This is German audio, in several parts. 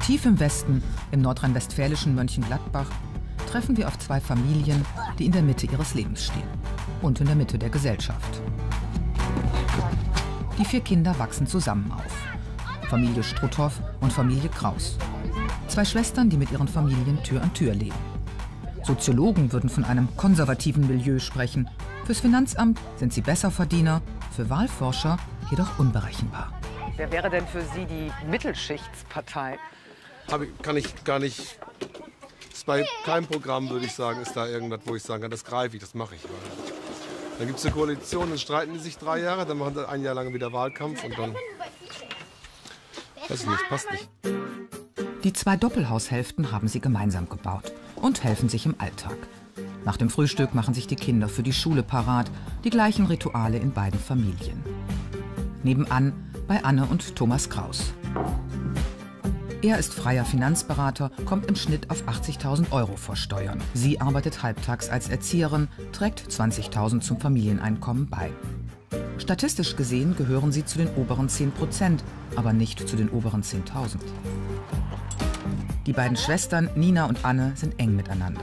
Tief im Westen, im nordrhein-westfälischen Mönchengladbach, treffen wir auf zwei Familien, die in der Mitte ihres Lebens stehen und in der Mitte der Gesellschaft. Die 4 Kinder wachsen zusammen auf. Familie Struthoff und Familie Kraus. 2 Schwestern, die mit ihren Familien Tür an Tür leben. Soziologen würden von einem konservativen Milieu sprechen. Fürs Finanzamt sind sie Besserverdiener, für Wahlforscher jedoch unberechenbar. Wer wäre denn für Sie die Mittelschichtspartei? Kann ich gar nicht. Ist bei keinem Programm, würde ich sagen, ist da irgendwas, wo ich sagen kann, das greife ich, das mache ich. Dann gibt es eine Koalition, dann streiten die sich 3 Jahre, dann machen sie 1 Jahr lang wieder Wahlkampf und dann. Weiß ich nicht, passt nicht. Die 2 Doppelhaushälften haben sie gemeinsam gebaut und helfen sich im Alltag. Nach dem Frühstück machen sich die Kinder für die Schule parat, die gleichen Rituale in beiden Familien. Nebenan bei Anne und Thomas Kraus. Er ist freier Finanzberater, kommt im Schnitt auf 80.000 € vor Steuern. Sie arbeitet halbtags als Erzieherin, trägt 20.000 zum Familieneinkommen bei. Statistisch gesehen gehören sie zu den oberen 10%, aber nicht zu den oberen 10.000. Die beiden Schwestern Nina und Anne sind eng miteinander.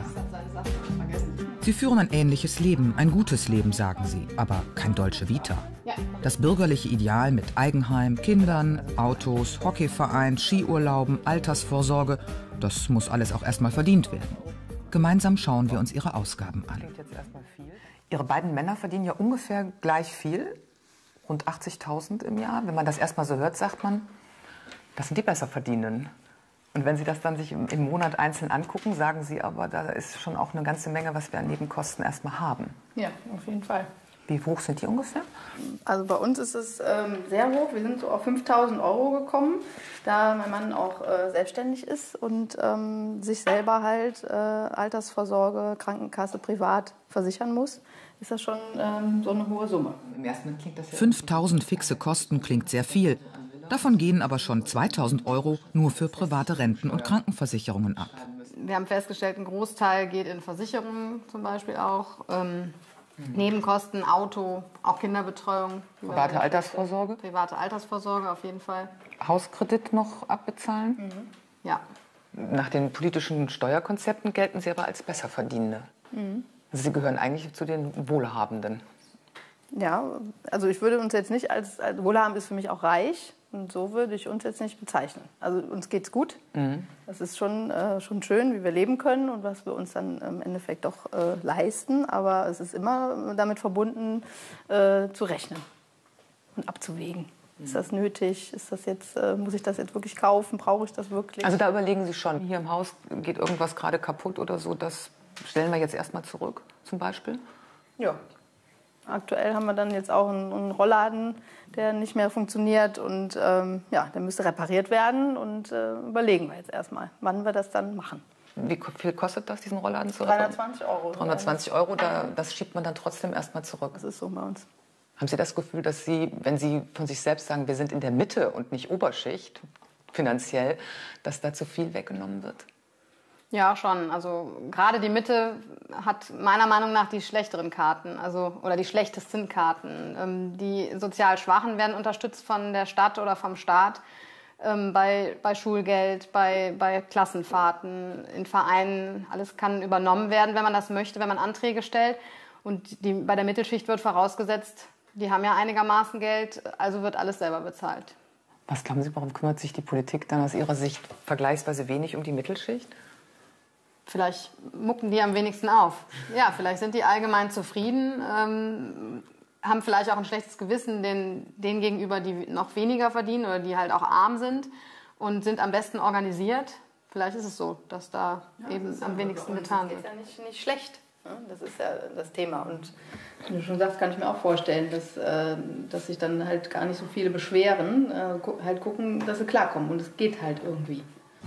Sie führen ein ähnliches Leben, ein gutes Leben, sagen sie, aber kein Dolce Vita. Das bürgerliche Ideal mit Eigenheim, Kindern, Autos, Hockeyverein, Skiurlauben, Altersvorsorge, das muss alles auch erstmal verdient werden. Gemeinsam schauen wir uns ihre Ausgaben an. Ihre beiden Männer verdienen ja ungefähr gleich viel, rund 80.000 im Jahr. Wenn man das erstmal so hört, sagt man, das sind die Besserverdienenden. Und wenn Sie das dann sich im Monat einzeln angucken, sagen Sie aber, da ist schon auch eine ganze Menge, was wir an Nebenkosten erstmal haben. Ja, auf jeden Fall. Wie hoch sind die ungefähr? Also bei uns ist es sehr hoch. Wir sind so auf 5.000 € gekommen, da mein Mann auch selbstständig ist und sich selber halt Altersvorsorge, Krankenkasse privat versichern muss. Ist das schon so eine hohe Summe. Im ersten Moment klingt das ja 5.000 fixe Kosten klingt sehr viel. Davon gehen aber schon 2.000 € nur für private Renten- und Krankenversicherungen ab. Wir haben festgestellt, ein Großteil geht in Versicherungen zum Beispiel auch. Nebenkosten, Auto, auch Kinderbetreuung. Private Altersvorsorge? Private Altersvorsorge auf jeden Fall. Hauskredit noch abbezahlen? Ja. Nach den politischen Steuerkonzepten gelten Sie aber als Besserverdienende. Also Sie gehören eigentlich zu den Wohlhabenden. Ja, also ich würde uns jetzt nicht als wohlhabend ist für mich auch reich. Und so würde ich uns jetzt nicht bezeichnen. Also uns geht's gut. Das ist schon schön, wie wir leben können und was wir uns dann im Endeffekt doch leisten. Aber es ist immer damit verbunden, zu rechnen und abzuwägen. Ist das nötig? Ist das jetzt, muss ich das jetzt wirklich kaufen? Brauche ich das wirklich? Also da überlegen Sie schon, hier im Haus geht irgendwas gerade kaputt oder so. Das stellen wir jetzt erstmal zurück, zum Beispiel? Ja. Aktuell haben wir dann jetzt auch einen Rollladen, der nicht mehr funktioniert und ja, der müsste repariert werden und überlegen wir jetzt erstmal, wann wir das dann machen. Wie viel kostet das, diesen Rollladen zu reparieren? 320 €. 320 €, das schiebt man dann trotzdem erstmal zurück. Das ist so bei uns. Haben Sie das Gefühl, dass Sie, wenn Sie von sich selbst sagen, wir sind in der Mitte und nicht Oberschicht finanziell, dass da zu viel weggenommen wird? Ja, schon. Also gerade die Mitte hat meiner Meinung nach die schlechteren Karten, oder die schlechtesten Karten. Die sozial Schwachen werden unterstützt von der Stadt oder vom Staat bei Schulgeld, bei Klassenfahrten, in Vereinen. Alles kann übernommen werden, wenn man das möchte, wenn man Anträge stellt. Und bei der Mittelschicht wird vorausgesetzt, die haben ja einigermaßen Geld, also wird alles selber bezahlt. Was glauben Sie, warum kümmert sich die Politik dann aus Ihrer Sicht vergleichsweise wenig um die Mittelschicht? Vielleicht mucken die am wenigsten auf. Ja, vielleicht sind die allgemein zufrieden, haben vielleicht auch ein schlechtes Gewissen denen gegenüber, die noch weniger verdienen oder die halt auch arm sind und sind am besten organisiert. Vielleicht ist es so, dass da eben am wenigsten getan wird. Das ist ja nicht schlecht. Das ist ja das Thema. Und wie du schon sagst, kann ich mir auch vorstellen, dass sich dann halt gar nicht so viele beschweren, halt gucken, dass sie klarkommen. Und es geht halt irgendwie.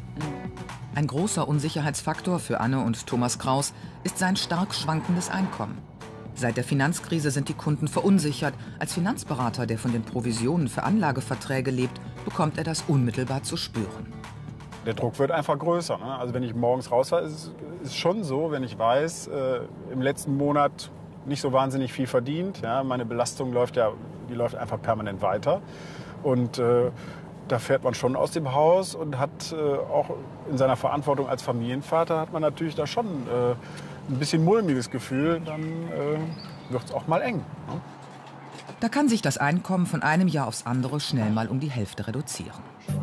Ein großer Unsicherheitsfaktor für Anne und Thomas Kraus ist sein stark schwankendes Einkommen. Seit der Finanzkrise sind die Kunden verunsichert. Als Finanzberater, der von den Provisionen für Anlageverträge lebt, bekommt er das unmittelbar zu spüren. Der Druck wird einfach größer. Ne? Also wenn ich morgens rausfahre, ist es schon so, wenn ich weiß, im letzten Monat nicht so wahnsinnig viel verdient. Ja? Meine Belastung läuft einfach permanent weiter. Und da fährt man schon aus dem Haus und hat auch in seiner Verantwortung als Familienvater hat man natürlich da schon ein bisschen mulmiges Gefühl, dann wird es auch mal eng. Ne? Da kann sich das Einkommen von einem Jahr aufs andere schnell mal um die Hälfte reduzieren.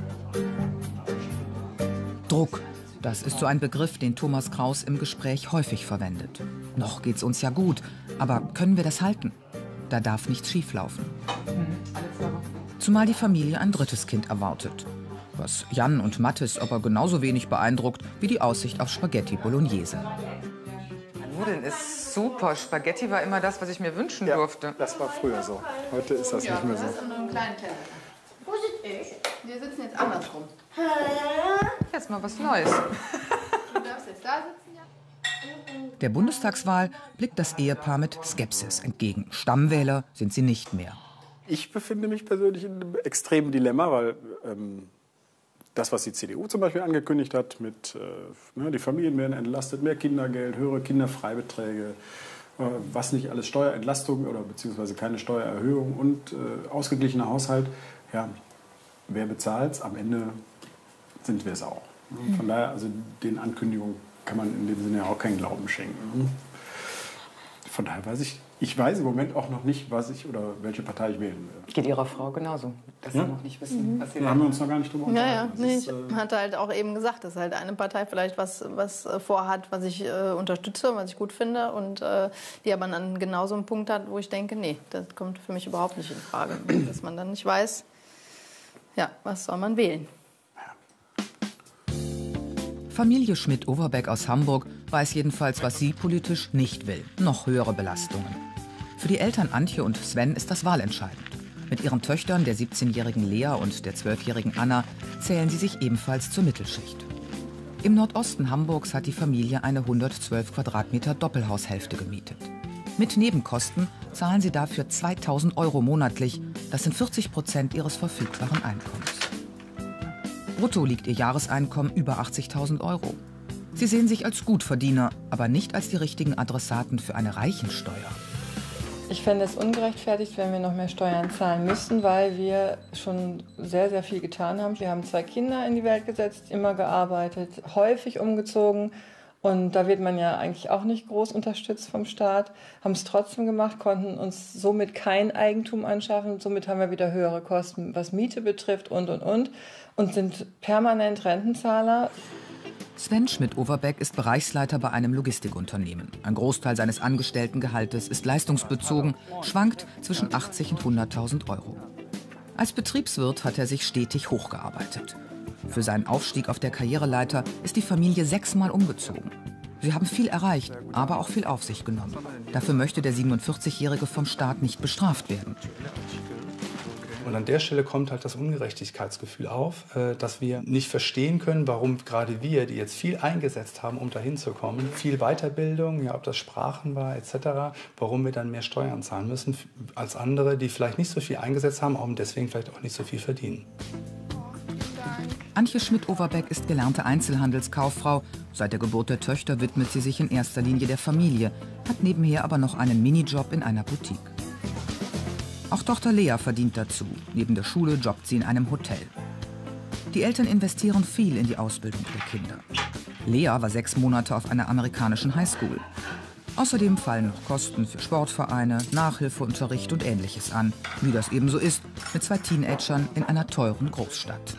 Druck, das ist so ein Begriff, den Thomas Kraus im Gespräch häufig verwendet. Noch geht's uns ja gut, aber können wir das halten? Da darf nichts schieflaufen. Zumal die Familie ein drittes Kind erwartet. Was Jan und Mathis aber genauso wenig beeindruckt wie die Aussicht auf Spaghetti Bolognese. Nudeln ist super. Spaghetti war immer das, was ich mir wünschen durfte. Das war früher so. Heute ist das nicht mehr so. Das ist nur ein kleiner Teller. Wo sind ich? Wir sitzen jetzt andersrum. Jetzt mal was Neues. Du darfst jetzt da sitzen, ja? Der Bundestagswahl blickt das Ehepaar mit Skepsis entgegen. Stammwähler sind sie nicht mehr. Ich befinde mich persönlich in einem extremen Dilemma, weil das, was die CDU zum Beispiel angekündigt hat, mit die Familien werden entlastet, mehr Kindergeld, höhere Kinderfreibeträge, was nicht alles Steuerentlastung oder beziehungsweise keine Steuererhöhung und ausgeglichener Haushalt. Ja, wer bezahlt's? Am Ende sind wir es auch. Von daher, also den Ankündigungen kann man in dem Sinne ja auch keinen Glauben schenken. Von daher weiß ich weiß im Moment auch noch nicht, was ich oder welche Partei ich wählen will. Geht Ihrer Frau genauso, dass Sie noch nicht wissen, was Sie Da haben wir uns noch gar nicht drüber unterhalten. Nee, ich hatte halt auch eben gesagt, dass halt eine Partei vielleicht was vorhat, was ich unterstütze, was ich gut finde und die aber dann genau so einen Punkt hat, wo ich denke, nee, das kommt für mich überhaupt nicht in Frage. Dass man dann nicht weiß, ja, was soll man wählen. Familie Schmidt-Overbeck aus Hamburg weiß jedenfalls, was sie politisch nicht will. Noch höhere Belastungen. Für die Eltern Antje und Sven ist das wahlentscheidend. Mit ihren Töchtern, der 17-jährigen Lea und der 12-jährigen Anna, zählen sie sich ebenfalls zur Mittelschicht. Im Nordosten Hamburgs hat die Familie eine 112 Quadratmeter Doppelhaushälfte gemietet. Mit Nebenkosten zahlen sie dafür 2.000 € monatlich. Das sind 40% ihres verfügbaren Einkommens. Brutto liegt ihr Jahreseinkommen über 80.000 €. Sie sehen sich als Gutverdiener, aber nicht als die richtigen Adressaten für eine Reichensteuer. Ich fände es ungerechtfertigt, wenn wir noch mehr Steuern zahlen müssten, weil wir schon sehr, sehr viel getan haben. Wir haben 2 Kinder in die Welt gesetzt, immer gearbeitet, häufig umgezogen. Und da wird man ja eigentlich auch nicht groß unterstützt vom Staat, haben es trotzdem gemacht, konnten uns somit kein Eigentum anschaffen. Somit haben wir wieder höhere Kosten, was Miete betrifft und sind permanent Rentenzahler. Sven Schmidt-Overbeck ist Bereichsleiter bei einem Logistikunternehmen. Ein Großteil seines Angestelltengehaltes ist leistungsbezogen, schwankt zwischen 80 und 100.000 €. Als Betriebswirt hat er sich stetig hochgearbeitet. Für seinen Aufstieg auf der Karriereleiter ist die Familie 6-mal umgezogen. Sie haben viel erreicht, aber auch viel auf sich genommen. Dafür möchte der 47-Jährige vom Staat nicht bestraft werden. Und an der Stelle kommt halt das Ungerechtigkeitsgefühl auf, dass wir nicht verstehen können, warum gerade wir, die jetzt viel eingesetzt haben, um dahin zu kommen, viel Weiterbildung, ja, ob das Sprachen war etc., warum wir dann mehr Steuern zahlen müssen als andere, die vielleicht nicht so viel eingesetzt haben, und deswegen vielleicht auch nicht so viel verdienen. Antje Schmidt-Overbeck ist gelernte Einzelhandelskauffrau. Seit der Geburt der Töchter widmet sie sich in erster Linie der Familie, hat nebenher aber noch einen Minijob in einer Boutique. Auch Tochter Lea verdient dazu. Neben der Schule jobbt sie in einem Hotel. Die Eltern investieren viel in die Ausbildung der Kinder. Lea war 6 Monate auf einer amerikanischen Highschool. Außerdem fallen noch Kosten für Sportvereine, Nachhilfeunterricht und Ähnliches an, wie das eben so ist mit 2 Teenagern in einer teuren Großstadt.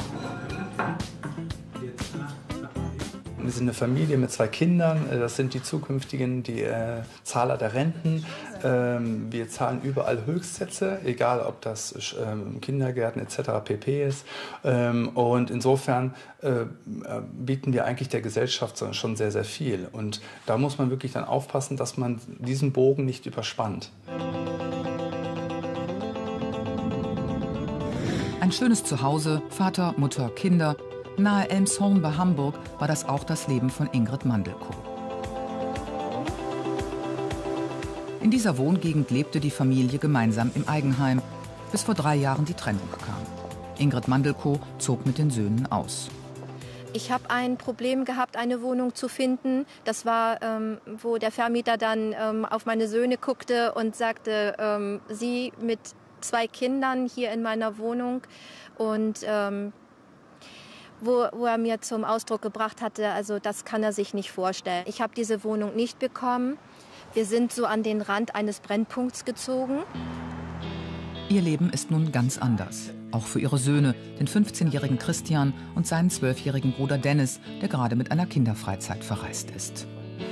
Wir sind eine Familie mit 2 Kindern, das sind die zukünftigen Zahler der Renten. Wir zahlen überall Höchstsätze, egal ob das Kindergärten etc. pp. ist. Und insofern bieten wir eigentlich der Gesellschaft schon sehr, sehr viel. Und da muss man wirklich dann aufpassen, dass man diesen Bogen nicht überspannt. Ein schönes Zuhause, Vater, Mutter, Kinder. Nahe Elmshorn bei Hamburg war das auch das Leben von Ingrid Mandelkow. In dieser Wohngegend lebte die Familie gemeinsam im Eigenheim, bis vor 3 Jahren die Trennung kam. Ingrid Mandelkow zog mit den Söhnen aus. Ich habe ein Problem gehabt, eine Wohnung zu finden. Das war, wo der Vermieter dann auf meine Söhne guckte und sagte, sie mit 2 Kindern hier in meiner Wohnung. Und wo er mir zum Ausdruck gebracht hatte, also das kann er sich nicht vorstellen. Ich habe diese Wohnung nicht bekommen. Wir sind so an den Rand eines Brennpunkts gezogen. Ihr Leben ist nun ganz anders. Auch für ihre Söhne, den 15-jährigen Christian und seinen 12-jährigen Bruder Dennis, der gerade mit einer Kinderfreizeit verreist ist.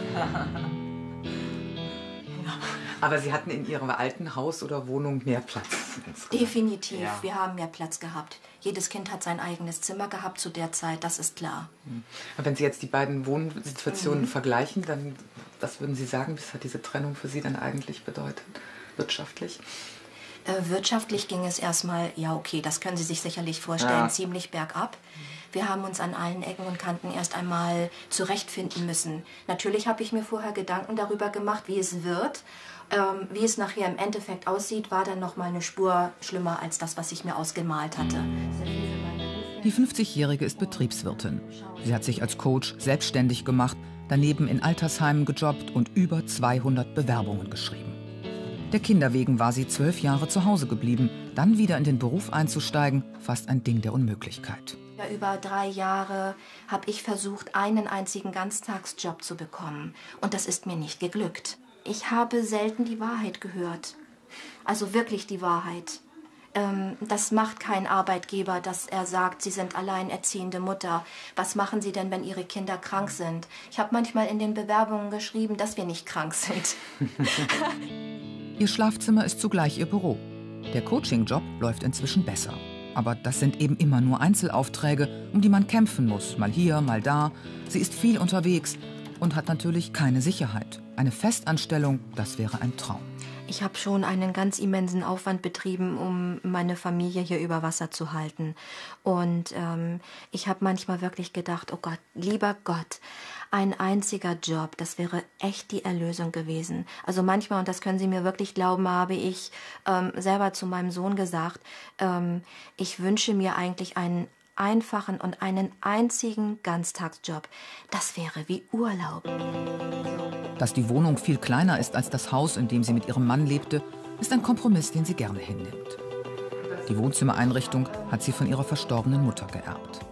Aber Sie hatten in Ihrem alten Haus oder Wohnung mehr Platz? Definitiv, ja. Wir haben mehr Platz gehabt. Jedes Kind hat sein eigenes Zimmer gehabt zu der Zeit, das ist klar. Aber wenn Sie jetzt die beiden Wohnsituationen vergleichen, dann was würden Sie sagen, was hat diese Trennung für Sie dann eigentlich bedeutet, wirtschaftlich? Wirtschaftlich ging es erstmal, ja okay, das können Sie sich sicherlich vorstellen, ziemlich bergab. Wir haben uns an allen Ecken und Kanten erst einmal zurechtfinden müssen. Natürlich habe ich mir vorher Gedanken darüber gemacht, wie es wird. Wie es nachher im Endeffekt aussieht, war dann noch mal eine Spur schlimmer als das, was ich mir ausgemalt hatte. Die 50-Jährige ist Betriebswirtin. Sie hat sich als Coach selbstständig gemacht, daneben in Altersheimen gejobbt und über 200 Bewerbungen geschrieben. Der Kinder wegen war sie 12 Jahre zu Hause geblieben. Dann wieder in den Beruf einzusteigen, fast ein Ding der Unmöglichkeit. Ja, über 3 Jahre habe ich versucht, einen einzigen Ganztagsjob zu bekommen. Und das ist mir nicht geglückt. Ich habe selten die Wahrheit gehört. Also wirklich die Wahrheit. Das macht kein Arbeitgeber, dass er sagt, Sie sind alleinerziehende Mutter. Was machen Sie denn, wenn Ihre Kinder krank sind? Ich habe manchmal in den Bewerbungen geschrieben, dass wir nicht krank sind. Ihr Schlafzimmer ist zugleich ihr Büro. Der Coaching-Job läuft inzwischen besser. Aber das sind eben immer nur Einzelaufträge, um die man kämpfen muss. Mal hier, mal da. Sie ist viel unterwegs und hat natürlich keine Sicherheit. Eine Festanstellung, das wäre ein Traum. Ich habe schon einen ganz immensen Aufwand betrieben, um meine Familie hier über Wasser zu halten. Und ich habe manchmal wirklich gedacht, oh Gott, lieber Gott, ein einziger Job, das wäre echt die Erlösung gewesen. Also manchmal, und das können Sie mir wirklich glauben, habe ich selber zu meinem Sohn gesagt, ich wünsche mir eigentlich einen einfachen und einen einzigen Ganztagsjob. Das wäre wie Urlaub. Dass die Wohnung viel kleiner ist als das Haus, in dem sie mit ihrem Mann lebte, ist ein Kompromiss, den sie gerne hinnimmt. Die Wohnzimmereinrichtung hat sie von ihrer verstorbenen Mutter geerbt.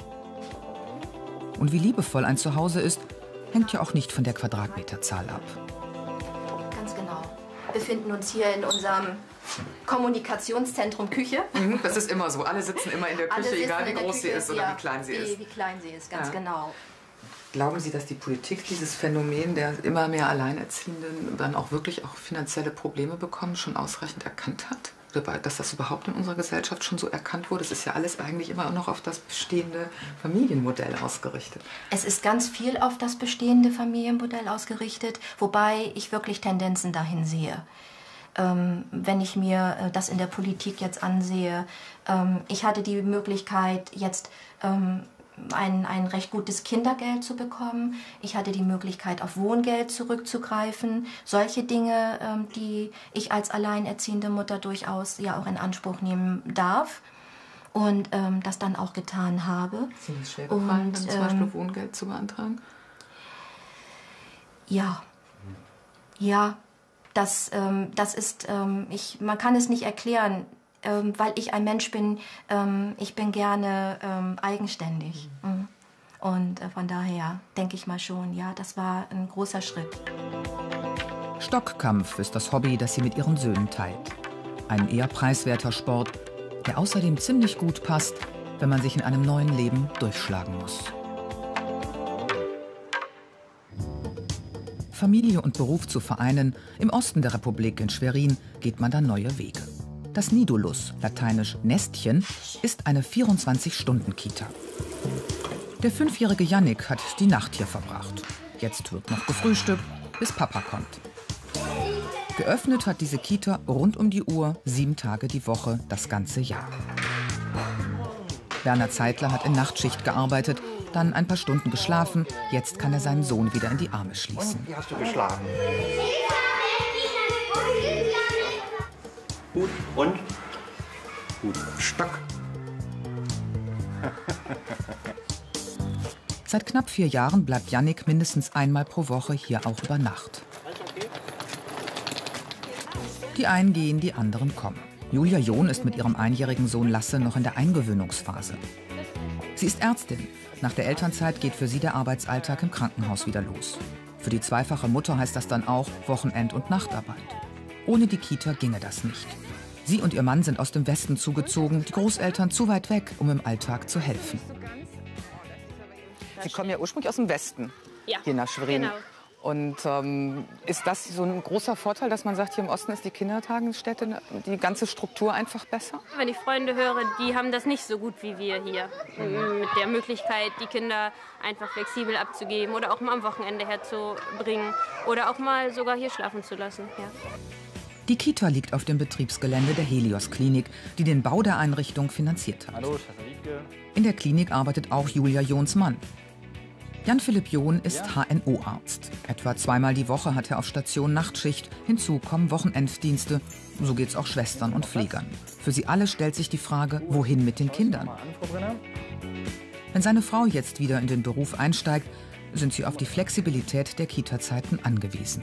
Und wie liebevoll ein Zuhause ist, hängt ja auch nicht von der Quadratmeterzahl ab. Ganz genau. Wir befinden uns hier in unserem Kommunikationszentrum Küche. Das ist immer so. Alle sitzen immer in der Küche, egal wie groß sie ist oder wie klein sie ist. Wie klein sie ist, ganz genau. Glauben Sie, dass die Politik dieses Phänomen der immer mehr Alleinerziehenden dann auch wirklich auch finanzielle Probleme bekommen, schon ausreichend erkannt hat? Oder dass das überhaupt in unserer Gesellschaft schon so erkannt wurde? Es ist ja alles eigentlich immer noch auf das bestehende Familienmodell ausgerichtet. Es ist ganz viel auf das bestehende Familienmodell ausgerichtet, wobei ich wirklich Tendenzen dahin sehe. Wenn ich mir das in der Politik jetzt ansehe, ich hatte die Möglichkeit, jetzt ein recht gutes Kindergeld zu bekommen. Ich hatte die Möglichkeit, auf Wohngeld zurückzugreifen. Solche Dinge, die ich als alleinerziehende Mutter durchaus ja auch in Anspruch nehmen darf und das dann auch getan habe. Ist Ihnen das schwer gefallen, dann zum Beispiel Wohngeld zu beantragen? Ja. Ja, das ist, man kann es nicht erklären, weil ich ein Mensch bin, ich bin gerne eigenständig. Und von daher denke ich mal schon, ja, das war ein großer Schritt. Stockkampf ist das Hobby, das sie mit ihren Söhnen teilt. Ein eher preiswerter Sport, der außerdem ziemlich gut passt, wenn man sich in einem neuen Leben durchschlagen muss. Familie und Beruf zu vereinen, im Osten der Republik in Schwerin geht man da neue Wege. Das Nidulus, lateinisch Nestchen, ist eine 24-Stunden-Kita. Der 5-jährige Jannik hat die Nacht hier verbracht. Jetzt wird noch gefrühstückt, bis Papa kommt. Geöffnet hat diese Kita rund um die Uhr, 7 Tage die Woche, das ganze Jahr. Werner Zeitler hat in Nachtschicht gearbeitet, dann ein paar Stunden geschlafen. Jetzt kann er seinen Sohn wieder in die Arme schließen. Und wie hast du geschlafen? Gut und? Gut. Stock. Seit knapp 4 Jahren bleibt Jannik mindestens einmal pro Woche hier auch über Nacht. Die einen gehen, die anderen kommen. Julia John ist mit ihrem einjährigen Sohn Lasse noch in der Eingewöhnungsphase. Sie ist Ärztin. Nach der Elternzeit geht für sie der Arbeitsalltag im Krankenhaus wieder los. Für die zweifache Mutter heißt das dann auch Wochenend- und Nachtarbeit. Ohne die Kita ginge das nicht. Sie und ihr Mann sind aus dem Westen zugezogen, die Großeltern zu weit weg, um im Alltag zu helfen. Sie kommen ja ursprünglich aus dem Westen, ja, hier nach Schwerin. Genau. Und ist das so ein großer Vorteil, dass man sagt, hier im Osten ist die Kindertagesstätte, die ganze Struktur einfach besser? Wenn ich Freunde höre, die haben das nicht so gut wie wir hier. Mit der Möglichkeit, die Kinder einfach flexibel abzugeben oder auch mal am Wochenende herzubringen oder auch mal sogar hier schlafen zu lassen. Ja. Die Kita liegt auf dem Betriebsgelände der Helios-Klinik, die den Bau der Einrichtung finanziert hat. In der Klinik arbeitet auch Julia Johns Mann. Jan-Philipp John ist HNO-Arzt. Etwa zweimal die Woche hat er auf Station Nachtschicht. Hinzu kommen Wochenenddienste. So geht's auch Schwestern und Pflegern. Für sie alle stellt sich die Frage, wohin mit den Kindern? Wenn seine Frau jetzt wieder in den Beruf einsteigt, sind sie auf die Flexibilität der Kita-Zeiten angewiesen.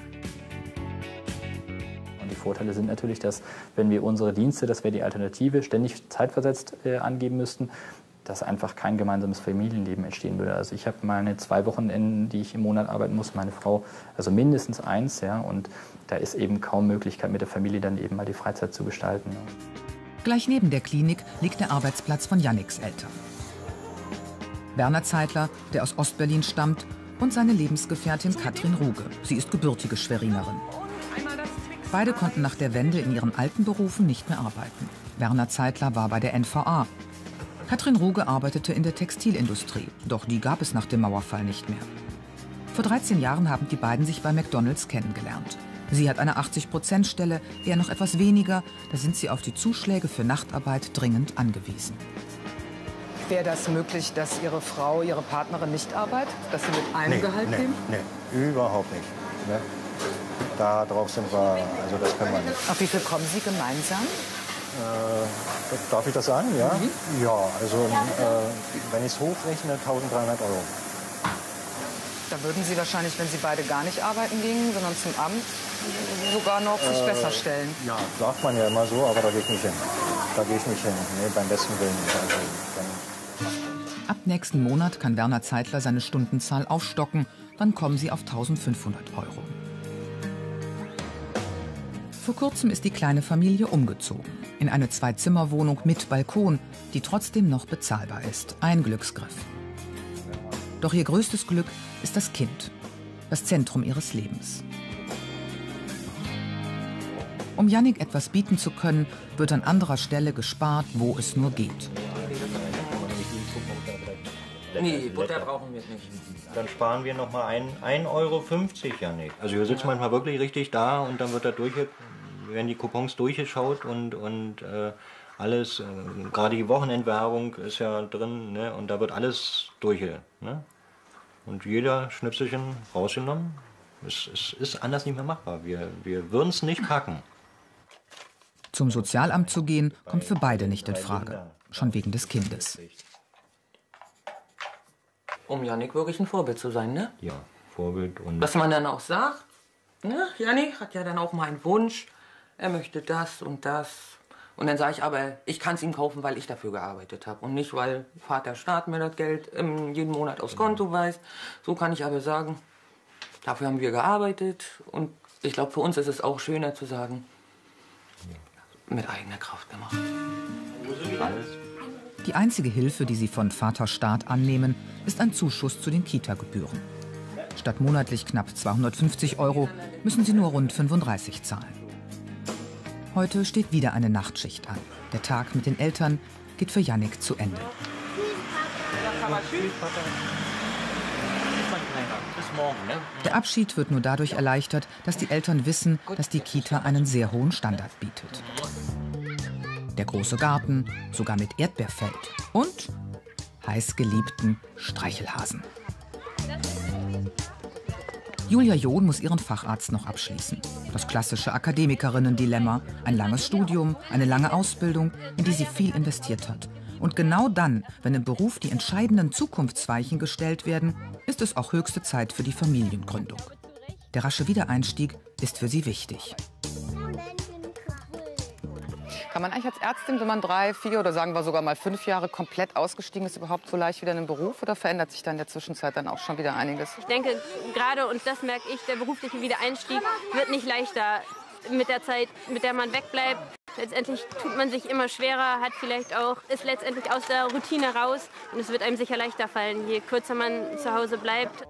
Und die Vorteile sind natürlich, dass wenn wir unsere Dienste, das wäre die Alternative, ständig zeitversetzt angeben müssten, dass einfach kein gemeinsames Familienleben entstehen würde. Also ich habe meine 2 Wochenenden, die ich im Monat arbeiten muss, meine Frau, also mindestens 1, ja, und da ist eben kaum Möglichkeit, mit der Familie dann eben mal die Freizeit zu gestalten. Ja. Gleich neben der Klinik liegt der Arbeitsplatz von Janniks Eltern. Werner Zeitler, der aus Ostberlin stammt, und seine Lebensgefährtin Katrin Ruge. Sie ist gebürtige Schwerinerin. Beide konnten nach der Wende in ihren alten Berufen nicht mehr arbeiten. Werner Zeitler war bei der NVA. Katrin Ruge arbeitete in der Textilindustrie, doch die gab es nach dem Mauerfall nicht mehr. Vor 13 Jahren haben die beiden sich bei McDonald's kennengelernt. Sie hat eine 80%-Stelle, er noch etwas weniger, da sind sie auf die Zuschläge für Nachtarbeit dringend angewiesen. Wäre das möglich, dass Ihre Frau, Ihre Partnerin nicht arbeitet? Dass Sie mit einem Gehalt leben? Nee, überhaupt nicht. Ne? Darauf sind wir, also das können wir nicht. Auf wie viel kommen Sie gemeinsam? Darf ich das sagen? Ja, ja, also wenn ich es hochrechne, 1.300 Euro. Da würden Sie wahrscheinlich, wenn Sie beide gar nicht arbeiten gingen, sondern zum Amt, sogar noch sich besser stellen. Ja, sagt man ja immer so, aber da gehe ich nicht hin. Da gehe ich nicht hin, nee, beim besten Willen. Also, Ab nächsten Monat kann Werner Zeitler seine Stundenzahl aufstocken, dann kommen sie auf 1.500 Euro. Vor kurzem ist die kleine Familie umgezogen. In eine 2-Zimmer-Wohnung mit Balkon, die trotzdem noch bezahlbar ist. Ein Glücksgriff. Doch ihr größtes Glück ist das Kind, das Zentrum ihres Lebens. Um Jannik etwas bieten zu können, wird an anderer Stelle gespart, wo es nur geht. Nee, Butter brauchen wir nicht. Dann sparen wir noch mal 1,50 Euro, Jannik. Also wir sitzen manchmal wirklich richtig da und dann wird da werden die Coupons durchgeschaut und alles, gerade die Wochenendwerbung ist ja drin, ne, und da wird alles ne? Und jeder Schnipselchen rausgenommen. Es ist anders nicht mehr machbar. Wir würden es nicht packen. Zum Sozialamt zu gehen, kommt für beide nicht in Frage. Schon wegen des Kindes. Um Jannik wirklich ein Vorbild zu sein, ne? Ja, Vorbild und... Was man dann auch sagt, ne? Jannik hat ja dann auch mal einen Wunsch, er möchte das und das. Und dann sage ich, aber ich kann es ihm kaufen, weil ich dafür gearbeitet habe. Und nicht, weil Vater Staat mir das Geld jeden Monat aufs Konto weist. So kann ich aber sagen, dafür haben wir gearbeitet. Und ich glaube, für uns ist es auch schöner zu sagen, mit eigener Kraft gemacht. Alles. Die einzige Hilfe, die sie von Vater Staat annehmen, ist ein Zuschuss zu den Kita-Gebühren. Statt monatlich knapp 250 Euro müssen sie nur rund 35 zahlen. Heute steht wieder eine Nachtschicht an. Der Tag mit den Eltern geht für Jannik zu Ende. Der Abschied wird nur dadurch erleichtert, dass die Eltern wissen, dass die Kita einen sehr hohen Standard bietet. Der große Garten, sogar mit Erdbeerfeld und heißgeliebten Streichelhasen. Julia John muss ihren Facharzt noch abschließen. Das klassische Akademikerinnen-Dilemma. Ein langes Studium, eine lange Ausbildung, in die sie viel investiert hat. Und genau dann, wenn im Beruf die entscheidenden Zukunftsweichen gestellt werden, ist es auch höchste Zeit für die Familiengründung. Der rasche Wiedereinstieg ist für sie wichtig. Kann man eigentlich als Ärztin, wenn man 3, 4 oder sagen wir sogar mal 5 Jahre komplett ausgestiegen ist, überhaupt so leicht wieder in den Beruf? Oder verändert sich da in der Zwischenzeit dann auch schon wieder einiges? Ich denke, gerade, und das merke ich, der berufliche Wiedereinstieg wird nicht leichter mit der Zeit, mit der man wegbleibt. Letztendlich tut man sich immer schwerer, ist letztendlich aus der Routine raus. Und es wird einem sicher leichter fallen, je kürzer man zu Hause bleibt.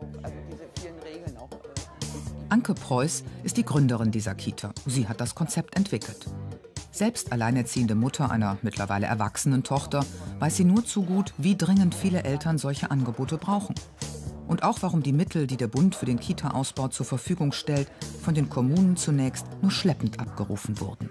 Anke Preuß ist die Gründerin dieser Kita. Sie hat das Konzept entwickelt. Selbst alleinerziehende Mutter einer mittlerweile erwachsenen Tochter weiß sie nur zu gut, wie dringend viele Eltern solche Angebote brauchen. Und auch warum die Mittel, die der Bund für den Kita-Ausbau zur Verfügung stellt, von den Kommunen zunächst nur schleppend abgerufen wurden.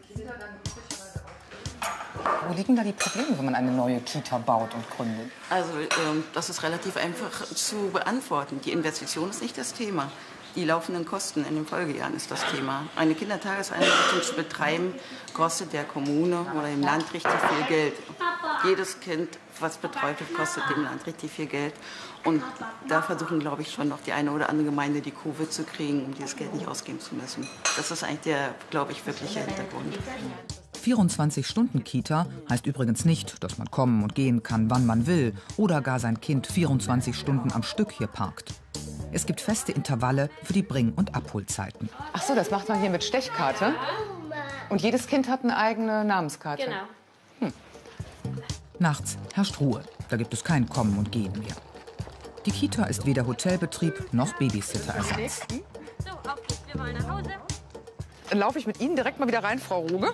Wo liegen da die Probleme, wenn man eine neue Kita baut und gründet? Also das ist relativ einfach zu beantworten. Die Investition ist nicht das Thema. Die laufenden Kosten in den Folgejahren ist das Thema. Eine Kindertageseinrichtung zu betreiben, kostet der Kommune oder dem Land richtig viel Geld. Jedes Kind, was betreut wird, kostet dem Land richtig viel Geld. Und da versuchen, glaube ich, schon noch die eine oder andere Gemeinde die Kurve zu kriegen, um dieses Geld nicht ausgeben zu müssen. Das ist eigentlich der, glaube ich, wirkliche Hintergrund. 24-Stunden-Kita heißt übrigens nicht, dass man kommen und gehen kann, wann man will oder gar sein Kind 24 Stunden am Stück hier parkt. Es gibt feste Intervalle für die Bring- und Abholzeiten. Ach so, das macht man hier mit Stechkarte? Und jedes Kind hat eine eigene Namenskarte? Genau. Nachts herrscht Ruhe. Da gibt es kein Kommen und Gehen mehr. Die Kita ist weder Hotelbetrieb noch Babysitterersatz. So, auf geht's, wir wollen nach Hause. Dann laufe ich mit Ihnen direkt mal wieder rein, Frau Ruge.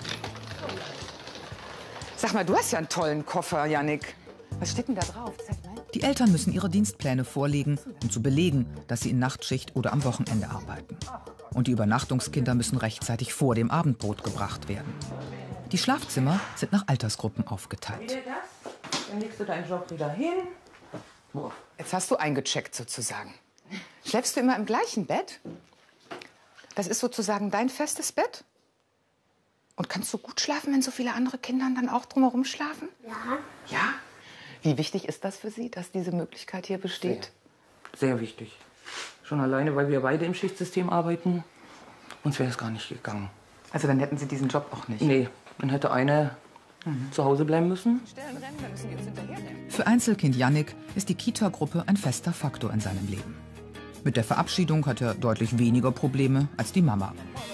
Sag mal, du hast ja einen tollen Koffer, Jannik. Was steht denn da drauf? Zeig mal. Die Eltern müssen ihre Dienstpläne vorlegen, um zu belegen, dass sie in Nachtschicht oder am Wochenende arbeiten. Und die Übernachtungskinder müssen rechtzeitig vor dem Abendbrot gebracht werden. Die Schlafzimmer sind nach Altersgruppen aufgeteilt. Dann legst du deinen Job wieder hin. Jetzt hast du eingecheckt sozusagen. Schläfst du immer im gleichen Bett? Das ist sozusagen dein festes Bett? Und kannst du gut schlafen, wenn so viele andere Kinder dann auch drumherum schlafen? Ja. Ja? Wie wichtig ist das für Sie, dass diese Möglichkeit hier besteht? Sehr wichtig. Schon alleine, weil wir beide im Schichtsystem arbeiten. Uns wäre es gar nicht gegangen. Also dann hätten Sie diesen Job auch nicht? Nee, dann hätte einer zu Hause bleiben müssen. Für Einzelkind Jannik ist die Kita-Gruppe ein fester Faktor in seinem Leben. Mit der Verabschiedung hat er deutlich weniger Probleme als die Mama.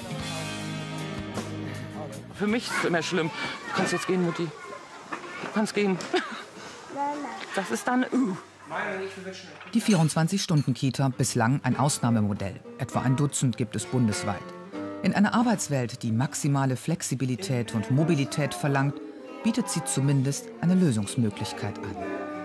Für mich ist es immer schlimm. Du kannst jetzt gehen, Mutti. Du kannst gehen. Das ist dann... Die 24-Stunden-Kita, bislang ein Ausnahmemodell. Etwa ein Dutzend gibt es bundesweit. In einer Arbeitswelt, die maximale Flexibilität und Mobilität verlangt, bietet sie zumindest eine Lösungsmöglichkeit an.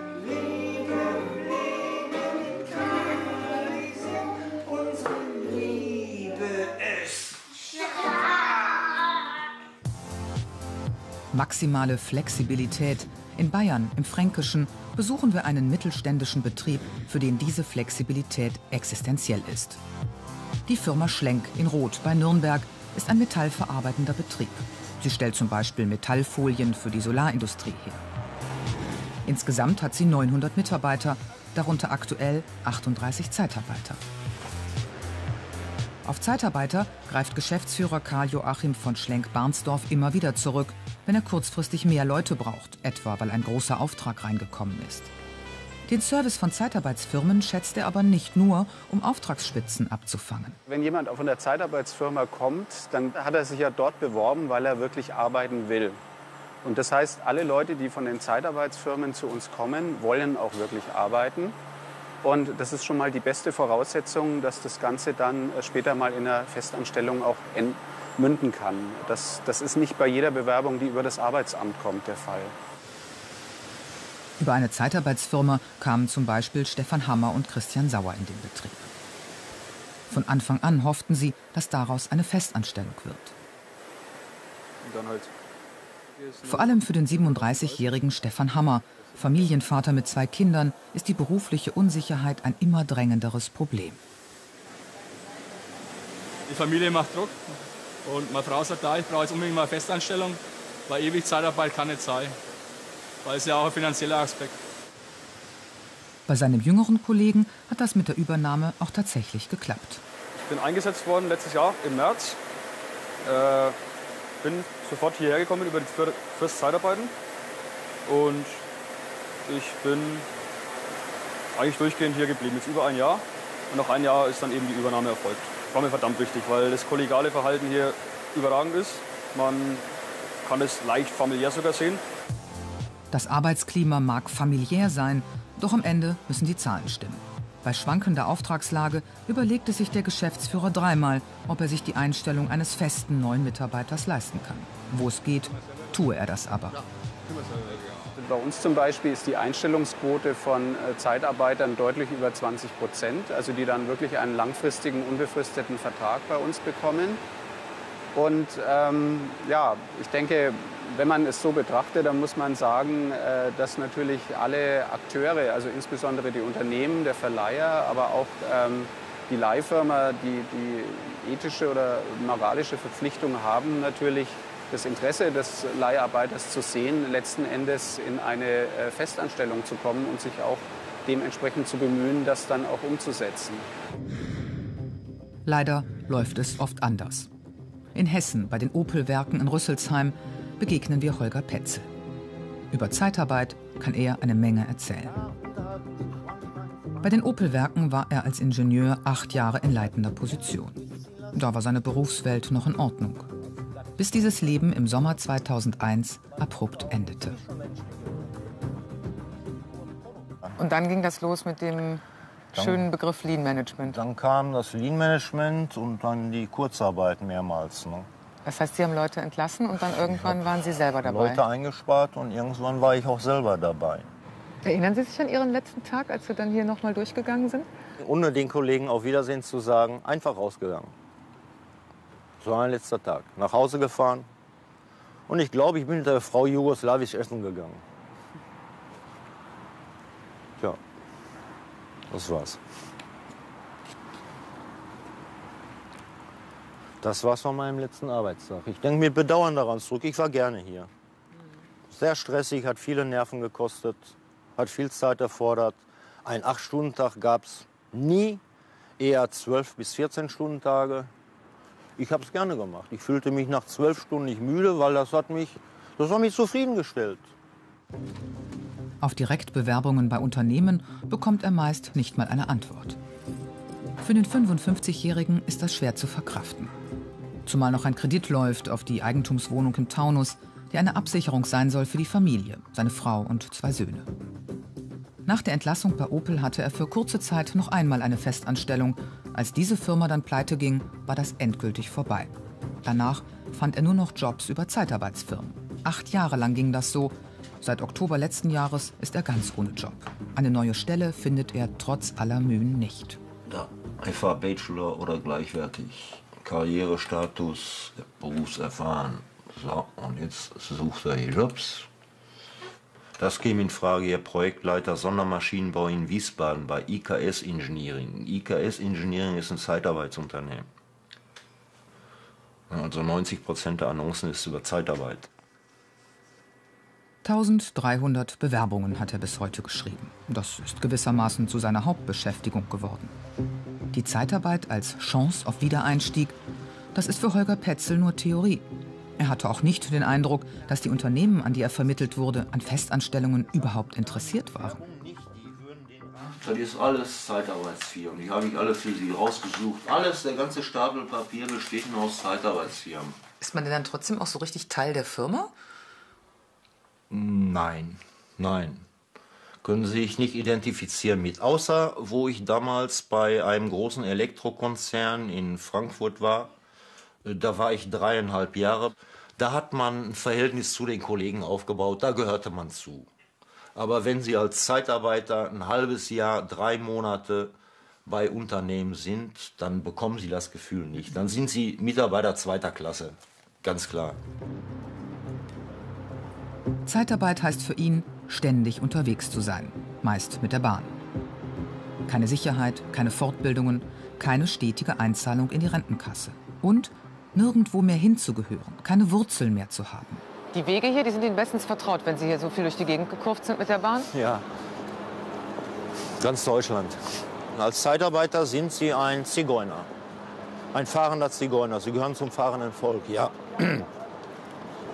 Maximale Flexibilität. In Bayern, im Fränkischen, besuchen wir einen mittelständischen Betrieb, für den diese Flexibilität existenziell ist. Die Firma Schlenk in Roth bei Nürnberg ist ein metallverarbeitender Betrieb. Sie stellt zum Beispiel Metallfolien für die Solarindustrie her. Insgesamt hat sie 900 Mitarbeiter, darunter aktuell 38 Zeitarbeiter. Auf Zeitarbeiter greift Geschäftsführer Karl-Joachim von Schlenk-Barnsdorf immer wieder zurück, wenn er kurzfristig mehr Leute braucht, etwa weil ein großer Auftrag reingekommen ist. Den Service von Zeitarbeitsfirmen schätzt er aber nicht nur, um Auftragsspitzen abzufangen. Wenn jemand von der Zeitarbeitsfirma kommt, dann hat er sich ja dort beworben, weil er wirklich arbeiten will. Und das heißt, alle Leute, die von den Zeitarbeitsfirmen zu uns kommen, wollen auch wirklich arbeiten. Und das ist schon mal die beste Voraussetzung, dass das Ganze dann später mal in einer Festanstellung auch münden kann. Das ist nicht bei jeder Bewerbung, die über das Arbeitsamt kommt, der Fall. Über eine Zeitarbeitsfirma kamen zum Beispiel Stefan Hammer und Christian Sauer in den Betrieb. Von Anfang an hofften sie, dass daraus eine Festanstellung wird. Vor allem für den 37-jährigen Stefan Hammer, Familienvater mit 2 Kindern, ist die berufliche Unsicherheit ein immer drängenderes Problem. Die Familie macht Druck und meine Frau sagt, ich brauche jetzt unbedingt mal eine Festanstellung, weil ewig Zeitarbeit kann nicht sein. Weil es ja auch ein finanzieller Aspekt. Bei seinem jüngeren Kollegen hat das mit der Übernahme auch tatsächlich geklappt. Ich bin eingesetzt worden letztes Jahr im März. Bin sofort hierher gekommen über die fürs Zeitarbeiten. Und ich bin eigentlich durchgehend hier geblieben. Jetzt über ein Jahr. Und nach einem Jahr ist dann eben die Übernahme erfolgt. Das war mir verdammt wichtig, weil das kollegiale Verhalten hier überragend ist. Man kann es leicht familiär sogar sehen. Das Arbeitsklima mag familiär sein, doch am Ende müssen die Zahlen stimmen. Bei schwankender Auftragslage überlegte sich der Geschäftsführer dreimal, ob er sich die Einstellung eines festen neuen Mitarbeiters leisten kann. Wo es geht, tue er das aber. Bei uns zum Beispiel ist die Einstellungsquote von Zeitarbeitern deutlich über 20%, also die dann wirklich einen langfristigen, unbefristeten Vertrag bei uns bekommen. Und ja, ich denke, wenn man es so betrachtet, dann muss man sagen, dass natürlich alle Akteure, also insbesondere die Unternehmen, der Verleiher, aber auch die Leihfirma, die ethische oder moralische Verpflichtung haben, natürlich das Interesse des Leiharbeiters zu sehen, letzten Endes in eine Festanstellung zu kommen und sich auch dementsprechend zu bemühen, das dann auch umzusetzen. Leider läuft es oft anders. In Hessen, bei den Opel-Werken in Rüsselsheim, begegnen wir Holger Petzel. Über Zeitarbeit kann er eine Menge erzählen. Bei den Opel-Werken war er als Ingenieur 8 Jahre in leitender Position. Da war seine Berufswelt noch in Ordnung. Bis dieses Leben im Sommer 2001 abrupt endete. Und dann ging das los mit dem schönen Begriff Lean Management. Dann kam das Lean Management und dann die Kurzarbeit mehrmals. Ne? Das heißt, Sie haben Leute entlassen und dann irgendwann waren Sie selber dabei? Leute eingespart und irgendwann war ich auch selber dabei. Erinnern Sie sich an Ihren letzten Tag, als Sie dann hier noch mal durchgegangen sind? Ohne den Kollegen auf Wiedersehen zu sagen, einfach rausgegangen. So ein letzter Tag. Nach Hause gefahren. Und ich glaube, ich bin mit der Frau jugoslawisch essen gegangen. Tja, das war's. Das war's von meinem letzten Arbeitstag. Ich denke mit Bedauern daran zurück. Ich war gerne hier. Sehr stressig, hat viele Nerven gekostet, hat viel Zeit erfordert. Ein 8-Stunden-Tag gab's nie, eher 12 bis 14 Stunden-Tage. Ich habe es gerne gemacht. Ich fühlte mich nach 12 Stunden nicht müde, weil das hat mich zufriedengestellt. Auf Direktbewerbungen bei Unternehmen bekommt er meist nicht mal eine Antwort. Für den 55-Jährigen ist das schwer zu verkraften. Zumal noch ein Kredit läuft auf die Eigentumswohnung im Taunus, die eine Absicherung sein soll für die Familie, seine Frau und 2 Söhne. Nach der Entlassung bei Opel hatte er für kurze Zeit noch einmal eine Festanstellung. Als diese Firma dann pleite ging, war das endgültig vorbei. Danach fand er nur noch Jobs über Zeitarbeitsfirmen. 8 Jahre lang ging das so. Seit Oktober letzten Jahres ist er ganz ohne Job. Eine neue Stelle findet er trotz aller Mühen nicht. Ja, FH Bachelor oder gleichwertig. Karrierestatus, berufserfahren. So, und jetzt sucht er hier Jobs. Das käme in Frage, Herr Projektleiter Sondermaschinenbau in Wiesbaden bei IKS Engineering. IKS Engineering ist ein Zeitarbeitsunternehmen. Also 90% der Annoncen ist über Zeitarbeit. 1300 Bewerbungen hat er bis heute geschrieben. Das ist gewissermaßen zu seiner Hauptbeschäftigung geworden. Die Zeitarbeit als Chance auf Wiedereinstieg, das ist für Holger Petzel nur Theorie. Er hatte auch nicht den Eindruck, dass die Unternehmen, an die er vermittelt wurde, an Festanstellungen überhaupt interessiert waren. Das ist alles Zeitarbeitsfirmen. Die habe ich alle für Sie rausgesucht. Alles, der ganze Stapel Papier besteht nur aus Zeitarbeitsfirmen. Ist man denn dann trotzdem auch so richtig Teil der Firma? Nein, nein. Können Sie sich nicht identifizieren mit. Außer, wo ich damals bei einem großen Elektrokonzern in Frankfurt war. Da war ich 3,5 Jahre. Da hat man ein Verhältnis zu den Kollegen aufgebaut, da gehörte man zu. Aber wenn Sie als Zeitarbeiter ein halbes Jahr, 3 Monate bei Unternehmen sind, dann bekommen Sie das Gefühl nicht. Dann sind Sie Mitarbeiter 2. Klasse, ganz klar. Zeitarbeit heißt für ihn, ständig unterwegs zu sein, meist mit der Bahn. Keine Sicherheit, keine Fortbildungen, keine stetige Einzahlung in die Rentenkasse. Und nirgendwo mehr hinzugehören, keine Wurzeln mehr zu haben. Die Wege hier, die sind Ihnen bestens vertraut, wenn Sie hier so viel durch die Gegend gekurvt sind mit der Bahn? Ja, ganz Deutschland. Als Zeitarbeiter sind Sie ein Zigeuner, ein fahrender Zigeuner. Sie gehören zum fahrenden Volk, ja.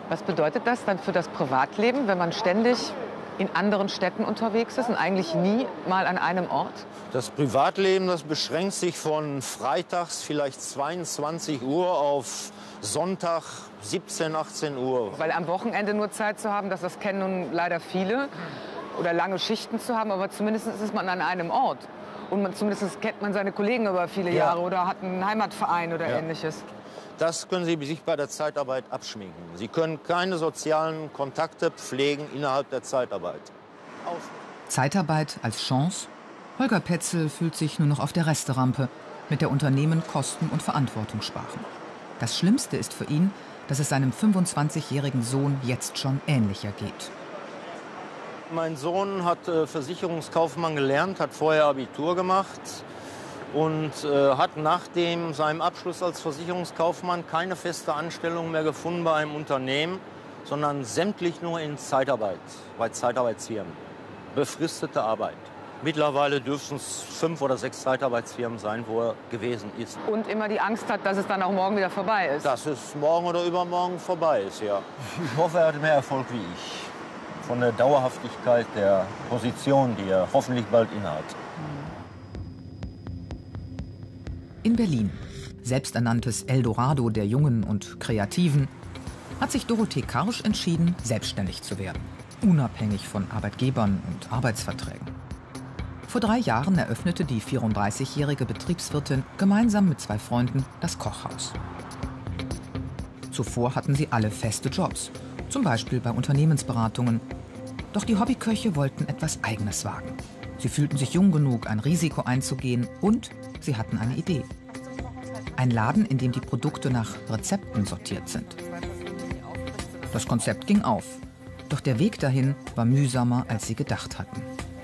Was bedeutet das dann für das Privatleben, wenn man ständig in anderen Städten unterwegs ist und eigentlich nie mal an einem Ort? Das Privatleben, das beschränkt sich von freitags vielleicht 22 Uhr auf Sonntag 17, 18 Uhr. Weil am Wochenende nur Zeit zu haben, das kennen nun leider viele. Oder lange Schichten zu haben, aber zumindest ist man an einem Ort. Und zumindest kennt man seine Kollegen über viele Jahre oder hat einen Heimatverein oder Ähnliches. Das können Sie sich bei der Zeitarbeit abschminken. Sie können keine sozialen Kontakte pflegen innerhalb der Zeitarbeit. Zeitarbeit als Chance? Holger Petzel fühlt sich nur noch auf der Resterampe, mit der Unternehmen Kosten und Verantwortung sparen. Das Schlimmste ist für ihn, dass es seinem 25-jährigen Sohn jetzt schon ähnlicher geht. Mein Sohn hat Versicherungskaufmann gelernt, hat vorher Abitur gemacht und hat nach seinem Abschluss als Versicherungskaufmann keine feste Anstellung mehr gefunden bei einem Unternehmen, sondern sämtlich nur in Zeitarbeit, bei Zeitarbeitsfirmen. Befristete Arbeit. Mittlerweile dürften es 5 oder 6 Zeitarbeitsfirmen sein, wo er gewesen ist. Und immer die Angst hat, dass es dann auch morgen wieder vorbei ist. Dass es morgen oder übermorgen vorbei ist, ja. Ich hoffe, er hat mehr Erfolg wie ich. Von der Dauerhaftigkeit der Position, die er hoffentlich bald innehat. In Berlin, selbsternanntes Eldorado der Jungen und Kreativen, hat sich Dorothee Karsch entschieden, selbstständig zu werden. Unabhängig von Arbeitgebern und Arbeitsverträgen. Vor 3 Jahren eröffnete die 34-jährige Betriebswirtin gemeinsam mit 2 Freunden das Kochhaus. Zuvor hatten sie alle feste Jobs, zum Beispiel bei Unternehmensberatungen. Doch die Hobbyköche wollten etwas Eigenes wagen. Sie fühlten sich jung genug, ein Risiko einzugehen und sie hatten eine Idee. Ein Laden, in dem die Produkte nach Rezepten sortiert sind. Das Konzept ging auf, doch der Weg dahin war mühsamer, als sie gedacht hatten.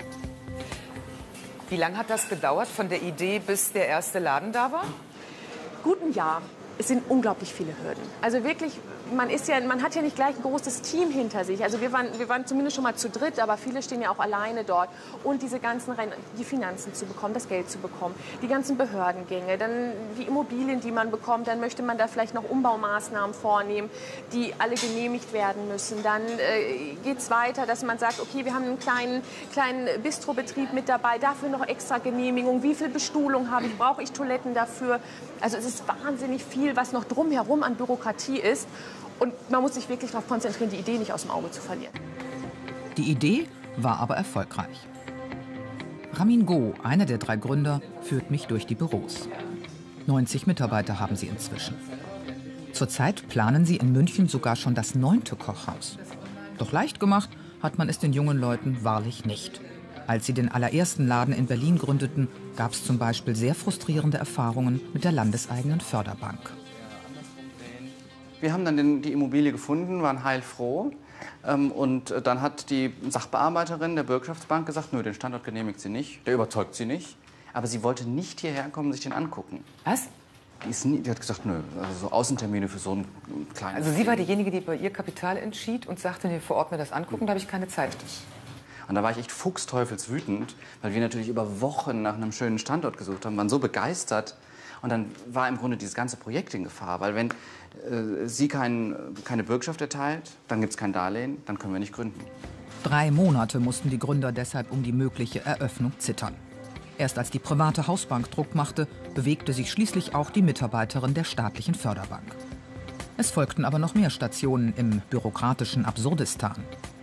Wie lange hat das gedauert, von der Idee bis der erste Laden da war? Gut ein Jahr. Es sind unglaublich viele Hürden. Also wirklich, man hat ja nicht gleich ein großes Team hinter sich. Also wir waren zumindest schon mal zu dritt, aber viele stehen ja auch alleine dort. Und diese ganzen die Finanzen zu bekommen, das Geld zu bekommen, die ganzen Behördengänge, dann die Immobilien, die man bekommt, dann möchte man da vielleicht noch Umbaumaßnahmen vornehmen, die alle genehmigt werden müssen. Dann geht es weiter, dass man sagt, okay, wir haben einen kleinen Bistrobetrieb mit dabei, dafür noch extra Genehmigung. Wie viel Bestuhlung habe ich? Brauche ich Toiletten dafür? Also es ist wahnsinnig viel, was noch drumherum an Bürokratie ist. Und man muss sich wirklich darauf konzentrieren, die Idee nicht aus dem Auge zu verlieren. Die Idee war aber erfolgreich. Ramin Go, einer der 3 Gründer, führt mich durch die Büros. 90 Mitarbeiter haben sie inzwischen. Zurzeit planen sie in München sogar schon das 9. Kochhaus. Doch leicht gemacht hat man es den jungen Leuten wahrlich nicht. Als sie den allerersten Laden in Berlin gründeten, gab es zum Beispiel sehr frustrierende Erfahrungen mit der landeseigenen Förderbank. Wir haben dann die Immobilie gefunden, waren heilfroh. Und dann hat die Sachbearbeiterin der Bürgschaftsbank gesagt, nö, den Standort genehmigt sie nicht, der überzeugt sie nicht. Aber sie wollte nicht hierher kommen und sich den angucken. Was? Die hat gesagt, nö, also so Außentermine für so einen kleinen... Also sie war diejenige, die bei ihr Kapital entschied und sagte, nee, vor Ort mir das angucken, da habe ich keine Zeit. Und da war ich echt fuchsteufelswütend, weil wir natürlich über Wochen nach einem schönen Standort gesucht haben, waren so begeistert. Und dann war im Grunde dieses ganze Projekt in Gefahr, weil wenn sie keine Bürgschaft erteilt, dann gibt es kein Darlehen, dann können wir nicht gründen. 3 Monate mussten die Gründer deshalb um die mögliche Eröffnung zittern. Erst als die private Hausbank Druck machte, bewegte sich schließlich auch die Mitarbeiterin der staatlichen Förderbank. Es folgten aber noch mehr Stationen im bürokratischen Absurdistan.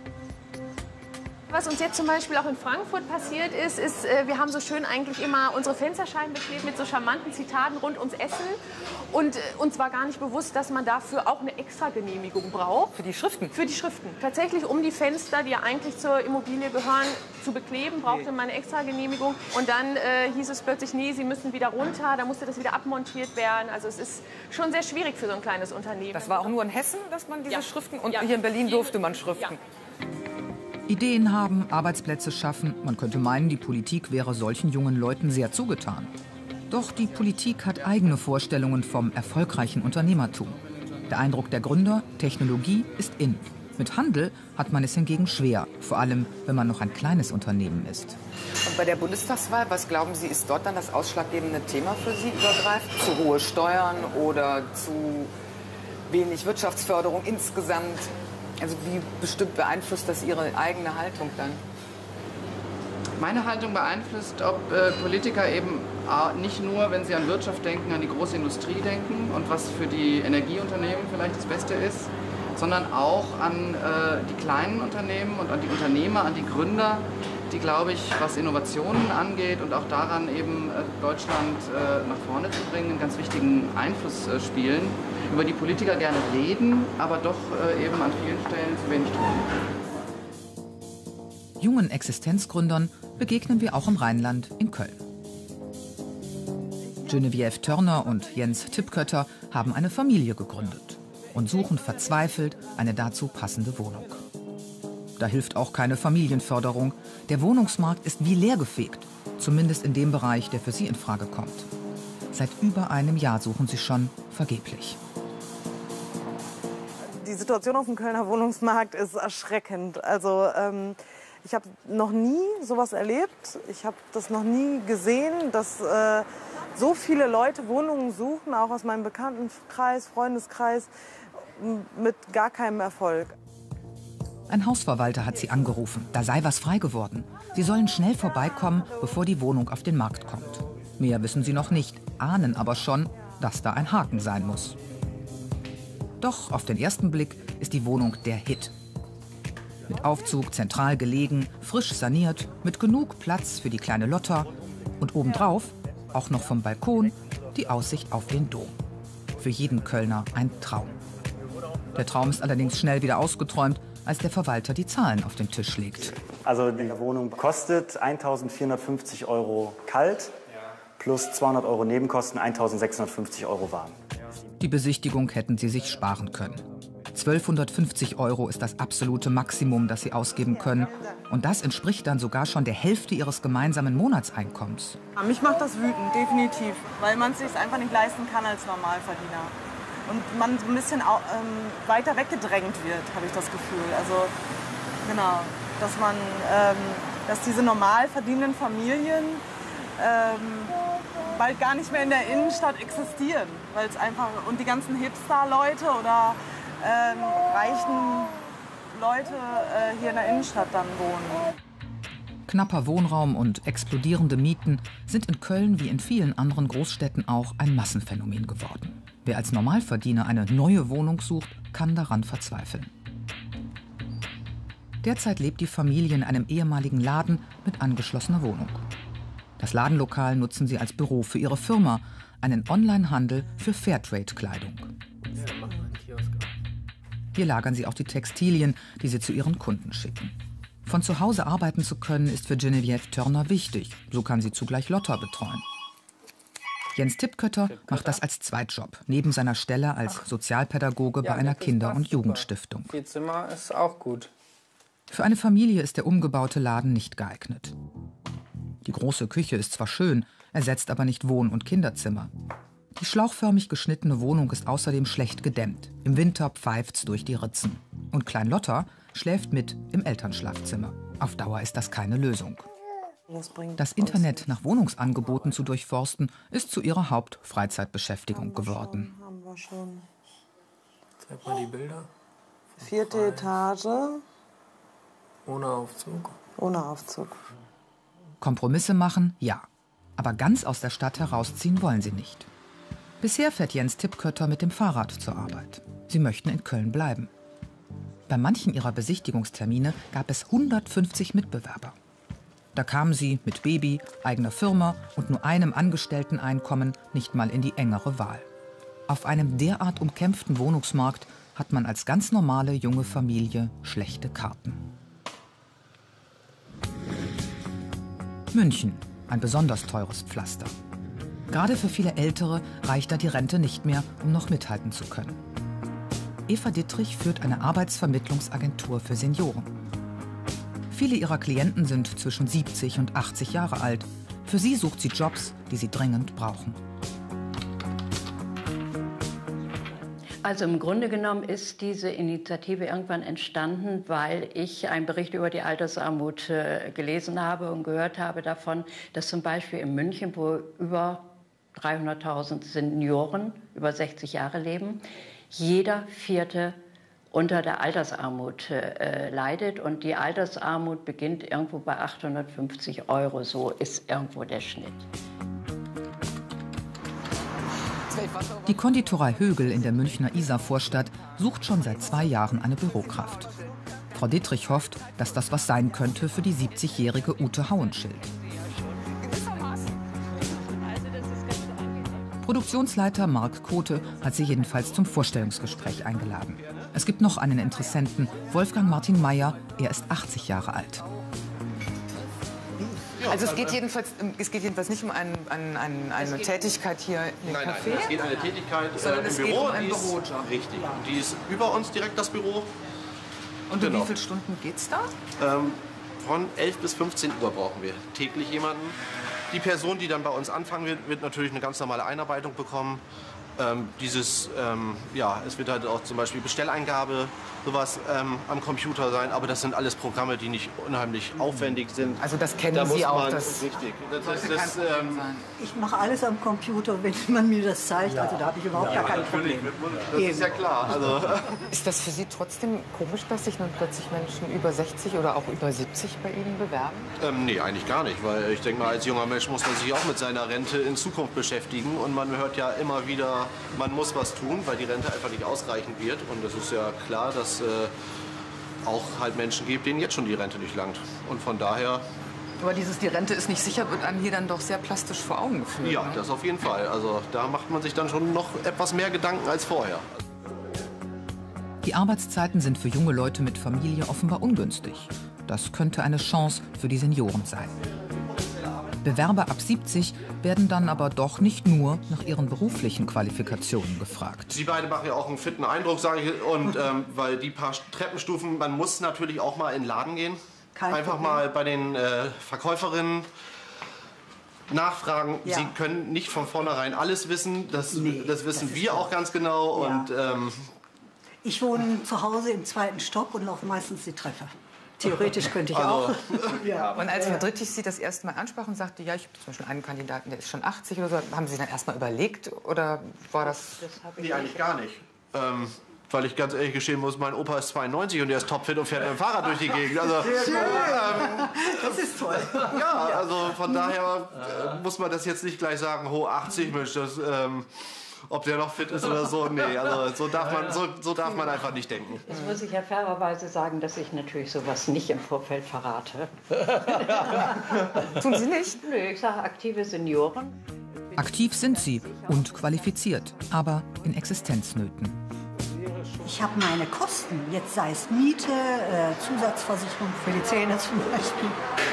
Was uns jetzt zum Beispiel auch in Frankfurt passiert ist, wir haben so schön eigentlich immer unsere Fensterscheiben beklebt mit so charmanten Zitaten rund ums Essen. Und uns war gar nicht bewusst, dass man dafür auch eine Extra-Genehmigung braucht. Für die Schriften? Für die Schriften. Tatsächlich, um die Fenster, die ja eigentlich zur Immobilie gehören, zu bekleben, brauchte man eine Extra-Genehmigung. Und dann hieß es plötzlich, nee, sie müssen wieder runter, da musste das wieder abmontiert werden. Also es ist schon sehr schwierig für so ein kleines Unternehmen. Das war auch nur in Hessen, dass man diese Schriften... Und hier in Berlin durfte man Schriften. Ja. Ideen haben, Arbeitsplätze schaffen. Man könnte meinen, die Politik wäre solchen jungen Leuten sehr zugetan. Doch die Politik hat eigene Vorstellungen vom erfolgreichen Unternehmertum. Der Eindruck der Gründer, Technologie ist in. Mit Handel hat man es hingegen schwer, vor allem wenn man noch ein kleines Unternehmen ist. Und bei der Bundestagswahl, was glauben Sie, ist dort dann das ausschlaggebende Thema für Sie übergreifend? Zu hohe Steuern oder zu wenig Wirtschaftsförderung insgesamt. Also wie bestimmt beeinflusst das Ihre eigene Haltung dann? Meine Haltung beeinflusst, ob Politiker eben nicht nur, wenn sie an Wirtschaft denken, an die große Industrie denken und was für die Energieunternehmen vielleicht das Beste ist, sondern auch an die kleinen Unternehmen und an die Unternehmer, an die Gründer, die, glaube ich, was Innovationen angeht und auch daran eben Deutschland nach vorne zu bringen, einen ganz wichtigen Einfluss spielen, über die Politiker gerne reden, aber doch eben an vielen Stellen zu wenig tun. Jungen Existenzgründern begegnen wir auch im Rheinland in Köln. Geneviève Törner und Jens Tippkötter haben eine Familie gegründet und suchen verzweifelt eine dazu passende Wohnung. Da hilft auch keine Familienförderung. Der Wohnungsmarkt ist wie leergefegt, zumindest in dem Bereich, der für sie in Frage kommt. Seit über einem Jahr suchen sie schon vergeblich. Die Situation auf dem Kölner Wohnungsmarkt ist erschreckend. Also ich habe noch nie sowas erlebt. Ich habe das noch nie gesehen, dass so viele Leute Wohnungen suchen, auch aus meinem Bekanntenkreis, Freundeskreis, mit gar keinem Erfolg. Ein Hausverwalter hat sie angerufen, da sei was frei geworden. Sie sollen schnell vorbeikommen, bevor die Wohnung auf den Markt kommt. Mehr wissen sie noch nicht, ahnen aber schon, dass da ein Haken sein muss. Doch auf den ersten Blick ist die Wohnung der Hit. Mit Aufzug, zentral gelegen, frisch saniert, mit genug Platz für die kleine Lotta und obendrauf, auch noch vom Balkon, die Aussicht auf den Dom. Für jeden Kölner ein Traum. Der Traum ist allerdings schnell wieder ausgeträumt, als der Verwalter die Zahlen auf den Tisch legt. Also die Wohnung kostet 1.450 € kalt plus 200 € Nebenkosten, 1.650 € warm. Die Besichtigung hätten sie sich sparen können. 1.250 € ist das absolute Maximum, das sie ausgeben können. Und das entspricht dann sogar schon der Hälfte ihres gemeinsamen Monatseinkommens. Mich macht das wütend, definitiv, weil man es sich einfach nicht leisten kann als Normalverdiener. Und man so ein bisschen weiter weggedrängt wird, habe ich das Gefühl. Also genau, dass diese normal verdienenden Familien bald gar nicht mehr in der Innenstadt existieren, weil es einfach und die ganzen Hipster-Leute oder reichen Leute hier in der Innenstadt dann wohnen. Knapper Wohnraum und explodierende Mieten sind in Köln wie in vielen anderen Großstädten auch ein Massenphänomen geworden. Wer als Normalverdiener eine neue Wohnung sucht, kann daran verzweifeln. Derzeit lebt die Familie in einem ehemaligen Laden mit angeschlossener Wohnung. Das Ladenlokal nutzen sie als Büro für ihre Firma, einen Onlinehandel für Fairtrade-Kleidung. Hier lagern sie auch die Textilien, die sie zu ihren Kunden schicken. Von zu Hause arbeiten zu können, ist für Geneviève Törner wichtig. So kann sie zugleich Lotta betreuen. Jens Tippkötter macht das als Zweitjob, neben seiner Stelle als Sozialpädagoge bei einer Kinder- und Jugendstiftung. 4 Zimmer ist auch gut. Für eine Familie ist der umgebaute Laden nicht geeignet. Die große Küche ist zwar schön, ersetzt aber nicht Wohn- und Kinderzimmer. Die schlauchförmig geschnittene Wohnung ist außerdem schlecht gedämmt. Im Winter pfeift's durch die Ritzen. Und Klein Lotta schläft mit im Elternschlafzimmer. Auf Dauer ist das keine Lösung. Das Internet nach Wohnungsangeboten zu durchforsten, ist zu ihrer Hauptfreizeitbeschäftigung geworden. Haben wir schon. Zeig mal die Bilder. 4. Etage. Ohne Aufzug. Ohne Aufzug. Kompromisse machen, ja. Aber ganz aus der Stadt herausziehen wollen sie nicht. Bisher fährt Jens Tippkötter mit dem Fahrrad zur Arbeit. Sie möchten in Köln bleiben. Bei manchen ihrer Besichtigungstermine gab es 150 Mitbewerber. Da kamen sie mit Baby, eigener Firma und nur einem Angestellteneinkommen nicht mal in die engere Wahl. Auf einem derart umkämpften Wohnungsmarkt hat man als ganz normale junge Familie schlechte Karten. München, ein besonders teures Pflaster. Gerade für viele Ältere reicht da die Rente nicht mehr, um noch mithalten zu können. Eva Dittrich führt eine Arbeitsvermittlungsagentur für Senioren. Viele ihrer Klienten sind zwischen 70 und 80 Jahre alt. Für sie sucht sie Jobs, die sie dringend brauchen. Also im Grunde genommen ist diese Initiative irgendwann entstanden, weil ich einen Bericht über die Altersarmut gelesen habe und gehört habe davon, dass zum Beispiel in München, wo über 300.000 Senioren über 60 Jahre leben, jeder Vierte unter der Altersarmut leidet. Und die Altersarmut beginnt irgendwo bei 850 €. So ist irgendwo der Schnitt. Die Konditorei Högel in der Münchner Isarvorstadt sucht schon seit 2 Jahren eine Bürokraft. Frau Dittrich hofft, dass das was sein könnte für die 70-jährige Ute Hauenschild. Produktionsleiter Marc Kote hat sie jedenfalls zum Vorstellungsgespräch eingeladen. Es gibt noch einen Interessenten, Wolfgang Martin Meyer. Er ist 80 Jahre alt. Also es geht jedenfalls nicht um eine Tätigkeit hier in dem Café? Nein, es geht um eine Tätigkeit sondern es im geht Büro. um einen Bürojob. Richtig. Die ist über uns direkt, das Büro. Und um wie viele Stunden geht's da? Von 11 bis 15 Uhr brauchen wir täglich jemanden. Die Person, die dann bei uns anfangen wird natürlich eine ganz normale Einarbeitung bekommen. Es wird halt auch zum Beispiel Bestelleingabe, sowas am Computer sein, aber das sind alles Programme, die nicht unheimlich aufwendig sind. Also das kennen Sie auch, das richtig. Ich mache alles am Computer, wenn man mir das zeigt, also da habe ich überhaupt gar kein Problem. Das ist ja klar. Also. Ist das für Sie trotzdem komisch, dass sich nun plötzlich Menschen über 60 oder auch über 70 bei Ihnen bewerben? Nee, eigentlich gar nicht, weil ich denke mal, als junger Mensch muss man sich auch mit seiner Rente in Zukunft beschäftigen und man hört ja immer wieder, man muss was tun, weil die Rente einfach nicht ausreichen wird. Und es ist ja klar, dass auch halt Menschen gibt, denen jetzt schon die Rente nicht langt. Und von daher... Aber die Rente ist nicht sicher, wird einem hier dann doch sehr plastisch vor Augen geführt. Ja, ne? das auf jeden Fall. Also da macht man sich dann schon noch etwas mehr Gedanken als vorher. Die Arbeitszeiten sind für junge Leute mit Familie offenbar ungünstig. Das könnte eine Chance für die Senioren sein. Bewerber ab 70 werden dann aber doch nicht nur nach ihren beruflichen Qualifikationen gefragt. Sie beide machen ja auch einen fitten Eindruck, sage ich. Und weil die paar Treppenstufen, man muss natürlich auch mal in den Laden gehen. Einfach mal bei den Verkäuferinnen nachfragen. Ja. Sie können nicht von vornherein alles wissen. Das wissen wir auch ganz genau. Ja. Und, ich wohne zu Hause im 2. Stock und laufe meistens die Treppe. Theoretisch könnte ich auch. Ja. Und als Frau Dittrich Sie das erste Mal ansprach und sagte, ja, ich habe zum Beispiel einen Kandidaten, der ist schon 80 oder so, haben Sie dann erst mal überlegt oder war das... Nee, eigentlich gar nicht. Weil ich ganz ehrlich gestehen muss, mein Opa ist 92 und der ist topfit und fährt mit dem Fahrrad durch die Gegend. Also, das ist toll. Ja, also von daher muss man das jetzt nicht gleich sagen, 80, Mensch, das... ob der noch fit ist oder so, nee, also so darf man einfach nicht denken. Jetzt muss ich ja fairerweise sagen, dass ich natürlich sowas nicht im Vorfeld verrate. Tun Sie nicht? Nö, ich sage aktive Senioren. Aktiv sind sie und qualifiziert, aber in Existenznöten. Ich habe meine Kosten, jetzt sei es Miete, Zusatzversicherung für die Zähne zum Beispiel.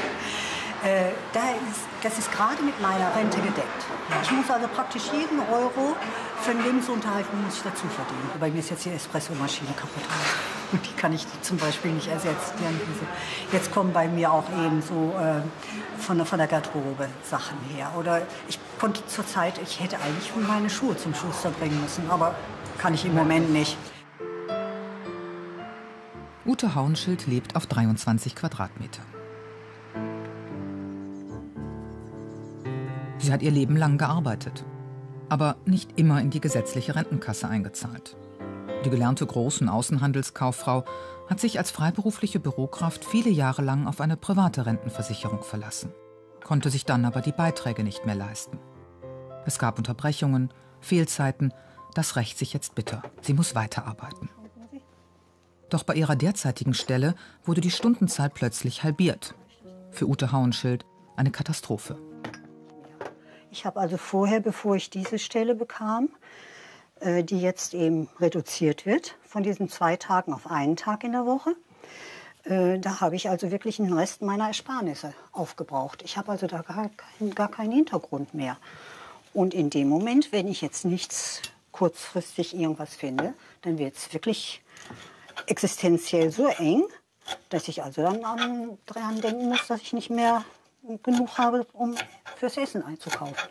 Das ist gerade mit meiner Rente gedeckt. Ich muss also praktisch jeden Euro für den Lebensunterhalt muss ich dazu verdienen. Bei mir ist jetzt die Espresso-Maschine kaputt. Und die kann ich zum Beispiel nicht ersetzen. Jetzt kommen bei mir auch eben so von der Garderobe Sachen her. Oder ich konnte zurzeit, ich hätte eigentlich meine Schuhe zum Schuster bringen müssen, aber kann ich im Moment nicht. Ute Hauenschild lebt auf 23 Quadratmeter. Sie hat ihr Leben lang gearbeitet, aber nicht immer in die gesetzliche Rentenkasse eingezahlt. Die gelernte Groß- und Außenhandelskauffrau hat sich als freiberufliche Bürokraft viele Jahre lang auf eine private Rentenversicherung verlassen, konnte sich dann aber die Beiträge nicht mehr leisten. Es gab Unterbrechungen, Fehlzeiten, das rächt sich jetzt bitter. Sie muss weiterarbeiten. Doch bei ihrer derzeitigen Stelle wurde die Stundenzahl plötzlich halbiert. Für Ute Hauenschild eine Katastrophe. Ich habe also vorher, bevor ich diese Stelle bekam, die jetzt eben reduziert wird, von diesen 2 Tagen auf 1 Tag in der Woche, da habe ich also wirklich den Rest meiner Ersparnisse aufgebraucht. Ich habe also da gar keinen Hintergrund mehr. Und in dem Moment, wenn ich jetzt nichts kurzfristig irgendwas finde, dann wird es wirklich existenziell so eng, dass ich also dann daran denken muss, dass ich nicht mehr genug habe, um fürs Essen einzukaufen.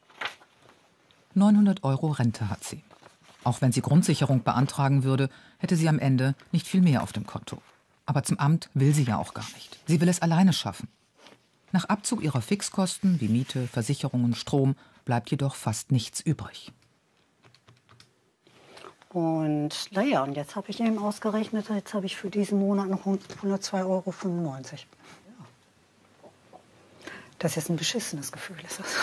900 € Rente hat sie. Auch wenn sie Grundsicherung beantragen würde, hätte sie am Ende nicht viel mehr auf dem Konto. Aber zum Amt will sie ja auch gar nicht. Sie will es alleine schaffen. Nach Abzug ihrer Fixkosten wie Miete, Versicherungen, Strom bleibt jedoch fast nichts übrig. Und naja, und jetzt habe ich eben ausgerechnet, jetzt habe ich für diesen Monat noch 102,95 Euro. Das ist ein beschissenes Gefühl, ist das.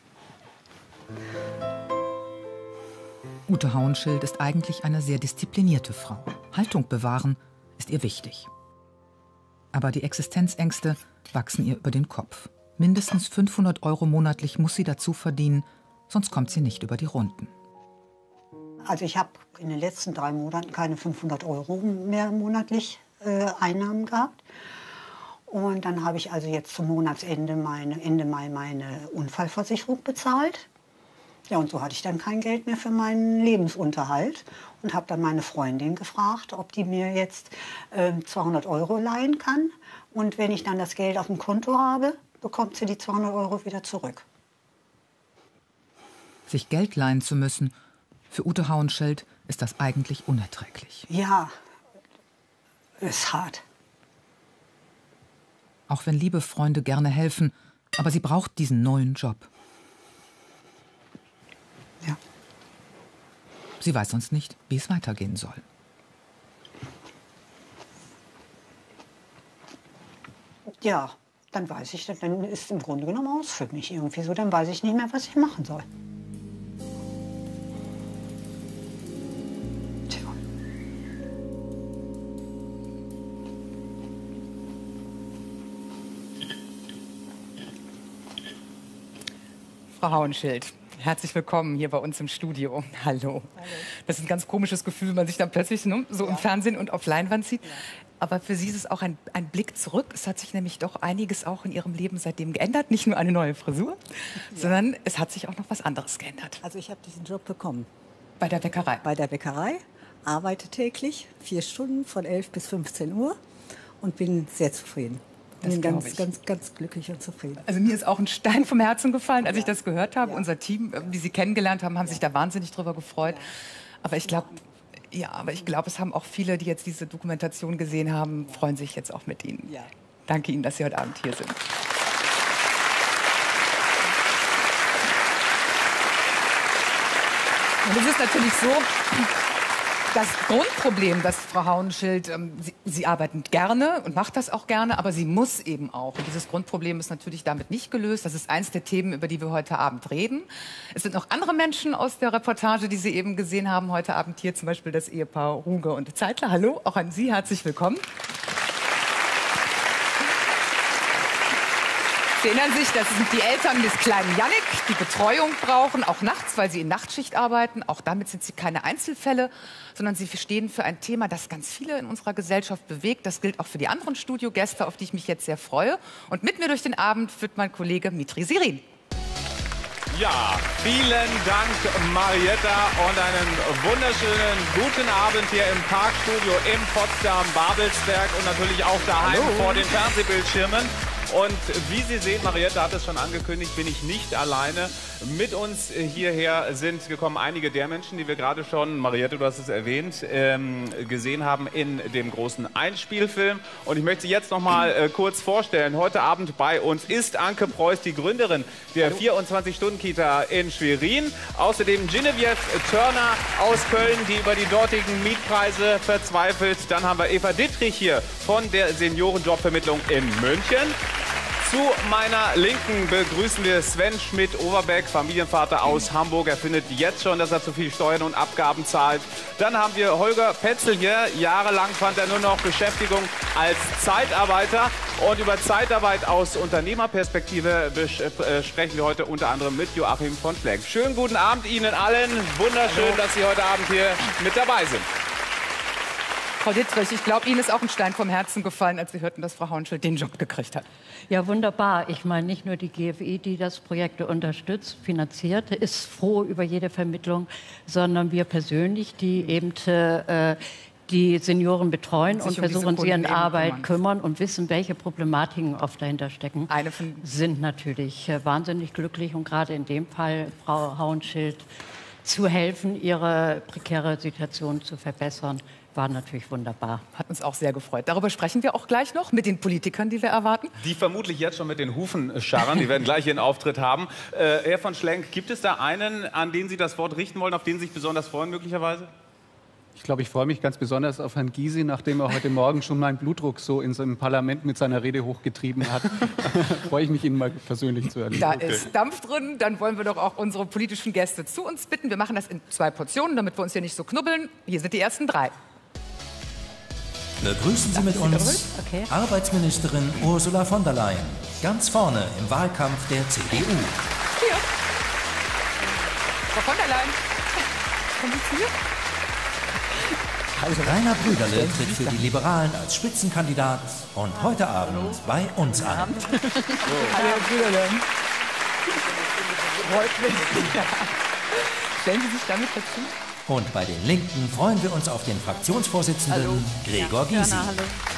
Ute Hauenschild ist eigentlich eine sehr disziplinierte Frau. Haltung bewahren ist ihr wichtig. Aber die Existenzängste wachsen ihr über den Kopf. Mindestens 500 Euro monatlich muss sie dazu verdienen, sonst kommt sie nicht über die Runden. Also ich habe in den letzten 3 Monaten keine 500 Euro mehr monatlich Einnahmen gehabt. Und dann habe ich also jetzt zum Monatsende Ende Mai meine Unfallversicherung bezahlt. Ja, und so hatte ich dann kein Geld mehr für meinen Lebensunterhalt und habe dann meine Freundin gefragt, ob die mir jetzt 200 Euro leihen kann. Und wenn ich dann das Geld auf dem Konto habe, bekommt sie die 200 Euro wieder zurück. Sich Geld leihen zu müssen, für Ute Hauenschild ist das eigentlich unerträglich. Ja, ist hart. Auch wenn liebe Freunde gerne helfen, aber sie braucht diesen neuen Job. Ja. Sie weiß sonst nicht, wie es weitergehen soll. Ja, dann weiß ich, dann ist im Grunde genommen aus für mich irgendwie so. Dann weiß ich nicht mehr, was ich machen soll. Frau Hauenschild, herzlich willkommen hier bei uns im Studio. Hallo. Das ist ein ganz komisches Gefühl, wenn man sich dann plötzlich so im Fernsehen und auf Leinwand sieht. Aber für Sie ist es auch ein Blick zurück. Es hat sich nämlich doch einiges auch in Ihrem Leben seitdem geändert. Nicht nur eine neue Frisur, sondern es hat sich auch noch was anderes geändert. Also ich habe diesen Job bekommen. Bei der Bäckerei? Bei der Bäckerei, arbeite täglich 4 Stunden von 11 bis 15 Uhr und bin sehr zufrieden. Das bin glaube ich. ganz glücklich und zufrieden. Also mir ist auch ein Stein vom Herzen gefallen, als ich das gehört habe. Unser Team, die Sie kennengelernt haben, haben sich da wahnsinnig drüber gefreut. Aber ich glaube, es haben auch viele, die jetzt diese Dokumentation gesehen haben, freuen sich jetzt auch mit Ihnen. Ja. Danke Ihnen, dass Sie heute Abend hier sind. Und es ist natürlich so, das Grundproblem, das Frau Hauenschild, sie arbeitet gerne und macht das auch gerne, aber sie muss eben auch. Und dieses Grundproblem ist natürlich damit nicht gelöst. Das ist eins der Themen, über die wir heute Abend reden. Es sind noch andere Menschen aus der Reportage, die Sie eben gesehen haben, heute Abend hier, zum Beispiel das Ehepaar Ruge und Zeitler. Hallo, auch an Sie, herzlich willkommen. Sie erinnern sich, das sind die Eltern des kleinen Jannik, die Betreuung brauchen, auch nachts, weil sie in Nachtschicht arbeiten. Auch damit sind sie keine Einzelfälle, sondern sie stehen für ein Thema, das ganz viele in unserer Gesellschaft bewegt. Das gilt auch für die anderen Studiogäste, auf die ich mich jetzt sehr freue. Und mit mir durch den Abend führt mein Kollege Mitri Sirin. Ja, vielen Dank, Marietta, und einen wunderschönen guten Abend hier im Parkstudio in Potsdam-Babelsberg und natürlich auch daheim vor den Fernsehbildschirmen. Und wie Sie sehen, Marietta hat es schon angekündigt, bin ich nicht alleine. Mit uns hierher sind gekommen einige der Menschen, die wir gerade schon, Marietta, du hast es erwähnt, gesehen haben in dem großen Einspielfilm. Und ich möchte Sie jetzt noch mal kurz vorstellen. Heute Abend bei uns ist Anke Preuß, die Gründerin der 24-Stunden-Kita in Schwerin. Außerdem Genevieve Turner aus Köln, die über die dortigen Mietpreise verzweifelt. Dann haben wir Eva Dittrich hier von der Seniorenjobvermittlung in München. Zu meiner Linken begrüßen wir Sven Schmidt-Overbeck, Familienvater aus Hamburg. Er findet jetzt schon, dass er zu viel Steuern und Abgaben zahlt. Dann haben wir Holger Petzel hier. Jahrelang fand er nur noch Beschäftigung als Zeitarbeiter. Und über Zeitarbeit aus Unternehmerperspektive sprechen wir heute unter anderem mit Joachim von Schlenk. Schönen guten Abend Ihnen allen. Wunderschön, dass Sie heute Abend hier mit dabei sind. Frau Dittrich, ich glaube, Ihnen ist auch ein Stein vom Herzen gefallen, als Sie hörten, dass Frau Hauenschild den Job gekriegt hat. Ja, wunderbar. Ich meine, nicht nur die GFI, die das Projekt unterstützt, finanziert, ist froh über jede Vermittlung, sondern wir persönlich, die eben die Senioren betreuen und versuchen, sie an Arbeit kümmern und wissen, welche Problematiken oft dahinter stecken, sind natürlich wahnsinnig glücklich. Und gerade in dem Fall, Frau Hauenschild, zu helfen, ihre prekäre Situation zu verbessern, war natürlich wunderbar. Hat uns auch sehr gefreut. Darüber sprechen wir auch gleich noch mit den Politikern, die wir erwarten. Die vermutlich jetzt schon mit den Hufen scharren. Die werden gleich ihren Auftritt haben. Herr von Schlenk, gibt es da einen, an den Sie das Wort richten wollen, auf den Sie sich besonders freuen möglicherweise? Ich glaube, ich freue mich ganz besonders auf Herrn Gysi, nachdem er heute Morgen schon meinen Blutdruck so in seinem Parlament mit seiner Rede hochgetrieben hat. Freue ich mich, ihn mal persönlich zu erleben. Da ist Dampf drin, dann wollen wir doch auch unsere politischen Gäste zu uns bitten. Wir machen das in 2 Portionen, damit wir uns hier nicht so knubbeln. Hier sind die ersten 3. Begrüßen Sie mit uns Arbeitsministerin Ursula von der Leyen, ganz vorne im Wahlkampf der CDU. Hier. Frau von der Leyen. Kommen Sie zu mir? Rainer Brüderle tritt für die Liberalen als Spitzenkandidat und heute Abend bei uns an. Hallo, Herr Brüderle. Freut mich. Ja. Stellen Sie sich damit dazu? Und bei den Linken freuen wir uns auf den Fraktionsvorsitzenden Gregor Gysi. Hallo.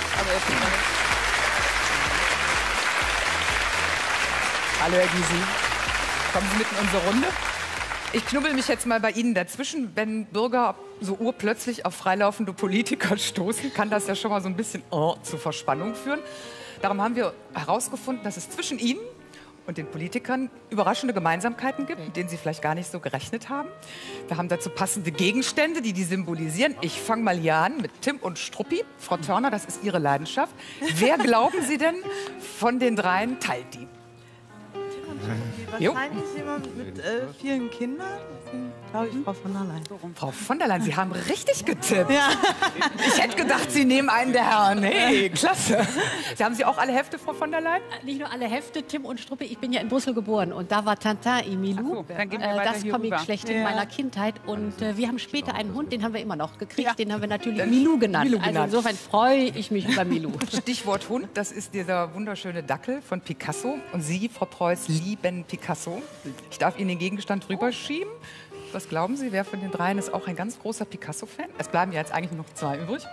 Hallo, Herr Gysi. Kommen Sie mit in unsere Runde? Ich knubbel mich jetzt mal bei Ihnen dazwischen. Wenn Bürger so urplötzlich auf freilaufende Politiker stoßen, kann das ja schon mal so ein bisschen zu Verspannung führen. Darum haben wir herausgefunden, dass es zwischen Ihnen und den Politikern überraschende Gemeinsamkeiten gibt, mit denen Sie vielleicht gar nicht so gerechnet haben. Wir haben dazu passende Gegenstände, die symbolisieren. Ich fange mal hier an mit Tim und Struppi. Frau Törner, das ist Ihre Leidenschaft. Wer glauben Sie denn von den 3 teilt die? Wahrscheinlich jemand mit vielen Kindern. Glaube ich, Frau von der Leyen. Frau von der Leyen, Sie haben richtig getippt. Ja. Ich hätte gedacht, Sie nehmen einen der Herren. Hey, klasse. Haben Sie auch alle Hefte, Frau von der Leyen? Nicht nur alle Hefte, Tim und Struppi. Ich bin ja in Brüssel geboren und da war Tintin Emilou, das Comic schlechthin meiner Kindheit. Und wir haben später einen Hund, den haben wir immer noch gekriegt. Den haben wir natürlich Milou genannt. Also insofern freue ich mich über Milou. Stichwort Hund, das ist dieser wunderschöne Dackel von Picasso. Und Sie, Frau Preuß, lieben Picasso. Ich darf Ihnen den Gegenstand rüberschieben. Was glauben Sie, wer von den 3 ist auch ein ganz großer Picasso-Fan? Es bleiben ja jetzt eigentlich nur noch 2 übrig.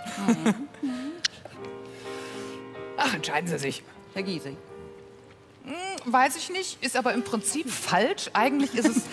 Ach, entscheiden Sie sich. Herr Gysi. Weiß ich nicht, ist aber im Prinzip falsch. Eigentlich ist es...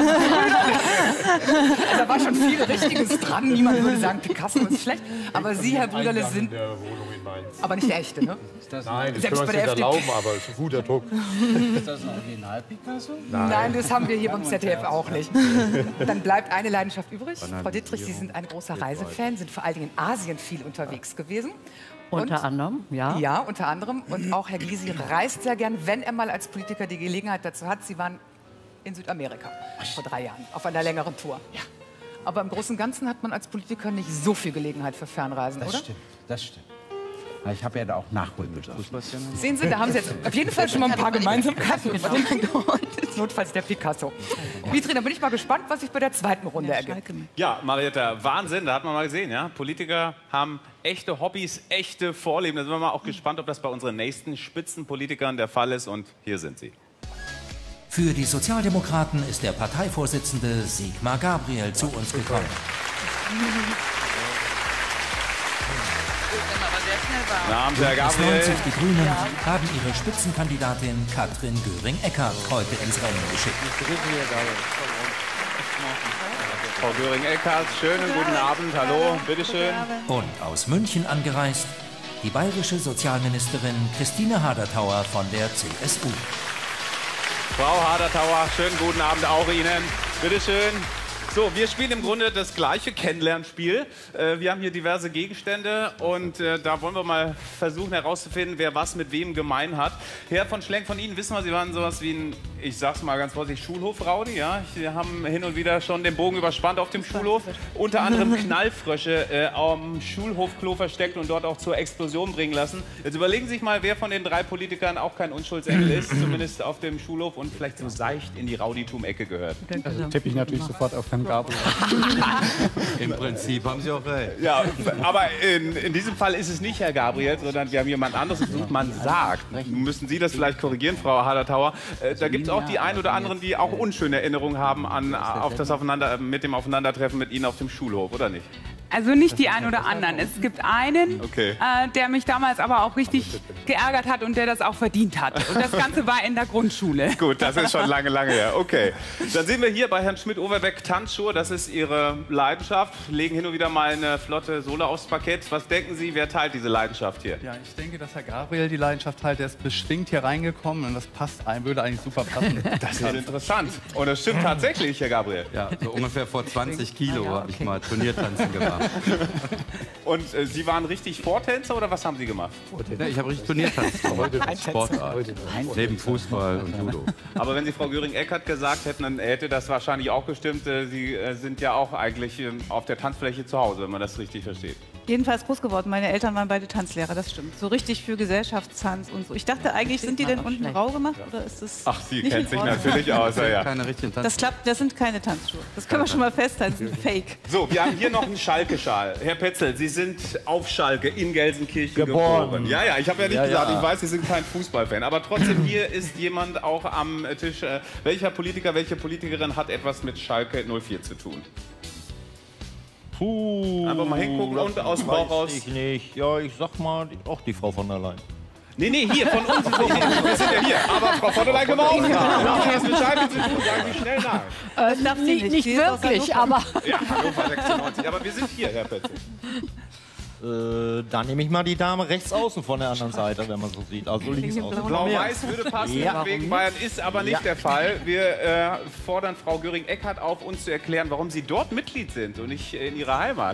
Da war schon viel Richtiges dran. Niemand würde sagen, Picasso ist schlecht. Aber Sie, Herr Brüderle, sind... Aber nicht der echte, ne? Nein, das selbst können bei wir der uns nicht erlauben, aber es ist ein guter Druck. Ist das ein Original-Picasso? Nein, das haben wir hier beim ZDF auch nicht. Dann bleibt eine Leidenschaft übrig. Frau Dittrich, Sie sind ein großer Reisefan, sind vor allen Dingen in Asien viel unterwegs gewesen. Unter anderem, ja. Ja, unter anderem. Und auch Herr Gysi reist sehr gern, wenn er mal als Politiker die Gelegenheit dazu hat. Sie waren in Südamerika vor 3 Jahren auf einer längeren Tour. Ja. Aber im Großen und Ganzen hat man als Politiker nicht so viel Gelegenheit für Fernreisen, oder? Das stimmt. Ich habe ja da auch Nachholbedarf. Sehen Sie, da haben Sie jetzt auf jeden Fall schon mal ein paar Gemeinsamkeiten. Notfalls der Picasso. Vitri, da bin ich mal gespannt, was sich bei der 2. Runde ergibt. Ja, Marietta, Wahnsinn, da hat man mal gesehen, ja. Politiker haben echte Hobbys, echte Vorlieben. Da sind wir mal auch gespannt, ob das bei unseren nächsten Spitzenpolitikern der Fall ist. Und hier sind sie. Für die Sozialdemokraten ist der Parteivorsitzende Sigmar Gabriel zu uns gekommen. Namens Herr Gabriel. 90 die Grünen haben ihre Spitzenkandidatin Katrin Göring-Eckardt heute ins Rennen geschickt. Frau Göring-Eckardt, schönen guten Abend, hallo, bitteschön. Und aus München angereist, die bayerische Sozialministerin Christine Haderthauer von der CSU. Frau Haderthauer, schönen guten Abend auch Ihnen, bitteschön. So, wir spielen im Grunde das gleiche Kennenlernspiel. Wir haben hier diverse Gegenstände und da wollen wir mal versuchen herauszufinden, wer was mit wem gemein hat. Herr von Schlenk, von Ihnen wissen wir, Sie waren sowas wie ein, ich sag's mal ganz vorsichtig, Schulhofraudi. Ja? Sie haben hin und wieder schon den Bogen überspannt auf dem Schulhof. Unter anderem Knallfrösche am Schulhofklo versteckt und dort auch zur Explosion bringen lassen. Jetzt überlegen Sie sich mal, wer von den 3 Politikern auch kein Unschuldsengel ist, zumindest auf dem Schulhof und vielleicht so seicht in die Rauditum-Ecke gehört. Also tippe ich natürlich sofort auf Herrn Gabriel. Im Prinzip haben Sie auch recht. Ja, aber in diesem Fall ist es nicht Herr Gabriel, sondern wir haben jemand anderes gesucht. Man sagt, müssen Sie das vielleicht korrigieren, Frau Haderthauer, da gibt es auch die ein oder anderen, die auch unschöne Erinnerungen haben auf das mit dem Aufeinandertreffen mit Ihnen auf dem Schulhof, oder nicht? Also nicht die einen oder anderen. Es gibt einen, der mich damals aber auch richtig geärgert hat und der das auch verdient hat. Und das Ganze war in der Grundschule. Gut, das ist schon lange, lange her. Okay. Dann sehen wir hier bei Herrn Schmidt-Overbeck Tanzschuhe. Das ist Ihre Leidenschaft. Legen hin und wieder mal eine flotte Sohle aufs Parkett. Was denken Sie, wer teilt diese Leidenschaft hier? Ja, ich denke, dass Herr Gabriel die Leidenschaft teilt. Der ist beschwingt hier reingekommen und das passt würde eigentlich super passen. Das ist interessant. Und das stimmt tatsächlich, Herr Gabriel. Ja, so ungefähr vor 20 Kilo habe ich mal Turniertanzen gemacht. Und Sie waren richtig Vortänzer oder was haben Sie gemacht? Ja, ich habe richtig Turniertanz gemacht. Sportart. Neben Fußball und Judo. Aber wenn Sie Frau Göring-Eckardt gesagt hätten, dann hätte das wahrscheinlich auch gestimmt. Sie sind ja auch eigentlich auf der Tanzfläche zu Hause, wenn man das richtig versteht. Jedenfalls groß geworden. Meine Eltern waren beide Tanzlehrer, das stimmt. So richtig für Gesellschaftstanz und so. Ich dachte eigentlich, sind die denn unten rau gemacht oder ist das? Ach, Sie kennt sich natürlich aus, ja. Keine richtigen Das klappt, das sind keine Tanzschuhe. Das können wir schon mal festhalten, das sind Fake. So, wir haben hier noch einen Schalke-Schal. Herr Petzel, Sie sind auf Schalke in Gelsenkirchen geboren. Ja, ja, ich habe ja nicht gesagt, ich weiß, Sie sind kein Fußballfan. Aber trotzdem, hier ist jemand auch am Tisch. Welcher Politiker, welche Politikerin hat etwas mit Schalke 04 zu tun? Einfach mal hingucken und aus dem Bauch raus. Ich nicht. Ja, ich sag mal, auch die Frau von der Leyen. Nee, hier, von uns. Wir sind ja hier. Aber Frau von der Leyen können wir auch fragen. Haben Sie was mit Schalke zu tun? Sagen Sie schnell nein. Das darf sie Nicht wirklich, aber... Ja, Hannover 96. Aber wir sind hier, Herr Petzel. Da nehme ich mal die Dame rechts außen von der anderen Seite, wenn man so sieht. Also links außen. Blau-Weiß würde passen, wegen Bayern ist aber nicht der Fall. Wir fordern Frau Göring-Eckardt auf, uns zu erklären, warum Sie dort Mitglied sind und nicht in Ihrer Heimat.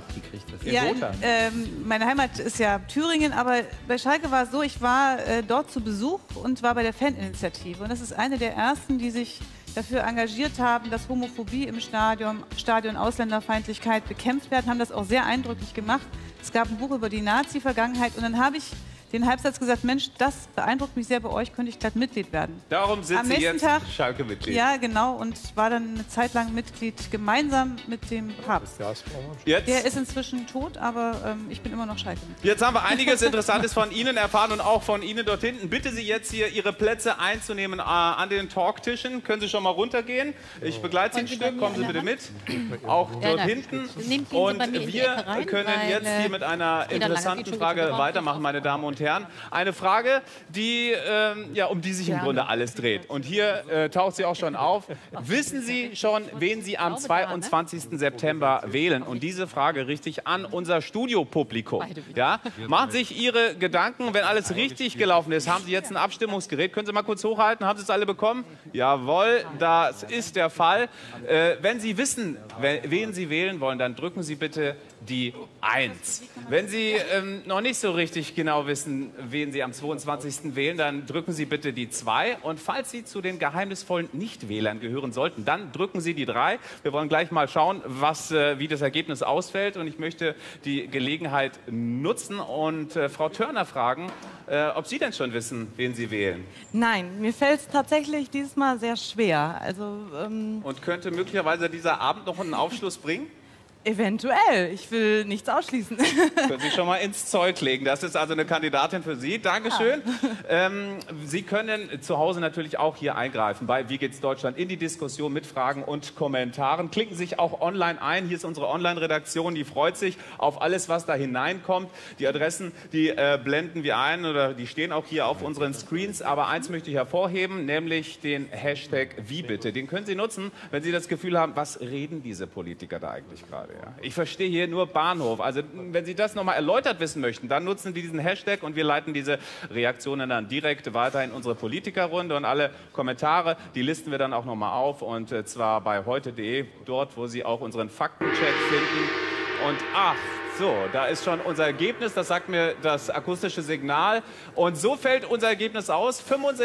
Meine Heimat ist ja Thüringen, aber bei Schalke war es so, ich war dort zu Besuch und war bei der Faninitiative. Und das ist eine der ersten, die sich dafür engagiert haben, dass Homophobie im Stadion, Ausländerfeindlichkeit bekämpft werden, haben das auch sehr eindrücklich gemacht. Es gab ein Buch über die Nazi-Vergangenheit und dann habe ich den Halbsatz gesagt, Mensch, das beeindruckt mich sehr bei euch, könnte ich glatt Mitglied werden. Darum sind Am Sie nächsten jetzt Tag, Schalke-Mitglied. Ja, genau, und war dann eine Zeit lang Mitglied gemeinsam mit dem Papst. Jetzt? Der ist inzwischen tot, aber ich bin immer noch Schalke. Jetzt haben wir einiges Interessantes von Ihnen erfahren und auch von Ihnen dort hinten. Bitte Sie jetzt hier Ihre Plätze einzunehmen an den Talktischen. Können Sie schon mal runtergehen? Ich begleite Sie ein Stück, kommen Sie bitte mit. Auch dort hinten. Und wir können jetzt hier mit einer interessanten Frage weitermachen, meine Damen und Herren. Eine Frage, die, um die sich im Grunde alles dreht. Und hier taucht sie auch schon auf. Wissen Sie schon, wen Sie am 22. September wählen? Und diese Frage richte ich an unser Studiopublikum. Ja? Machen Sie sich Ihre Gedanken, wenn alles richtig gelaufen ist. Haben Sie jetzt ein Abstimmungsgerät? Können Sie mal kurz hochhalten? Haben Sie es alle bekommen? Jawohl, das ist der Fall. Wenn Sie wissen, wen Sie wählen wollen, dann drücken Sie bitte die 1. Wenn Sie noch nicht so richtig genau wissen, wen Sie am 22. wählen, dann drücken Sie bitte die 2. Und falls Sie zu den geheimnisvollen Nichtwählern gehören sollten, dann drücken Sie die 3. Wir wollen gleich mal schauen, wie das Ergebnis ausfällt. Und ich möchte die Gelegenheit nutzen und Frau Törner fragen, ob Sie denn schon wissen, wen Sie wählen. Nein, mir fällt es tatsächlich dieses Mal sehr schwer. Also, und könnte möglicherweise dieser Abend noch einen Aufschluss bringen? Eventuell. Ich will nichts ausschließen. Können Sie schon mal ins Zeug legen. Das ist also eine Kandidatin für Sie. Dankeschön. Ja. Sie können zu Hause natürlich auch hier eingreifen bei Wie geht's Deutschland in die Diskussion mit Fragen und Kommentaren. Klicken sich auch online ein. Hier ist unsere Online-Redaktion. Die freut sich auf alles, was da hineinkommt. Die Adressen, die blenden wir ein oder die stehen auch hier auf unseren Screens. Aber eins möchte ich hervorheben, nämlich den Hashtag Wie bitte. Den können Sie nutzen, wenn Sie das Gefühl haben, was reden diese Politiker da eigentlich gerade? Ja. Ich verstehe hier nur Bahnhof. Also wenn Sie das nochmal erläutert wissen möchten, dann nutzen Sie diesen Hashtag und wir leiten diese Reaktionen dann direkt weiter in unsere Politikerrunde und alle Kommentare, die listen wir dann auch nochmal auf und zwar bei heute.de, dort, wo Sie auch unseren Faktencheck finden. Und ach, so, da ist schon unser Ergebnis, das sagt mir das akustische Signal. Und so fällt unser Ergebnis aus.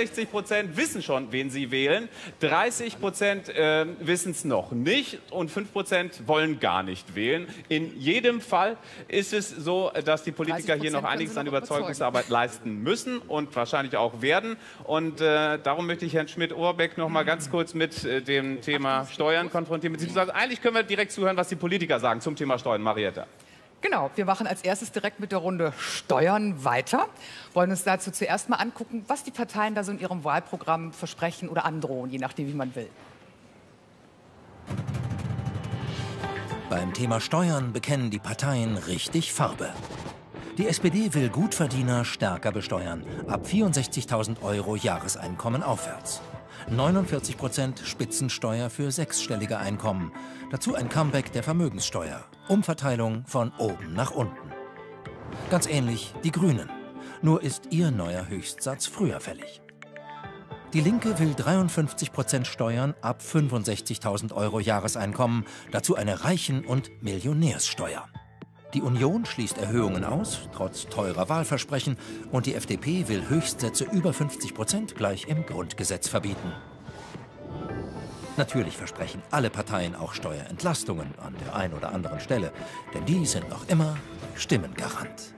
65% wissen schon, wen sie wählen. 30% wissen es noch nicht und 5% wollen gar nicht wählen. In jedem Fall ist es so, dass die Politiker hier noch einiges an Überzeugungsarbeit leisten müssen und wahrscheinlich auch werden. Und darum möchte ich Herrn Schmidt-Oberbeck noch mal ganz kurz mit dem Thema Steuern konfrontieren. Beziehungsweise eigentlich können wir direkt zuhören, was die Politiker sagen zum Thema Steuern. Marietta. Genau, wir machen als erstes direkt mit der Runde Steuern weiter. Wollen uns dazu zuerst mal angucken, was die Parteien da so in ihrem Wahlprogramm versprechen oder androhen, je nachdem, wie man will. Beim Thema Steuern bekennen die Parteien richtig Farbe. Die SPD will Gutverdiener stärker besteuern, ab 64.000 € Jahreseinkommen aufwärts. 49% Spitzensteuer für sechsstellige Einkommen. Dazu ein Comeback der Vermögenssteuer. Umverteilung von oben nach unten. Ganz ähnlich die Grünen. Nur ist ihr neuer Höchstsatz früher fällig. Die Linke will 53% Steuern ab 65.000 € Jahreseinkommen. Dazu eine Reichen- und Millionärssteuer. Die Union schließt Erhöhungen aus, trotz teurer Wahlversprechen. Und die FDP will Höchstsätze über 50% gleich im Grundgesetz verbieten. Natürlich versprechen alle Parteien auch Steuerentlastungen an der einen oder anderen Stelle. Denn die sind noch immer Stimmengarant.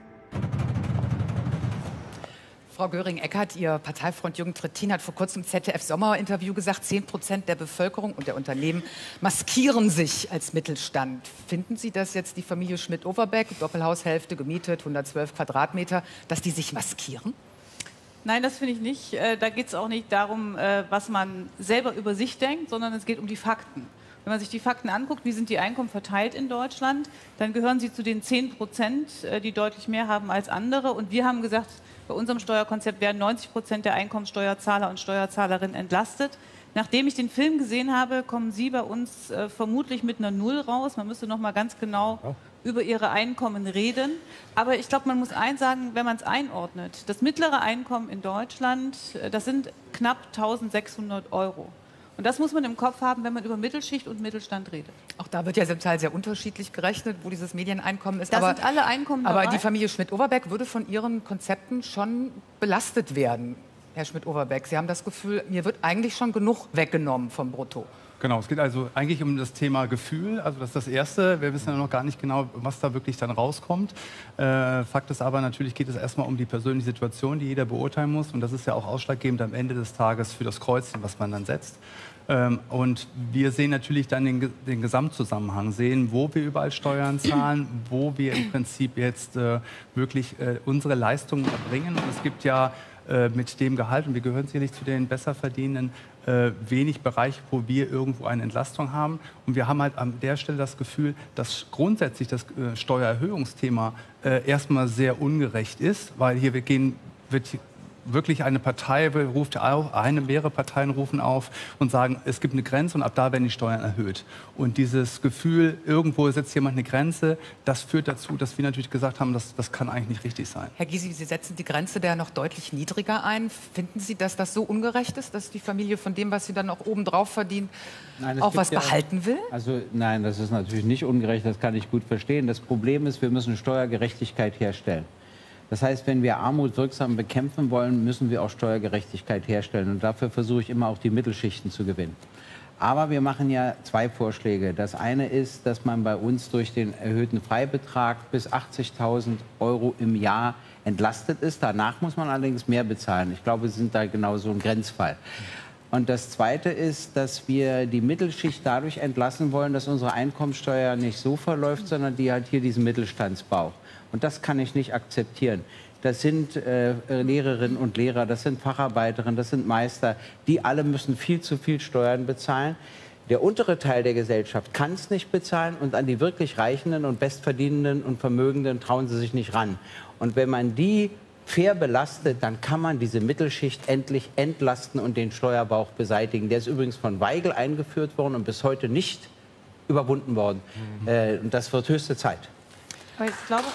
Frau Göring-Eckardt, Ihr Parteifreund Jürgen Trittin hat vor kurzem im ZDF-Sommerinterview gesagt, 10% der Bevölkerung und der Unternehmen maskieren sich als Mittelstand. Finden Sie, dass jetzt die Familie Schmidt-Overbeck, Doppelhaushälfte, gemietet, 112 Quadratmeter, dass die sich maskieren? Nein, das finde ich nicht. Da geht es auch nicht darum, was man selber über sich denkt, sondern es geht um die Fakten. Wenn man sich die Fakten anguckt, wie sind die Einkommen verteilt in Deutschland, dann gehören sie zu den 10%, die deutlich mehr haben als andere. Und wir haben gesagt, bei unserem Steuerkonzept werden 90% der Einkommensteuerzahler und Steuerzahlerinnen entlastet. Nachdem ich den Film gesehen habe, kommen Sie bei uns vermutlich mit einer Null raus. Man müsste noch mal ganz genau über Ihre Einkommen reden. Aber ich glaube, man muss eins sagen, wenn man es einordnet. Das mittlere Einkommen in Deutschland, das sind knapp 1.600 €. Und das muss man im Kopf haben, wenn man über Mittelschicht und Mittelstand redet. Auch da wird ja zum Teil sehr unterschiedlich gerechnet, wo dieses Medieneinkommen ist. Da sind alle Einkommen aber dabei. die Familie Schmidt-Overbeck würde von Ihren Konzepten schon belastet werden. Herr Schmidt-Overbeck, Sie haben das Gefühl, mir wird eigentlich schon genug weggenommen vom Brutto. Genau, es geht also eigentlich um das Thema Gefühl. Also das ist das Erste. Wir wissen ja noch gar nicht genau, was da wirklich dann rauskommt. Fakt ist aber, natürlich geht es erstmal um die persönliche Situation, die jeder beurteilen muss. Und das ist ja auch ausschlaggebend am Ende des Tages für das Kreuzchen, was man dann setzt. Und wir sehen natürlich dann den Gesamtzusammenhang, sehen, wo wir überall Steuern zahlen, wo wir im Prinzip jetzt wirklich unsere Leistungen erbringen. Und es gibt ja mit dem Gehalt, und wir gehören sicherlich zu den Besserverdienenden, wenig Bereiche, wo wir irgendwo eine Entlastung haben. Und wir haben halt an der Stelle das Gefühl, dass grundsätzlich das Steuererhöhungsthema erstmal sehr ungerecht ist, weil hier wird wirklich eine Partei ruft auf, mehrere Parteien rufen auf und sagen, es gibt eine Grenze und ab da werden die Steuern erhöht. Und dieses Gefühl, irgendwo setzt jemand eine Grenze, das führt dazu, dass wir natürlich gesagt haben, das kann eigentlich nicht richtig sein. Herr Gysi, Sie setzen die Grenze der noch deutlich niedriger ein. Finden Sie, dass das so ungerecht ist, dass die Familie von dem, was sie dann auch obendrauf verdient, auch was behalten will? Also nein, das ist natürlich nicht ungerecht, das kann ich gut verstehen. Das Problem ist, wir müssen Steuergerechtigkeit herstellen. Das heißt, wenn wir Armut wirksam bekämpfen wollen, müssen wir auch Steuergerechtigkeit herstellen. Und dafür versuche ich immer auch die Mittelschichten zu gewinnen. Aber wir machen ja zwei Vorschläge. Das eine ist, dass man bei uns durch den erhöhten Freibetrag bis 80.000 € im Jahr entlastet ist. Danach muss man allerdings mehr bezahlen. Ich glaube, Sie sind da genau so ein Grenzfall. Und das Zweite ist, dass wir die Mittelschicht dadurch entlassen wollen, dass unsere Einkommensteuer nicht so verläuft, sondern die hat hier diesen Mittelstandsbauch. Und das kann ich nicht akzeptieren. Das sind Lehrerinnen und Lehrer, das sind Facharbeiterinnen, das sind Meister. Die alle müssen viel zu viel Steuern bezahlen. Der untere Teil der Gesellschaft kann es nicht bezahlen und an die wirklich Reichenden und Bestverdienenden und Vermögenden trauen sie sich nicht ran. Und wenn man die fair belastet, dann kann man diese Mittelschicht endlich entlasten und den Steuerbauch beseitigen. Der ist übrigens von Weigel eingeführt worden und bis heute nicht überwunden worden. Und das wird höchste Zeit. Aber ich glaube,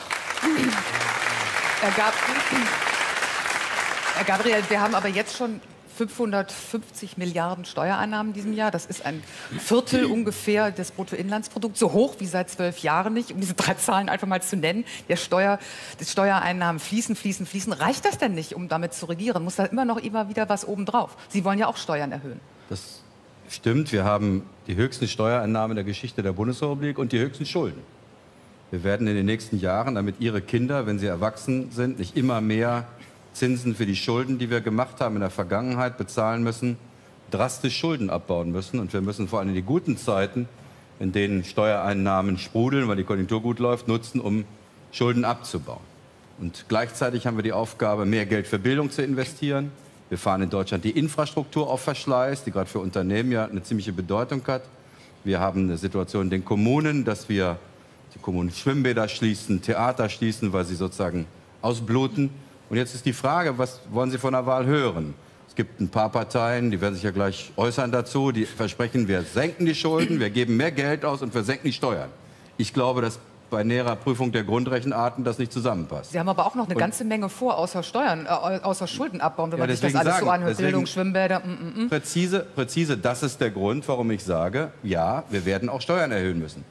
Herr Gabriel, wir haben aber jetzt schon 550 Milliarden Steuereinnahmen in diesem Jahr. Das ist ein Viertel ungefähr des Bruttoinlandsprodukts, so hoch wie seit 12 Jahren nicht, um diese 3 Zahlen einfach mal zu nennen. Die Steuereinnahmen fließen. Reicht das denn nicht, um damit zu regieren? Muss da immer wieder was obendrauf? Sie wollen ja auch Steuern erhöhen. Das stimmt. Wir haben die höchsten Steuereinnahmen der Geschichte der Bundesrepublik und die höchsten Schulden. Wir werden in den nächsten Jahren, damit Ihre Kinder, wenn sie erwachsen sind, nicht immer mehr Zinsen für die Schulden, die wir gemacht haben in der Vergangenheit, bezahlen müssen, drastisch Schulden abbauen müssen. Und wir müssen vor allem die guten Zeiten, in denen Steuereinnahmen sprudeln, weil die Konjunktur gut läuft, nutzen, um Schulden abzubauen. Und gleichzeitig haben wir die Aufgabe, mehr Geld für Bildung zu investieren. Wir fahren in Deutschland die Infrastruktur auf Verschleiß, die gerade für Unternehmen ja eine ziemliche Bedeutung hat. Wir haben eine Situation in den Kommunen, dass wir die Kommunen Schwimmbäder schließen, Theater schließen, weil sie sozusagen ausbluten. Und jetzt ist die Frage, was wollen Sie von der Wahl hören? Es gibt ein paar Parteien, die werden sich ja gleich äußern dazu, die versprechen, wir senken die Schulden, wir geben mehr Geld aus und wir senken die Steuern. Ich glaube, dass bei näherer Prüfung der Grundrechenarten das nicht zusammenpasst. Sie haben aber auch noch eine ganze Menge vor, außer Schulden abbauen, wenn man sich das alles so anhört. Bildung, Schwimmbäder. Präzise, das ist der Grund, warum ich sage, ja, wir werden auch Steuern erhöhen müssen.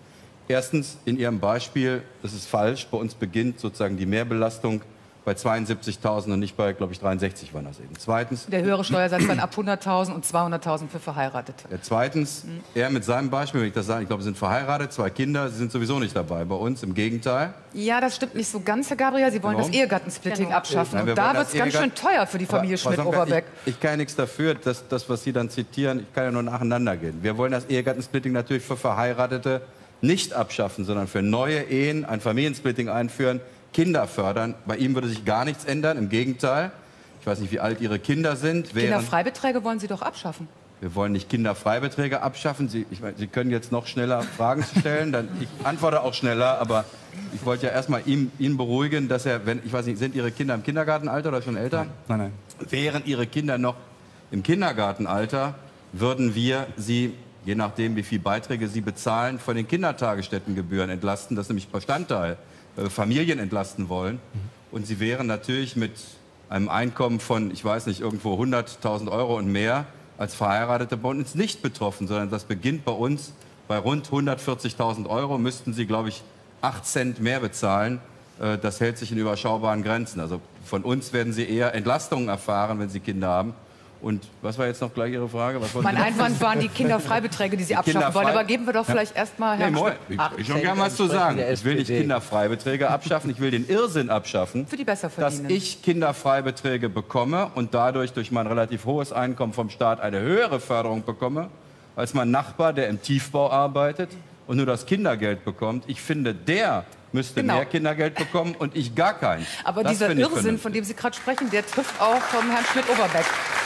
Erstens, in Ihrem Beispiel, das ist falsch, bei uns beginnt sozusagen die Mehrbelastung bei 72.000 und nicht bei, glaube ich, 63 waren das eben. Zweitens, Der höhere Steuersatz dann ab 100.000 und 200.000 für Verheiratete. Zweitens, er mit seinem Beispiel, wenn ich das sage, ich glaube, sie sind verheiratet, 2 Kinder, sie sind sowieso nicht dabei. Bei uns im Gegenteil. Ja, das stimmt nicht so ganz, Herr Gabriel. Sie wollen Warum? das Ehegattensplitting abschaffen. Nein, wir und da wollen wird das es ganz schön teuer für die Familie Schmidt-Oberbeck. Ich kann ja nichts dafür, dass das, was Sie dann zitieren, ich kann ja nur nacheinander gehen. Wir wollen das Ehegattensplitting natürlich für Verheiratete nicht abschaffen, sondern für neue Ehen ein Familiensplitting einführen, Kinder fördern. Bei ihm würde sich gar nichts ändern, im Gegenteil. Ich weiß nicht, wie alt Ihre Kinder sind. Kinderfreibeträge wollen Sie doch abschaffen. Wir wollen nicht Kinderfreibeträge abschaffen. Sie können jetzt noch schneller Fragen stellen. Ich antworte auch schneller, aber ich wollte ja erstmal ihn beruhigen, dass er, ich weiß nicht, sind Ihre Kinder im Kindergartenalter oder schon älter? Nein. Wären Ihre Kinder noch im Kindergartenalter, würden wir sie, je nachdem, wie viel Beiträge sie bezahlen, von den Kindertagesstättengebühren entlasten. Das ist nämlich Bestandteil. Familien entlasten wollen. Und sie wären natürlich mit einem Einkommen von, ich weiß nicht, irgendwo 100.000 € und mehr als Verheiratete bei uns nicht betroffen, sondern das beginnt bei uns bei rund 140.000 €, müssten sie, glaube ich, 8 Cent mehr bezahlen. Das hält sich in überschaubaren Grenzen. Also von uns werden sie eher Entlastungen erfahren, wenn sie Kinder haben. Und was war jetzt noch gleich Ihre Frage? Mein Einwand waren die Kinderfreibeträge, die Sie abschaffen wollen. Aber geben wir doch vielleicht erstmal Herrn Schmidt. Ich will gerne was zu sagen. Ich will nicht Kinderfreibeträge abschaffen. Ich will den Irrsinn abschaffen, für die Besserverdienenden, dass ich Kinderfreibeträge bekomme und dadurch durch mein relativ hohes Einkommen vom Staat eine höhere Förderung bekomme, als mein Nachbar, der im Tiefbau arbeitet und nur das Kindergeld bekommt. Ich finde, der müsste mehr Kindergeld bekommen und ich gar keins. Aber dieser Irrsinn, von dem Sie gerade sprechen, der trifft auch vom Herrn Schmidt-Oberbeck.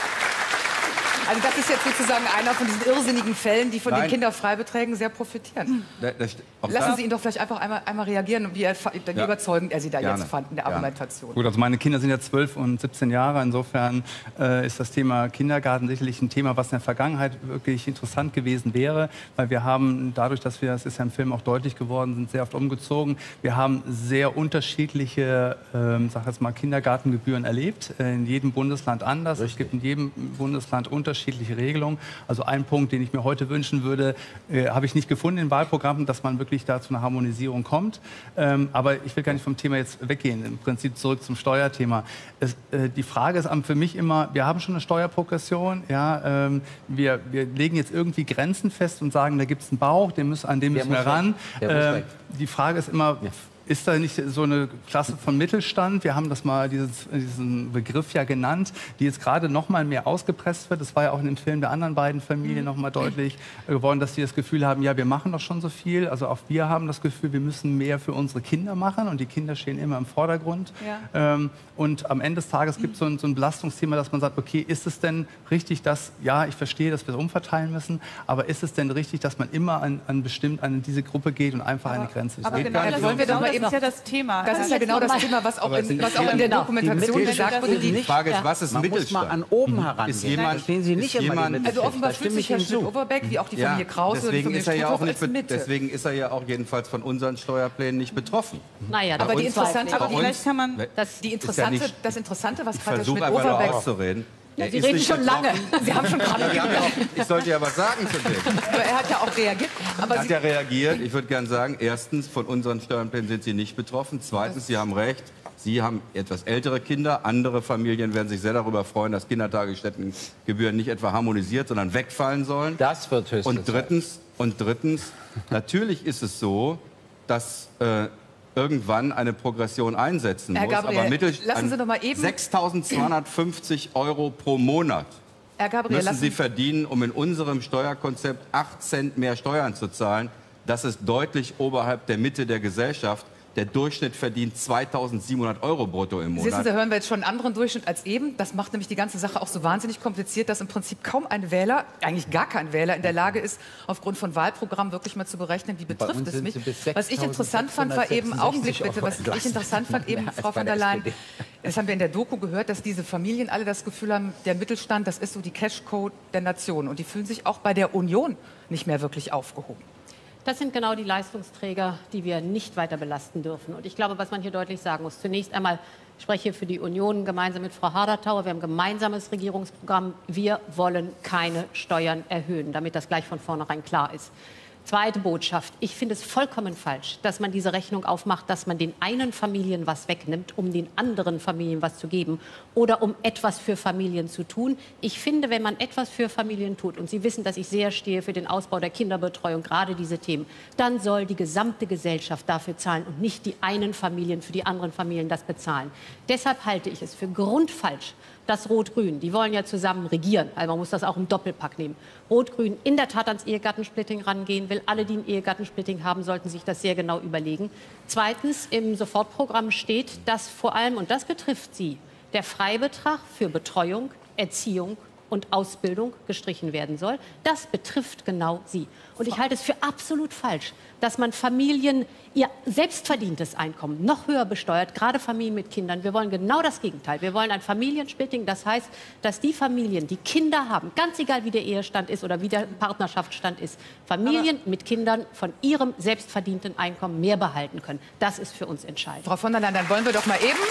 Also das ist jetzt sozusagen einer von diesen irrsinnigen Fällen, die von den Kinderfreibeträgen sehr profitieren. Lassen Sie ihn doch vielleicht einfach einmal reagieren, wie überzeugend er Sie da jetzt fand in der Argumentation. Gut, also meine Kinder sind ja 12 und 17 Jahre. Insofern ist das Thema Kindergarten sicherlich ein Thema, was in der Vergangenheit wirklich interessant gewesen wäre. Weil wir haben, dadurch, dass wir, das ist ja im Film auch deutlich geworden, sind sehr oft umgezogen. Wir haben sehr unterschiedliche, sag jetzt mal, Kindergartengebühren erlebt. In jedem Bundesland anders. Richtig. Es gibt in jedem Bundesland unterschiedliche Regelungen. Also ein Punkt, den ich mir heute wünschen würde, habe ich nicht gefunden in Wahlprogrammen, dass man wirklich da zu einer Harmonisierung kommt. Aber ich will gar nicht vom Thema jetzt weggehen. Im Prinzip zurück zum Steuerthema. Die Frage ist für mich immer, wir haben schon eine Steuerprogression. Ja, wir legen jetzt irgendwie Grenzen fest und sagen, da gibt es einen Bauch, an dem müssen wir ran. Die Frage ist immer, ist da nicht so eine Klasse von Mittelstand? Wir haben das mal, diesen Begriff ja genannt, die jetzt gerade noch mal mehr ausgepresst wird. Das war ja auch in dem Film der anderen beiden Familien noch mal deutlich geworden, dass die das Gefühl haben, ja, wir machen doch schon so viel. Also auch wir haben das Gefühl, wir müssen mehr für unsere Kinder machen und die Kinder stehen immer im Vordergrund. Ja. Und am Ende des Tages gibt es so ein Belastungsthema, dass man sagt, okay, ist es denn richtig, dass, ja, ich verstehe, dass wir es umverteilen müssen, aber ist es denn richtig, dass man immer an diese Gruppe geht und einfach eine Grenze ist? Aber genau, das wollen wir doch mal eben, ist ja das Thema. Das ist ja genau das Thema, was auch in der Dokumentation gesagt wurde. Die Frage ist, was ist Mittelstand? Man muss mal an oben herangehen. Verstehen Sie nicht immer die Also offenbar fühlt sich Herr Schmidt-Oberbeck, wie auch die Familie Krause, deswegen ist er ja auch jedenfalls von unseren Steuerplänen nicht betroffen. Naja, aber die interessante, das Interessante, was gerade Herr Schmidt-Oberbeck auszureden. Ja, Sie reden schon lange. Sie haben schon gerade Ich sollte ja was sagen zu dem. Er hat ja auch reagiert. Er hat ja reagiert. Ich würde gerne sagen, erstens, von unseren Steuerplänen sind Sie nicht betroffen. Zweitens, Sie haben recht. Sie haben etwas ältere Kinder. Andere Familien werden sich sehr darüber freuen, dass Kindertagesstättengebühren nicht etwa harmonisiert, sondern wegfallen sollen. Das wird höchstens. Und drittens, natürlich ist es so, dass irgendwann eine Progression einsetzen Herr muss. Gabriel, Aber lassen Sie doch mal eben 6.250 € pro Monat Herr Gabriel, müssen Sie verdienen, um in unserem Steuerkonzept 8 Cent mehr Steuern zu zahlen. Das ist deutlich oberhalb der Mitte der Gesellschaft. Der Durchschnitt verdient 2.700 € brutto im Monat. Siehsten Sie, hören wir jetzt schon einen anderen Durchschnitt als eben. Das macht nämlich die ganze Sache auch so wahnsinnig kompliziert, dass im Prinzip kaum ein Wähler, eigentlich gar kein Wähler, in der Lage ist, aufgrund von Wahlprogrammen wirklich mal zu berechnen, wie betrifft es mich. Was ich interessant fand, war eben, Augenblick bitte, was ich interessant fand eben, Frau von der Leyen, das haben wir in der Doku gehört, dass diese Familien alle das Gefühl haben, der Mittelstand, das ist so die Cashcode der Nation. Und die fühlen sich auch bei der Union nicht mehr wirklich aufgehoben. Das sind genau die Leistungsträger, die wir nicht weiter belasten dürfen. Und ich glaube, was man hier deutlich sagen muss, zunächst einmal, ich spreche für die Union gemeinsam mit Frau Haderthauer. Wir haben ein gemeinsames Regierungsprogramm. Wir wollen keine Steuern erhöhen, damit das gleich von vornherein klar ist. Zweite Botschaft. Ich finde es vollkommen falsch, dass man diese Rechnung aufmacht, dass man den einen Familien was wegnimmt, um den anderen Familien was zu geben oder um etwas für Familien zu tun. Ich finde, wenn man etwas für Familien tut, und Sie wissen, dass ich sehr stehe für den Ausbau der Kinderbetreuung, gerade diese Themen, dann soll die gesamte Gesellschaft dafür zahlen und nicht die einen Familien für die anderen Familien das bezahlen. Deshalb halte ich es für grundfalsch, dass Rot-Grün, die wollen ja zusammen regieren, also man muss das auch im Doppelpack nehmen, Rot-Grün in der Tat ans Ehegattensplitting rangehen will. Alle, die ein Ehegattensplitting haben, sollten sich das sehr genau überlegen. Zweitens, im Sofortprogramm steht, dass vor allem, und das betrifft Sie, der Freibetrag für Betreuung, Erziehung und Ausbildung gestrichen werden soll. Das betrifft genau Sie. Und ich halte es für absolut falsch, dass man Familien ihr selbstverdientes Einkommen noch höher besteuert, gerade Familien mit Kindern. Wir wollen genau das Gegenteil. Wir wollen ein Familiensplitting. Das heißt, dass die Familien, die Kinder haben, ganz egal wie der Ehestand ist oder wie der Partnerschaftsstand ist, Familien mit Kindern von ihrem selbstverdienten Einkommen mehr behalten können. Das ist für uns entscheidend. Frau von der Leyen, dann wollen wir doch mal eben...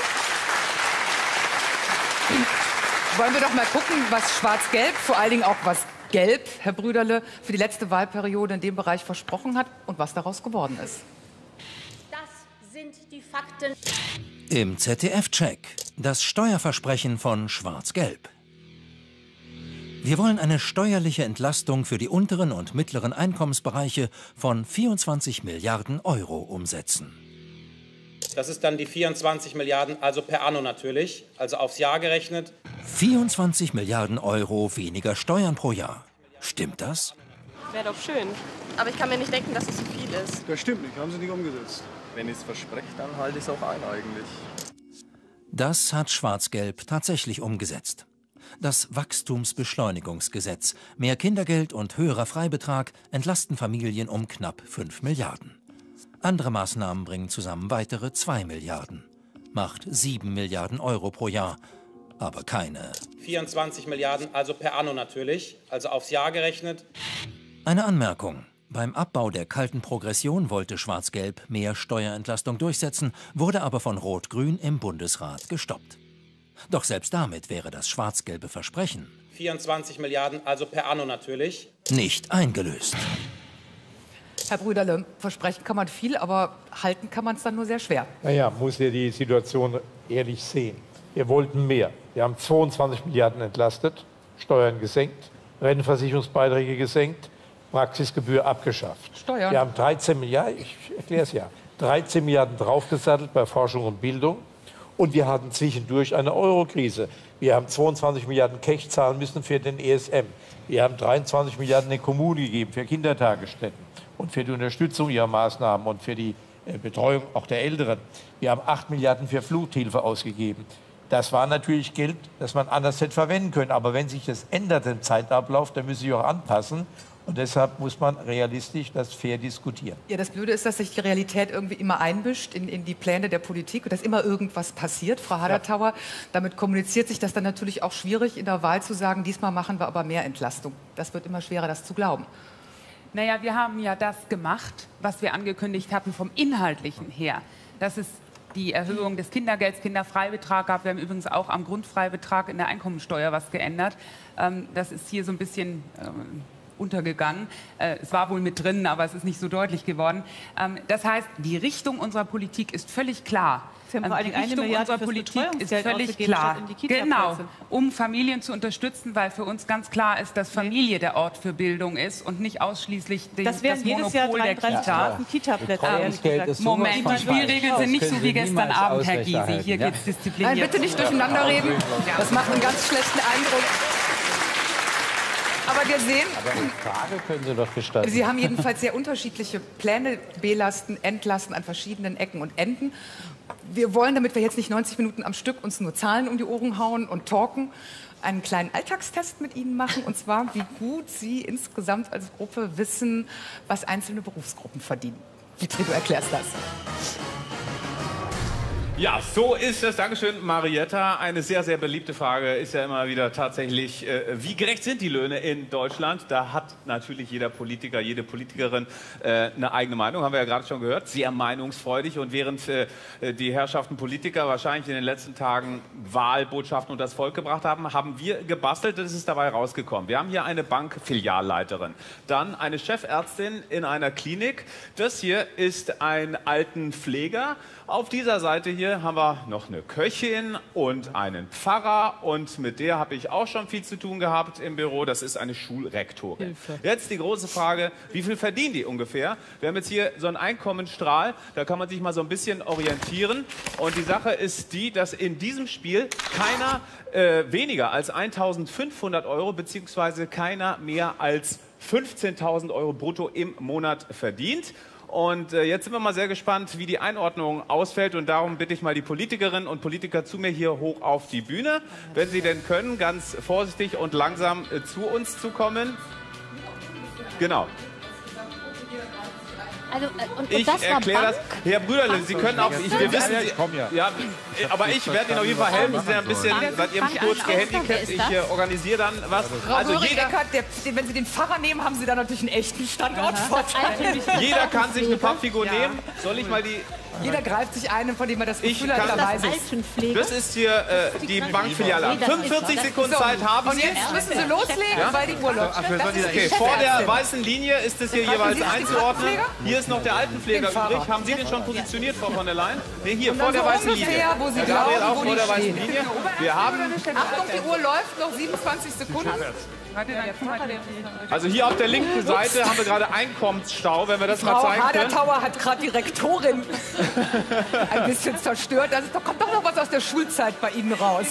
Wollen wir doch mal gucken, was Schwarz-Gelb, vor allen Dingen auch was Gelb, Herr Brüderle, für die letzte Wahlperiode in dem Bereich versprochen hat und was daraus geworden ist. Das sind die Fakten. Im ZDF-Check das Steuerversprechen von Schwarz-Gelb. Wir wollen eine steuerliche Entlastung für die unteren und mittleren Einkommensbereiche von 24 Milliarden Euro umsetzen. Das ist dann die 24 Milliarden, also per anno natürlich, also aufs Jahr gerechnet. 24 Milliarden Euro weniger Steuern pro Jahr. Stimmt das? Wäre doch schön. Aber ich kann mir nicht denken, dass es so viel ist. Das stimmt nicht, haben sie nicht umgesetzt. Wenn ich es verspreche, dann halte ich es auch ein eigentlich. Das hat Schwarz-Gelb tatsächlich umgesetzt. Das Wachstumsbeschleunigungsgesetz, mehr Kindergeld und höherer Freibetrag entlasten Familien um knapp 5 Milliarden. Andere Maßnahmen bringen zusammen weitere 2 Milliarden. Macht 7 Milliarden Euro pro Jahr. Aber keine. 24 Milliarden, also per anno natürlich, also aufs Jahr gerechnet. Eine Anmerkung. Beim Abbau der kalten Progression wollte Schwarz-Gelb mehr Steuerentlastung durchsetzen, wurde aber von Rot-Grün im Bundesrat gestoppt. Doch selbst damit wäre das schwarz-gelbe Versprechen 24 Milliarden, also per anno natürlich. Nicht eingelöst. Herr Brüderle, versprechen kann man viel, aber halten kann man es dann nur sehr schwer. Naja, muss ja die Situation ehrlich sehen. Wir wollten mehr. Wir haben 22 Milliarden entlastet, Steuern gesenkt, Rentenversicherungsbeiträge gesenkt, Praxisgebühr abgeschafft. Steuern? Wir haben 13 Milliarden, ich erkläre es ja, 13 Milliarden draufgesattelt bei Forschung und Bildung. Und wir hatten zwischendurch eine Eurokrise. Wir haben 22 Milliarden Cash zahlen müssen für den ESM. Wir haben 23 Milliarden in den Kommunen gegeben für Kindertagesstätten und für die Unterstützung ihrer Maßnahmen und für die Betreuung auch der Älteren. Wir haben 8 Milliarden für Fluchthilfe ausgegeben. Das war natürlich Geld, das man anders hätte verwenden können. Aber wenn sich das ändert im Zeitablauf, dann müssen Sie auch anpassen. Und deshalb muss man realistisch das fair diskutieren. Ja, das Blöde ist, dass sich die Realität irgendwie immer einmischt in die Pläne der Politik und dass immer irgendwas passiert. Frau Haderthauer, ja. Damit kommuniziert sich das dann natürlich auch schwierig, in der Wahl zu sagen, diesmal machen wir aber mehr Entlastung. Das wird immer schwerer, das zu glauben. Naja, wir haben ja das gemacht, was wir angekündigt hatten vom Inhaltlichen her. Das ist die Erhöhung des Kindergelds, Kinderfreibetrag gab. Wir haben übrigens auch am Grundfreibetrag in der Einkommensteuer was geändert. Das ist hier so ein bisschen untergegangen. Es war wohl mit drin, aber es ist nicht so deutlich geworden. Das heißt, die Richtung unserer Politik ist völlig klar. Sie haben vor allem 1 Milliarde fürs Betreuungsgeld völlig klar. In die genau, um Familien zu unterstützen, weil für uns ganz klar ist, dass Familie der Ort für Bildung ist und nicht ausschließlich das Monopol der Kita. Moment, die Spielregeln sind nicht so wie gestern Abend, Herr Gysi. Hier geht es diszipliniert. Nein, bitte nicht durcheinander reden. Das macht einen ganz schlechten Eindruck. Aber wir sehen, aber eine Frage können Sie doch gestalten. Sie haben jedenfalls sehr unterschiedliche Pläne, belasten, entlasten an verschiedenen Ecken und Enden. Wir wollen, damit wir jetzt nicht 90 Minuten am Stück uns nur Zahlen um die Ohren hauen und talken, einen kleinen Alltagstest mit Ihnen machen. Und zwar, wie gut Sie insgesamt als Gruppe wissen, was einzelne Berufsgruppen verdienen. Vitri, du erklärst das. Ja, so ist es. Dankeschön, Marietta. Eine sehr, sehr beliebte Frage ist ja immer wieder tatsächlich, wie gerecht sind die Löhne in Deutschland? Da hat natürlich jeder Politiker, jede Politikerin eine eigene Meinung, haben wir ja gerade schon gehört, sehr meinungsfreudig. Und während die Herrschaften Politiker wahrscheinlich in den letzten Tagen Wahlbotschaften unter das Volk gebracht haben, haben wir gebastelt und es ist dabei rausgekommen. Wir haben hier eine Bankfilialleiterin, dann eine Chefärztin in einer Klinik. Das hier ist ein Altenpfleger. Auf dieser Seite hier haben wir noch eine Köchin und einen Pfarrer und mit der habe ich auch schon viel zu tun gehabt im Büro. Das ist eine Schulrektorin. Hilfe. Jetzt die große Frage, wie viel verdienen die ungefähr? Wir haben jetzt hier so einen Einkommensstrahl, da kann man sich mal so ein bisschen orientieren. Und die Sache ist die, dass in diesem Spiel keiner weniger als 1.500 Euro beziehungsweise keiner mehr als 15.000 Euro brutto im Monat verdient. Und jetzt sind wir mal sehr gespannt, wie die Einordnung ausfällt. Und darum bitte ich mal die Politikerinnen und Politiker zu mir hier hoch auf die Bühne. Wenn sie denn können, ganz vorsichtig und langsam zu uns zu kommen. Genau. Also, ich erkläre das. Herr Brüderle, Sie können auch, wir wissen, ja, aber ich werde Ihnen auf jeden Fall helfen. Sie sind ein bisschen seit Ihrem Sturz gehandicapt. Ich organisiere dann was. Also jeder, wenn Sie den Pfarrer nehmen, haben Sie da natürlich einen echten Standortvorteil. Jeder kann sich eine Pappfigur nehmen. Soll ich mal die... Jeder greift sich einen, von dem er das Gefühl hat, dabei ist. Das ist hier die Bankfiliale. 45 Sekunden Zeit haben Sie. Und jetzt müssen Sie loslegen, weil die Uhr läuft. Okay, vor der weißen Linie ist es hier jeweils einzuordnen. Hier ist noch der Altenpfleger übrig. Haben Sie den schon positioniert, Frau von der Leyen? Nee, hier, vor der weißen Linie. Wo Sie glauben, auch vor der weißen Linie. Wir haben... Achtung, die Uhr läuft, noch 27 Sekunden. Also hier auf der linken Seite haben wir gerade Einkommensstau, wenn wir das mal zeigen können. Frau Hadertauer hat gerade die Rektorin ein bisschen zerstört. Also da kommt doch noch was aus der Schulzeit bei Ihnen raus.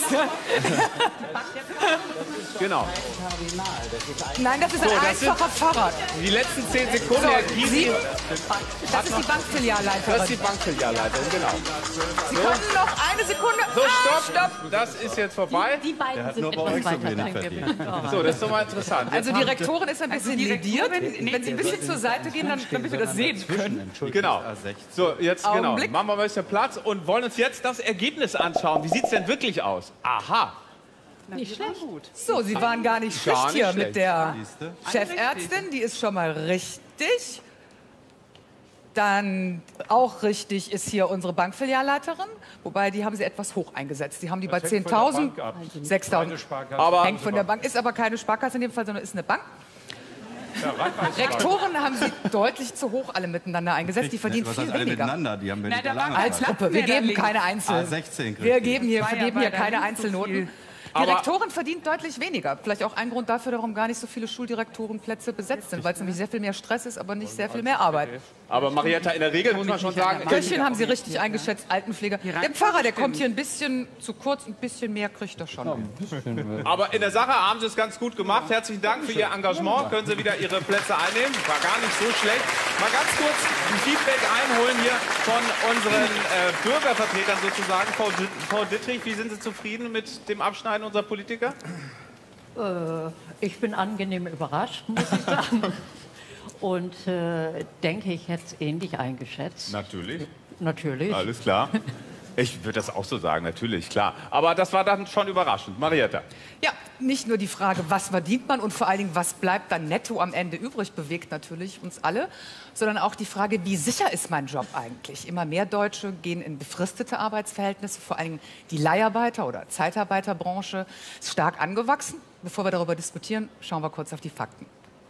Genau. Nein, das ist ein einfacher Pfarrer. Die letzten 10 Sekunden, Herr Gysi. Das ist die Bankfilialleiterin. Das ist die Bankfilialleiterin, genau. Sie können noch eine Sekunde. So, stopp. Das ist jetzt vorbei. Die beiden sind etwas weiter. So, das ist doch mal interessant. Also die Rektorin ist ein bisschen lediert. Wenn Sie ein bisschen zur Seite gehen, damit wir das sehen können. Genau. So, jetzt genau. Machen wir mal ein bisschen Platz und wollen uns jetzt das Ergebnis anschauen. Wie sieht es denn wirklich aus? Aha. Nicht schlecht. So, Sie waren gar nicht schlecht hier mit der Chefärztin. Die ist schon mal richtig. Dann auch richtig ist hier unsere Bankfilialleiterin. Wobei, die haben sie etwas hoch eingesetzt. Die haben die bei 10.000, 6.000. Aber hängt von der Bank. Ist aber keine Sparkasse in dem Fall, sondern ist eine Bank. Rektoren haben sie deutlich zu hoch alle miteinander eingesetzt. Die verdienen viel weniger. Miteinander? Die haben wir nicht alle als Gruppe. Wir geben keine Einzel. Vergeben hier keine Einzelnoten. Die Rektorin verdient deutlich weniger. Vielleicht auch ein Grund dafür, warum gar nicht so viele Schuldirektorenplätze besetzt sind, weil es nämlich sehr viel mehr Stress ist, aber nicht sehr viel mehr Arbeit. Aber Marietta, in der Regel muss man schon sagen... Köchin haben Sie richtig eingeschätzt, Altenpfleger. Der Pfarrer, der kommt hier ein bisschen zu kurz, ein bisschen mehr kriegt er schon. Aber in der Sache haben Sie es ganz gut gemacht. Herzlichen Dank für Ihr Engagement. Können Sie wieder Ihre Plätze einnehmen. War gar nicht so schlecht. Mal ganz kurz ein Feedback einholen hier von unseren Bürgervertretern sozusagen. Frau Dittrich, wie sind Sie zufrieden mit dem Abschneiden unserer Politiker? Ich bin angenehm überrascht, muss ich sagen. Und denke, ich hätte es ähnlich eingeschätzt. Natürlich. Natürlich. Alles klar. Ich würde das auch so sagen, natürlich, klar. Aber das war dann schon überraschend. Marietta. Ja, nicht nur die Frage, was verdient man und vor allen Dingen, was bleibt dann netto am Ende übrig, bewegt natürlich uns alle, sondern auch die Frage, wie sicher ist mein Job eigentlich? Immer mehr Deutsche gehen in befristete Arbeitsverhältnisse, vor allen Dingen die Leiharbeiter- oder Zeitarbeiterbranche ist stark angewachsen. Bevor wir darüber diskutieren, schauen wir kurz auf die Fakten.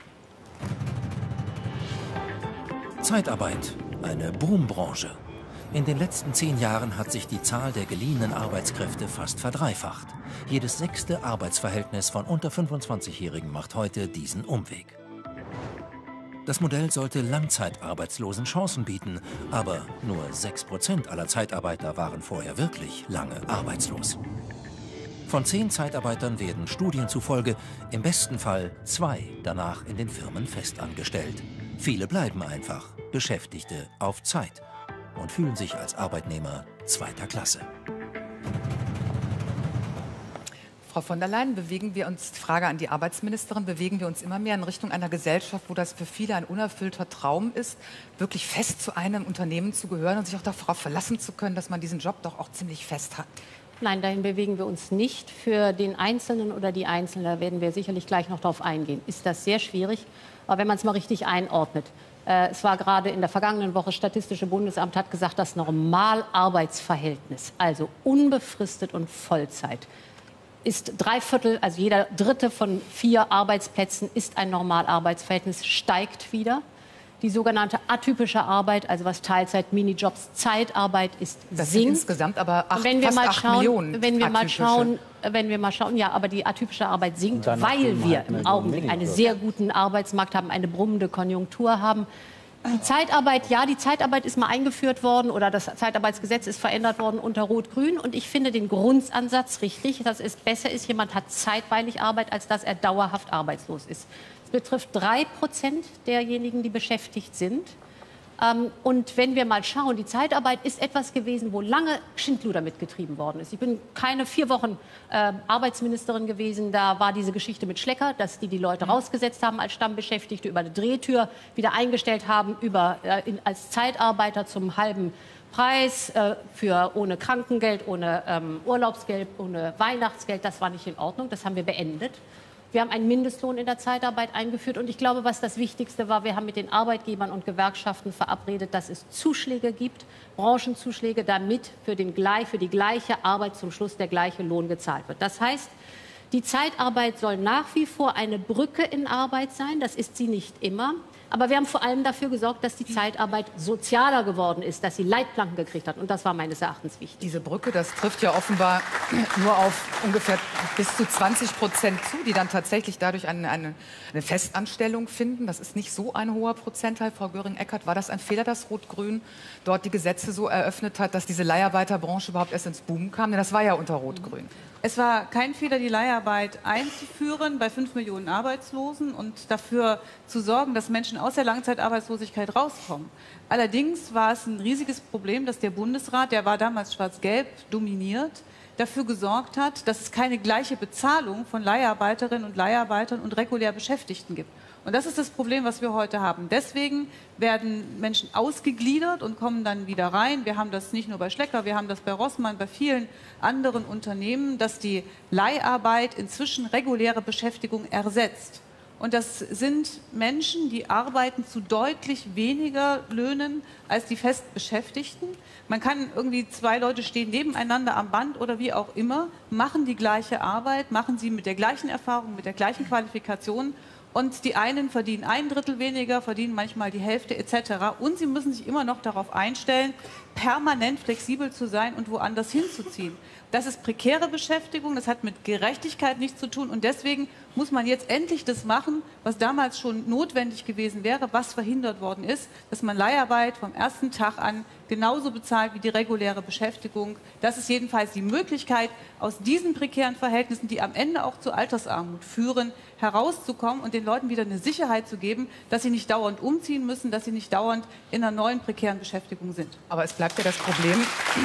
Zeitarbeit, eine Boombranche. In den letzten 10 Jahren hat sich die Zahl der geliehenen Arbeitskräfte fast verdreifacht. Jedes 6. Arbeitsverhältnis von unter 25-Jährigen macht heute diesen Umweg. Das Modell sollte Langzeitarbeitslosen Chancen bieten, aber nur 6% aller Zeitarbeiter waren vorher wirklich lange arbeitslos. Von 10 Zeitarbeitern werden Studien zufolge im besten Fall 2 danach in den Firmen festangestellt. Viele bleiben einfach Beschäftigte auf Zeit und fühlen sich als Arbeitnehmer zweiter Klasse. Frau von der Leyen, bewegen wir uns, Frage an die Arbeitsministerin, bewegen wir uns immer mehr in Richtung einer Gesellschaft, wo das für viele ein unerfüllter Traum ist, wirklich fest zu einem Unternehmen zu gehören und sich auch darauf verlassen zu können, dass man diesen Job doch auch ziemlich fest hat? Nein, dahin bewegen wir uns nicht. Für den Einzelnen oder die Einzelne, da werden wir sicherlich gleich noch darauf eingehen, ist das sehr schwierig. Aber wenn man es mal richtig einordnet, es war gerade in der vergangenen Woche, Statistische Bundesamt hat gesagt, das Normalarbeitsverhältnis, also unbefristet und Vollzeit, ist 3/4, also jeder dritte von 4 Arbeitsplätzen ist ein Normalarbeitsverhältnis, steigt wieder. Die sogenannte atypische Arbeit, also was Teilzeit, Minijobs, Zeitarbeit ist das sind insgesamt aber fast 8 Millionen. Wenn wir mal schauen, ja, aber die atypische Arbeit sinkt, weil wir im Augenblick einen sehr guten Arbeitsmarkt haben, eine brummende Konjunktur haben. Die Zeitarbeit, ja, die Zeitarbeit ist mal eingeführt worden oder das Zeitarbeitsgesetz ist verändert worden unter Rot-Grün. Und ich finde den Grundansatz richtig, dass es besser ist, jemand hat zeitweilig Arbeit, als dass er dauerhaft arbeitslos ist. Es betrifft 3% derjenigen, die beschäftigt sind. Und wenn wir mal schauen, die Zeitarbeit ist etwas gewesen, wo lange Schindluder mitgetrieben worden ist. Ich bin keine 4 Wochen Arbeitsministerin gewesen. Da war diese Geschichte mit Schlecker, dass die Leute rausgesetzt haben als Stammbeschäftigte, über eine Drehtür wieder eingestellt haben, als Zeitarbeiter zum halben Preis, ohne Krankengeld, ohne Urlaubsgeld, ohne Weihnachtsgeld. Das war nicht in Ordnung. Das haben wir beendet. Wir haben einen Mindestlohn in der Zeitarbeit eingeführt. Und ich glaube, was das Wichtigste war, wir haben mit den Arbeitgebern und Gewerkschaften verabredet, dass es Zuschläge gibt, Branchenzuschläge, damit für die gleiche Arbeit zum Schluss der gleiche Lohn gezahlt wird. Das heißt, die Zeitarbeit soll nach wie vor eine Brücke in Arbeit sein. Das ist sie nicht immer. Aber wir haben vor allem dafür gesorgt, dass die Zeitarbeit sozialer geworden ist, dass sie Leitplanken gekriegt hat. Und das war meines Erachtens wichtig. Diese Brücke, das trifft ja offenbar nur auf ungefähr bis zu 20% zu, die dann tatsächlich dadurch eine Festanstellung finden. Das ist nicht so ein hoher Prozentteil. Frau Göring-Eckardt, war das ein Fehler, dass Rot-Grün dort die Gesetze so eröffnet hat, dass diese Leiharbeiterbranche überhaupt erst ins Boom kam? Denn das war ja unter Rot-Grün. Es war kein Fehler, die Leiharbeit einzuführen bei 5 Millionen Arbeitslosen und dafür zu sorgen, dass Menschen aus der Langzeitarbeitslosigkeit rauskommen. Allerdings war es ein riesiges Problem, dass der Bundesrat, der war damals schwarz-gelb dominiert, dafür gesorgt hat, dass es keine gleiche Bezahlung von Leiharbeiterinnen und Leiharbeitern und regulär Beschäftigten gibt. Und das ist das Problem, was wir heute haben. Deswegen werden Menschen ausgegliedert und kommen dann wieder rein. Wir haben das nicht nur bei Schlecker, wir haben das bei Rossmann, bei vielen anderen Unternehmen, dass die Leiharbeit inzwischen reguläre Beschäftigung ersetzt. Und das sind Menschen, die arbeiten zu deutlich weniger Löhnen als die Festbeschäftigten. Man kann irgendwie 2 Leute stehen nebeneinander am Band oder wie auch immer, machen die gleiche Arbeit, machen sie mit der gleichen Erfahrung, mit der gleichen Qualifikation. Und die einen verdienen 1/3 weniger, verdienen manchmal die Hälfte etc. Und sie müssen sich immer noch darauf einstellen, permanent flexibel zu sein und woanders hinzuziehen. Das ist prekäre Beschäftigung, das hat mit Gerechtigkeit nichts zu tun. Und deswegen muss man jetzt endlich das machen, was damals schon notwendig gewesen wäre, was verhindert worden ist, dass man Leiharbeit vom ersten Tag an genauso bezahlt wie die reguläre Beschäftigung. Das ist jedenfalls die Möglichkeit, aus diesen prekären Verhältnissen, die am Ende auch zu Altersarmut führen, herauszukommen und den Leuten wieder eine Sicherheit zu geben, dass sie nicht dauernd umziehen müssen, dass sie nicht dauernd in einer neuen prekären Beschäftigung sind. Aber es bleibt ja das Problem,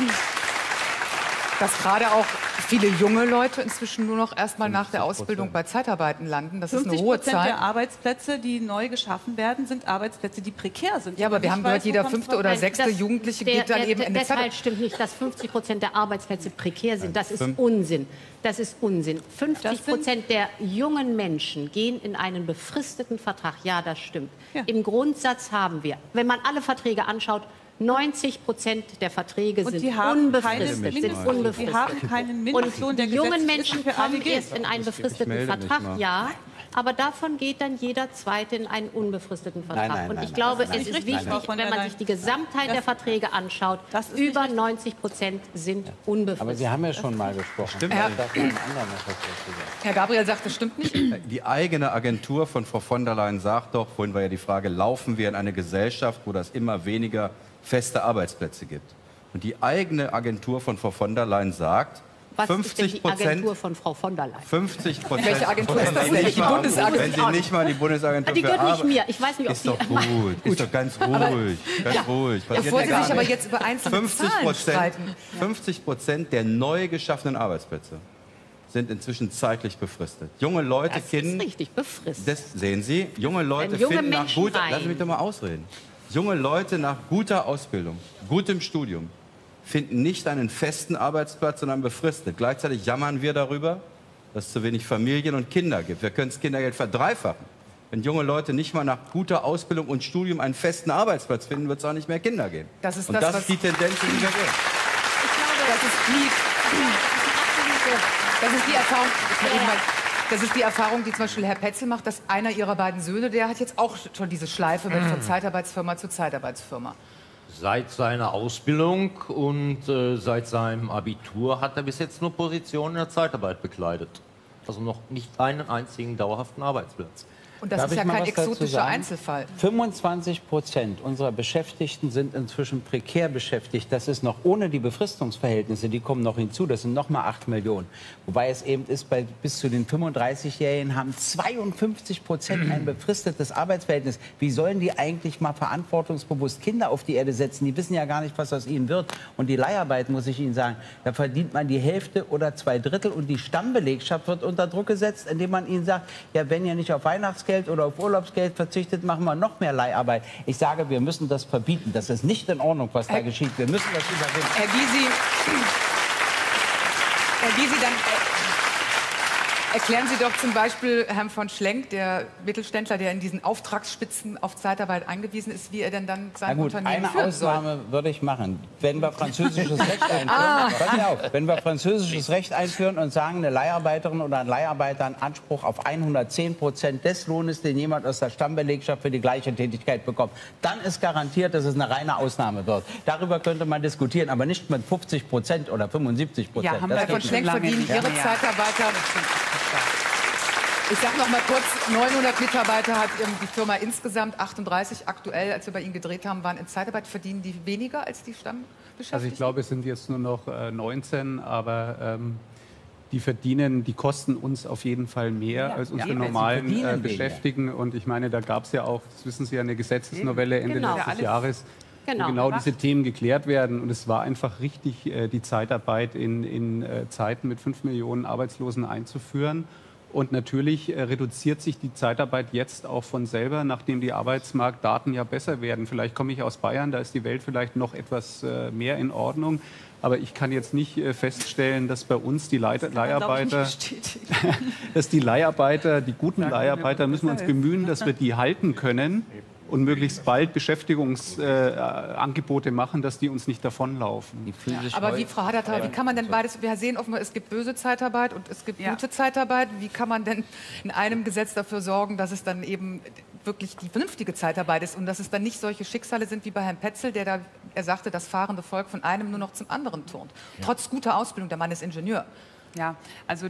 dass gerade auch viele junge Leute inzwischen nur noch erst mal nach der Ausbildung bei Zeitarbeiten landen. Das ist eine hohe Zahl. 50% der Arbeitsplätze, die neu geschaffen werden, sind Arbeitsplätze, die prekär sind. Ja, aber wir haben gehört, jeder 5. oder 6. Jugendliche geht dann eben in die Zeit. Das stimmt nicht, dass 50% der Arbeitsplätze prekär sind. Das ist Unsinn. Das ist Unsinn. 50% der jungen Menschen gehen in einen befristeten Vertrag. Ja, das stimmt. Ja. Im Grundsatz haben wir, wenn man alle Verträge anschaut, 90% der Verträge sind unbefristet. Die haben keinen Mindestlohn. Und die jungen Menschen kommen erst in einen befristeten Vertrag, ja. Aber davon geht dann jeder Zweite in einen unbefristeten Vertrag. Und ich glaube, es ist wichtig, wenn man sich die Gesamtheit der Verträge anschaut, über 90% sind unbefristet. Aber Sie haben ja schon mal gesprochen. Stimmt. Herr Gabriel sagt, das stimmt nicht. Die eigene Agentur von Frau von der Leyen sagt doch, vorhin war ja die Frage, laufen wir in eine Gesellschaft, wo das immer weniger feste Arbeitsplätze gibt. Und die eigene Agentur von Frau von der Leyen sagt, was 50%, ist denn die Agentur von Frau von der Leyen? 50%. Welche Agentur ist das denn? Die Bundesagentur. Wenn Sie nicht mal die Bundesagentur die gehört für nicht mir. Ich weiß nicht, ob ist doch gut. Ist doch ganz ruhig. Ganz ruhig. Bevor Sie sich aber jetzt über einzelne Zahlen streiten. 50% der neu geschaffenen Arbeitsplätze sind inzwischen zeitlich befristet. Junge Leute, Das ist richtig, befristet. Das sehen Sie, junge Leute junge finden nach Menschen guter, rein. lassen Sie mich doch mal ausreden. Junge Leute nach guter Ausbildung, gutem Studium, finden nicht einen festen Arbeitsplatz, sondern befristet. Gleichzeitig jammern wir darüber, dass es zu wenig Familien und Kinder gibt. Wir können das Kindergeld verdreifachen. Wenn junge Leute nicht mal nach guter Ausbildung und Studium einen festen Arbeitsplatz finden, wird es auch nicht mehr Kinder geben. Das ist und das, das was ist die Tendenz, die wir gehen. Das ist die Erfahrung, das ist die Erfahrung, die zum Beispiel Herr Petzel macht, dass einer ihrer beiden Söhne, der hat jetzt auch schon diese Schleife mit von Zeitarbeitsfirma zu Zeitarbeitsfirma. Seit seiner Ausbildung und seit seinem Abitur hat er bis jetzt nur Positionen in der Zeitarbeit bekleidet. Also noch nicht einen einzigen dauerhaften Arbeitsplatz. Und das ist ja kein exotischer Einzelfall. 25% unserer Beschäftigten sind inzwischen prekär beschäftigt. Das ist noch ohne die Befristungsverhältnisse, die kommen noch hinzu. Das sind noch mal 8 Millionen. Wobei es eben ist, bis zu den 35-Jährigen haben 52% ein befristetes Arbeitsverhältnis. Wie sollen die eigentlich mal verantwortungsbewusst Kinder auf die Erde setzen? Die wissen ja gar nicht, was aus ihnen wird. Und die Leiharbeit, muss ich Ihnen sagen, da verdient man die Hälfte oder 2/3. Und die Stammbelegschaft wird unter Druck gesetzt, indem man ihnen sagt, ja, wenn ihr nicht auf Weihnachtsgeld oder auf Urlaubsgeld verzichtet, machen wir noch mehr Leiharbeit. Ich sage, wir müssen das verbieten. Das ist nicht in Ordnung, was da geschieht. Wir müssen das überwinden. Herr Gysi, dann erklären Sie doch zum Beispiel Herrn von Schlenk, der Mittelständler, der in diesen Auftragsspitzen auf Zeitarbeit angewiesen ist, wie er denn dann sein Unternehmen eine führen Ausnahme würde ich machen. Wenn wir französisches Recht einführen, pass auf, wenn wir französisches Recht einführen und sagen, eine Leiharbeiterin oder ein Leiharbeiter hat Anspruch auf 110% des Lohnes, den jemand aus der Stammbelegschaft für die gleiche Tätigkeit bekommt, dann ist garantiert, dass es eine reine Ausnahme wird. Darüber könnte man diskutieren, aber nicht mit 50% oder 75%. Ja, haben Herr von Schlenk verdienen Ihre Zeitarbeiter. Ich sage noch mal kurz, 900 Mitarbeiter hat die Firma insgesamt, 38 aktuell, als wir bei Ihnen gedreht haben, waren in Zeitarbeit. Verdienen die weniger als die Stammbeschäftigten? Also ich glaube, es sind jetzt nur noch 19, aber die verdienen, die kosten uns auf jeden Fall mehr als unsere normalen Beschäftigten. Und ich meine, da gab es ja auch, das wissen Sie ja, eine Gesetzesnovelle Ende letztes Jahres, wo genau diese Themen geklärt werden. Und es war einfach richtig, die Zeitarbeit in Zeiten mit 5 Millionen Arbeitslosen einzuführen. Und natürlich reduziert sich die Zeitarbeit jetzt auch von selber, nachdem die Arbeitsmarktdaten ja besser werden. Vielleicht komme ich aus Bayern, da ist die Welt vielleicht noch etwas mehr in Ordnung. Aber ich kann jetzt nicht feststellen, dass bei uns die Leiharbeiter, dass die Leiharbeiter, die guten Leiharbeiter, müssen wir uns bemühen, dass wir die halten können und möglichst bald Beschäftigungsangebote machen, dass die uns nicht davonlaufen. Aber wie, Frau Haderthal, wie kann man denn beides, wir sehen offenbar, es gibt böse Zeitarbeit und es gibt gute Zeitarbeit. Wie kann man denn in einem Gesetz dafür sorgen, dass es dann eben wirklich die vernünftige Zeitarbeit ist und dass es dann nicht solche Schicksale sind wie bei Herrn Petzel, er sagte, das fahrende Volk von einem nur noch zum anderen turnt. Trotz guter Ausbildung, der Mann ist Ingenieur. Ja, also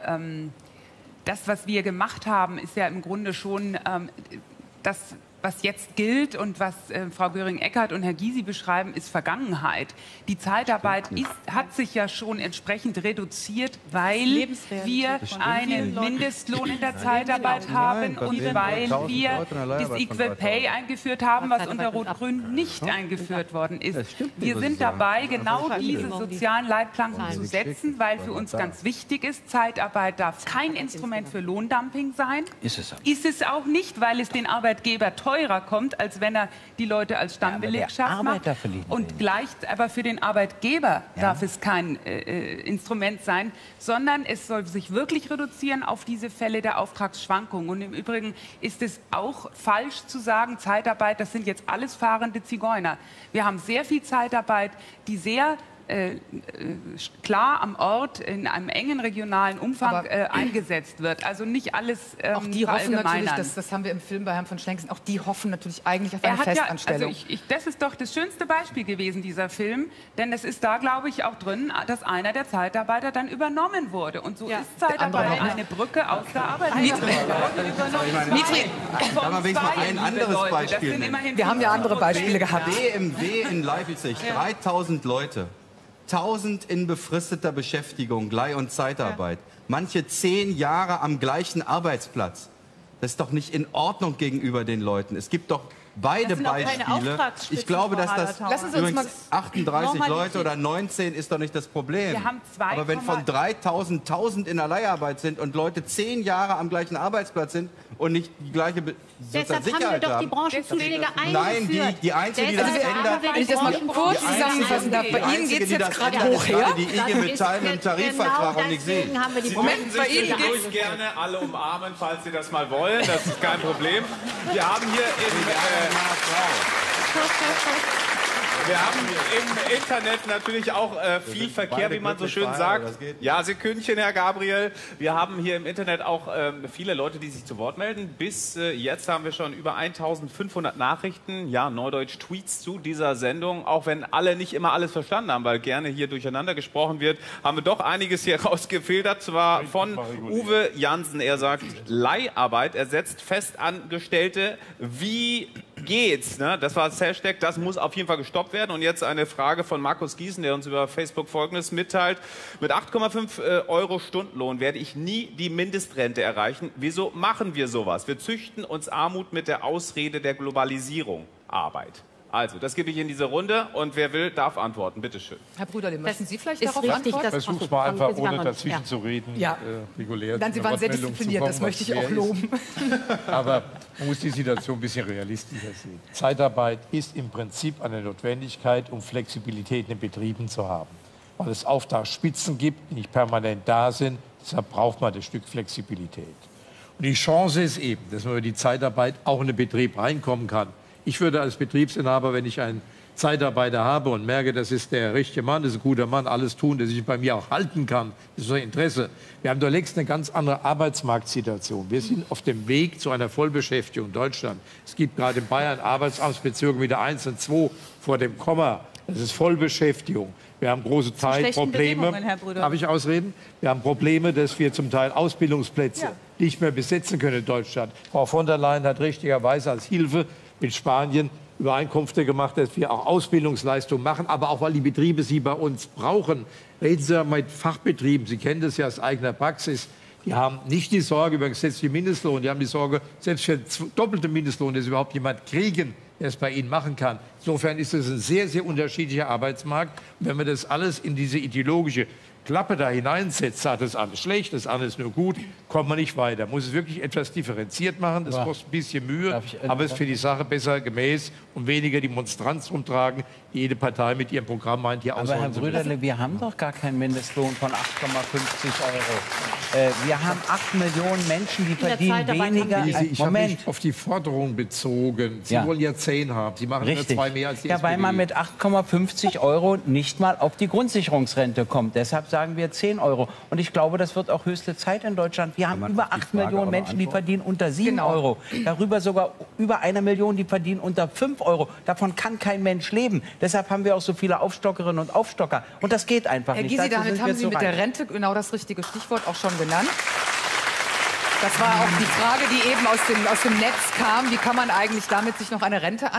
das, was wir gemacht haben, ist ja im Grunde schon das, was jetzt gilt und was Frau Göring-Eckardt und Herr Gysi beschreiben, ist Vergangenheit. Die Zeitarbeit hat sich ja schon entsprechend reduziert, weil wir einen Mindestlohn in der Zeitarbeit haben und weil wir das Equal Pay eingeführt haben, was unter Rot-Grün nicht eingeführt worden ist. Wir sind dabei, genau diese sozialen Leitplanken zu setzen, weil für uns ganz wichtig ist, Zeitarbeit darf kein Instrument für Lohndumping sein. Ist es auch nicht, weil es den Arbeitgeber teurer kommt, als wenn er die Leute als Stammbelegschaft macht. Und gleich, aber für den Arbeitgeber darf es kein Instrument sein, sondern es soll sich wirklich reduzieren auf diese Fälle der Auftragsschwankungen. Und im Übrigen ist es auch falsch zu sagen, Zeitarbeit, das sind jetzt alles fahrende Zigeuner. Wir haben sehr viel Zeitarbeit, die sehr klar am Ort in einem engen regionalen Umfang eingesetzt wird. Also nicht alles auch die hoffen natürlich, das haben wir im Film bei Herrn von Schlenk, auch die hoffen natürlich eigentlich auf eine Festanstellung. Das ist doch das schönste Beispiel gewesen, dieser Film, denn es ist da, glaube ich, auch drin, dass einer der Zeitarbeiter dann übernommen wurde. Und so ist Zeitarbeit eine Brücke aus der Arbeit. Da mal wenigstens mal ein anderes Beispiel nennen. Wir haben ja andere Beispiele gehabt. BMW in Leipzig, 3000 Leute. 1000 in befristeter Beschäftigung, Leih- und Zeitarbeit. Manche 10 Jahre am gleichen Arbeitsplatz. Das ist doch nicht in Ordnung gegenüber den Leuten. Es gibt doch beide Das sind auch keine Beispiele. Auftragsspitzen, Ich glaube, dass Frau das Hadertauer. Lassen Sie uns übrigens mal 38 Leute oder 19 ist doch nicht das Problem. Wir haben 2, aber wenn von 3.000 1.000 in der Leiharbeit sind und Leute 10 Jahre am gleichen Arbeitsplatz sind und nicht die gleiche Deshalb Sicherheit haben wir doch die haben. Branchenzuschläge Nein, die Einzige, die das ändert... Wenn ich das mal kurz zusammenfassen darf, bei Ihnen geht es jetzt gerade hoch her. Die IG Metall mit dem Tarifvertrag und nicht Sie. Moment, bei Ihnen ruhig gerne alle umarmen, falls Sie das mal wollen. Das ist kein Problem. Wir haben hier im Internet natürlich auch viel Verkehr, wie man so schön sagt. Ja, Sekündchen, Herr Gabriel. Wir haben hier im Internet auch viele Leute, die sich zu Wort melden. Bis jetzt haben wir schon über 1500 Nachrichten, ja, Neudeutsch Tweets zu dieser Sendung. Auch wenn alle nicht immer alles verstanden haben, weil gerne hier durcheinander gesprochen wird, haben wir doch einiges hier rausgefiltert. Zwar von Uwe Jansen. Er sagt, Leiharbeit ersetzt Festangestellte. Wie geht's? Ne? Das war das Hashtag. Das muss auf jeden Fall gestoppt werden. Und jetzt eine Frage von Markus Giesen, der uns über Facebook Folgendes mitteilt. Mit 8,5 Euro Stundenlohn werde ich nie die Mindestrente erreichen. Wieso machen wir sowas? Wir züchten uns Armut mit der Ausrede der Globalisierung. Arbeit. Also, das gebe ich in diese Runde und wer will, darf antworten. Bitte schön. Herr Brüderle, möchten Sie vielleicht ist darauf richtig, antworten? Versuch's mal einfach, ohne dazwischen zu reden, Ja. regulär. Dann, Sie waren sehr diszipliniert, das möchte ich auch loben. Aber man muss die Situation ein bisschen realistischer sehen. Zeitarbeit ist im Prinzip eine Notwendigkeit, um Flexibilität in den Betrieben zu haben. Weil es Auftragsspitzen gibt, die nicht permanent da sind. Deshalb braucht man das Stück Flexibilität. Und die Chance ist eben, dass man über die Zeitarbeit auch in den Betrieb reinkommen kann. Ich würde als Betriebsinhaber, wenn ich einen Zeitarbeiter habe und merke, das ist der richtige Mann, das ist ein guter Mann, alles tun, dass ich bei mir auch halten kann, das ist unser Interesse. Wir haben doch längst eine ganz andere Arbeitsmarktsituation. Wir sind auf dem Weg zu einer Vollbeschäftigung in Deutschland. Es gibt gerade in Bayern Arbeitsamtsbezirke mit der 1 und 2 vor dem Komma. Das ist Vollbeschäftigung. Wir haben große Probleme. Darf ich ausreden? Wir haben Probleme, dass wir zum Teil Ausbildungsplätze nicht mehr besetzen können in Deutschland. Frau von der Leyen hat richtigerweise als Hilfe mit Spanien Übereinkünfte gemacht, dass wir auch Ausbildungsleistungen machen, aber auch, weil die Betriebe sie bei uns brauchen. Reden Sie mit Fachbetrieben, Sie kennen das ja aus eigener Praxis. Die haben nicht die Sorge über den gesetzlichen Mindestlohn, die haben die Sorge, selbst für doppelte Mindestlohn, dass sie überhaupt jemand kriegen, der es bei ihnen machen kann. Insofern ist es ein sehr, sehr unterschiedlicher Arbeitsmarkt. Und wenn man das alles in diese ideologische Klappe da hineinsetzt, sagt, das ist alles schlecht, das ist alles nur gut, kommt man nicht weiter. Muss es wirklich etwas differenziert machen, das kostet ein bisschen Mühe, aber ist für die Sache besser gemäß und weniger die Monstranz rumtragen, die jede Partei mit ihrem Programm meint, hier ausrollen Aber Herr Brüderle, wir haben doch gar keinen Mindestlohn von 8,50 Euro. Wir haben 8 Millionen Menschen, die verdienen weniger. Ich habe mich auf die Forderung bezogen. Sie wollen ja 10 haben. Sie machen nur 2 mehr als die SPD. Weil man mit 8,50 Euro nicht mal auf die Grundsicherungsrente kommt. Deshalb sagen wir 10 Euro. Und ich glaube, das wird auch höchste Zeit in Deutschland. Wir haben über 8 Millionen Menschen, die verdienen unter 7 Euro. Darüber sogar über 1 Million, die verdienen unter 5 Euro. Davon kann kein Mensch leben. Deshalb haben wir auch so viele Aufstockerinnen und Aufstocker. Und das geht einfach nicht. Herr Gysi, damit haben Sie mit der Rente genau das richtige Stichwort auch schon genannt. Das war auch die Frage, die eben aus dem Netz kam. Wie kann man eigentlich damit sich noch eine Rente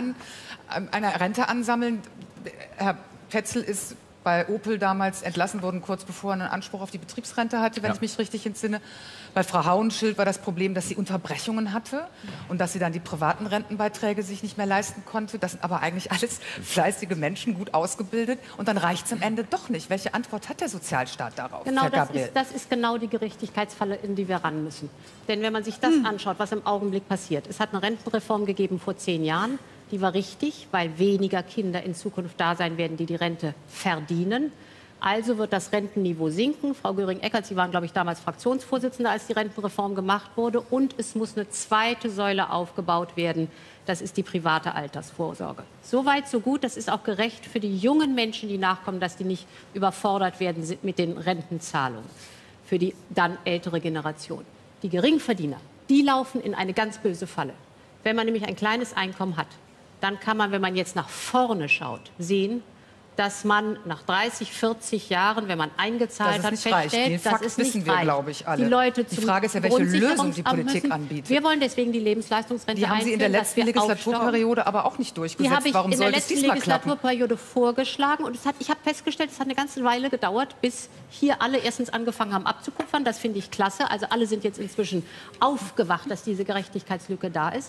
ansammeln? Herr Petzl ist bei Opel damals entlassen worden, kurz bevor er einen Anspruch auf die Betriebsrente hatte, wenn ich mich richtig entsinne. Bei Frau Hauenschild war das Problem, dass sie Unterbrechungen hatte und dass sie dann die privaten Rentenbeiträge sich nicht mehr leisten konnte. Das sind aber eigentlich alles fleißige Menschen, gut ausgebildet. Und dann reicht es am Ende doch nicht. Welche Antwort hat der Sozialstaat darauf, Genau, Herr Gabriel? das ist genau die Gerechtigkeitsfalle, in die wir ran müssen. Denn wenn man sich das anschaut, was im Augenblick passiert. Es hat eine Rentenreform gegeben vor 10 Jahren. Die war richtig, weil weniger Kinder in Zukunft da sein werden, die die Rente verdienen. Also wird das Rentenniveau sinken. Frau Göring-Eckardt, Sie waren, glaube ich, damals Fraktionsvorsitzende, als die Rentenreform gemacht wurde. Und es muss eine zweite Säule aufgebaut werden. Das ist die private Altersvorsorge. So weit, so gut. Das ist auch gerecht für die jungen Menschen, die nachkommen, dass die nicht überfordert werden mit den Rentenzahlungen. Für die dann ältere Generation. Die Geringverdiener, die laufen in eine ganz böse Falle. Wenn man nämlich ein kleines Einkommen hat, dann kann man, wenn man jetzt nach vorne schaut, sehen, dass man nach 30, 40 Jahren, wenn man eingezahlt hat, feststellt, dass es nicht reicht. Glaube ich, alle. Die Leute die Frage ist ja, welche Lösung die Politik müssen. anbietet. Wir wollen deswegen die Lebensleistungsrente Die haben Sie in der letzten Legislaturperiode aber auch nicht durchgesetzt. Die habe ich Warum in der soll das letzten diesmal Legislaturperiode vorgeschlagen. Und ich habe festgestellt, es hat eine ganze Weile gedauert, bis hier alle erstens angefangen haben abzukupfern. Das finde ich klasse. Also alle sind jetzt inzwischen aufgewacht, dass diese Gerechtigkeitslücke da ist.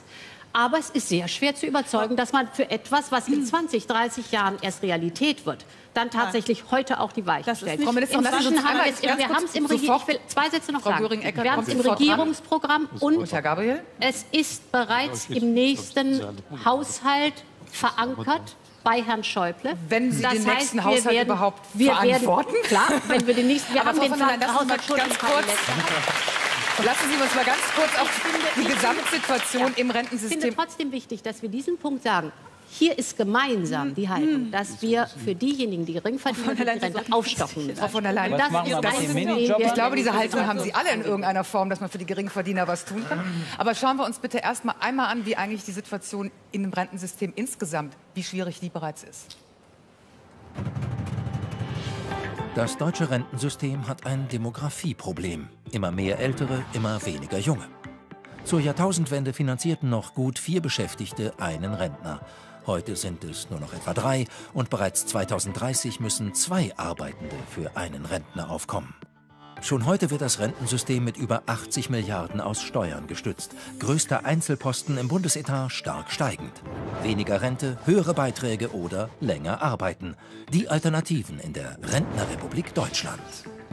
Aber es ist sehr schwer zu überzeugen, dass man für etwas, was in 20, 30 Jahren erst Realität wird, dann tatsächlich heute auch die Weichen stellt. Frau Ministerin, Inzwischen haben wir es im ich will 2 Sätze noch sagen. Wir haben es im Regierungsprogramm und Herr Gabriel? es ist bereits im nächsten Haushalt verankert bei Herrn Schäuble. Wenn Sie den nächsten Haushalt überhaupt verantworten? Klar, wenn wir den nächsten... Wir haben den Haushalt schon ganz kurz... Lassen Sie uns mal ganz kurz auf die Gesamtsituation im Rentensystem... Ich finde trotzdem wichtig, dass wir diesen Punkt sagen. Hier ist gemeinsam die Haltung, dass wir für diejenigen, die gering verdienen, die Rente aufstocken müssen. Frau von der Leyen, ich glaube, diese Haltung haben Sie alle in irgendeiner Form, dass man für die Geringverdiener was tun kann. Aber schauen wir uns bitte einmal an, wie eigentlich die Situation in dem Rentensystem insgesamt, wie schwierig die bereits ist. Das deutsche Rentensystem hat ein Demografieproblem. Immer mehr Ältere, immer weniger Junge. Zur Jahrtausendwende finanzierten noch gut 4 Beschäftigte einen Rentner. Heute sind es nur noch etwa 3 und bereits 2030 müssen 2 Arbeitende für einen Rentner aufkommen. Schon heute wird das Rentensystem mit über 80 Milliarden aus Steuern gestützt. Größter Einzelposten im Bundesetat stark steigend. Weniger Rente, höhere Beiträge oder länger arbeiten. Die Alternativen in der Rentnerrepublik Deutschland.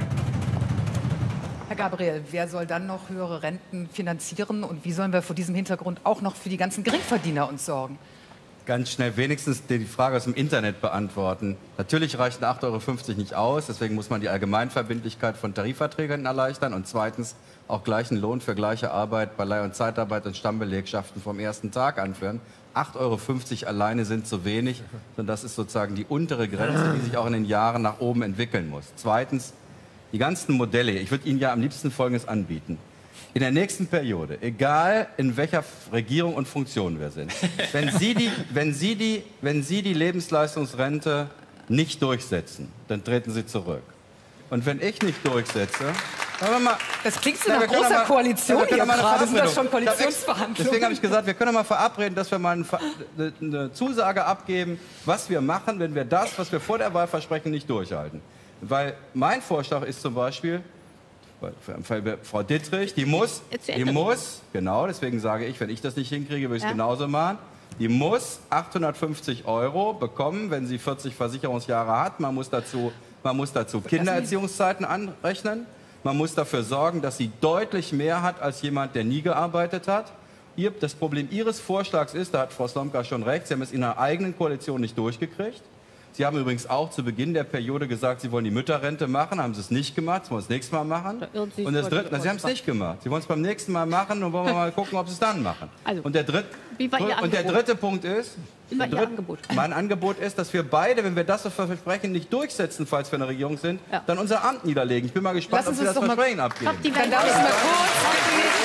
Herr Gabriel, wer soll dann noch höhere Renten finanzieren und wie sollen wir vor diesem Hintergrund auch noch für die ganzen Geringverdiener uns sorgen? Ganz schnell wenigstens die Frage aus dem Internet beantworten. Natürlich reichen 8,50 € nicht aus, deswegen muss man die Allgemeinverbindlichkeit von Tarifverträgen erleichtern und zweitens auch gleichen Lohn für gleiche Arbeit bei Leih- und Zeitarbeit und Stammbelegschaften vom ersten Tag anführen. 8,50 € alleine sind zu wenig, sondern das ist sozusagen die untere Grenze, die sich auch in den Jahren nach oben entwickeln muss. Zweitens, die ganzen Modelle, ich würde Ihnen ja am liebsten Folgendes anbieten. In der nächsten Periode, egal in welcher Regierung und Funktion wir sind, wenn Sie die Lebensleistungsrente nicht durchsetzen, dann treten Sie zurück. Und wenn ich nicht durchsetze... Das klingt so nach großer Koalition hier gerade. Sind das schon Koalitionsverhandlungen? Deswegen habe ich gesagt, wir können mal verabreden, dass wir mal eine Zusage abgeben, was wir machen, wenn wir das, was wir vor der Wahl versprechen, nicht durchhalten. Weil mein Vorschlag ist zum Beispiel... Frau Dittrich, die muss, genau, deswegen sage ich, wenn ich das nicht hinkriege, würde ich es genauso machen. Die muss 850 € bekommen, wenn sie 40 Versicherungsjahre hat. Man muss dazu Kindererziehungszeiten anrechnen. Man muss dafür sorgen, dass sie deutlich mehr hat als jemand, der nie gearbeitet hat. Das Problem Ihres Vorschlags ist, da hat Frau Slomka schon recht, Sie haben es in einer eigenen Koalition nicht durchgekriegt. Sie haben übrigens auch zu Beginn der Periode gesagt, Sie wollen die Mütterrente machen, haben Sie es nicht gemacht, Sie wollen es nächstes Mal machen. Und das Dritte, Sie haben es nicht gemacht. Sie wollen es beim nächsten Mal machen und wollen wir mal gucken, ob Sie es dann machen. Also, und der dritte Punkt ist, mein Angebot ist, dass wir beide, wenn wir das versprechen, nicht durchsetzen, falls wir in der Regierung sind, dann unser Amt niederlegen. Ich bin mal gespannt, ob Sie das Versprechen abgeben. Dann darf ich mal kurz...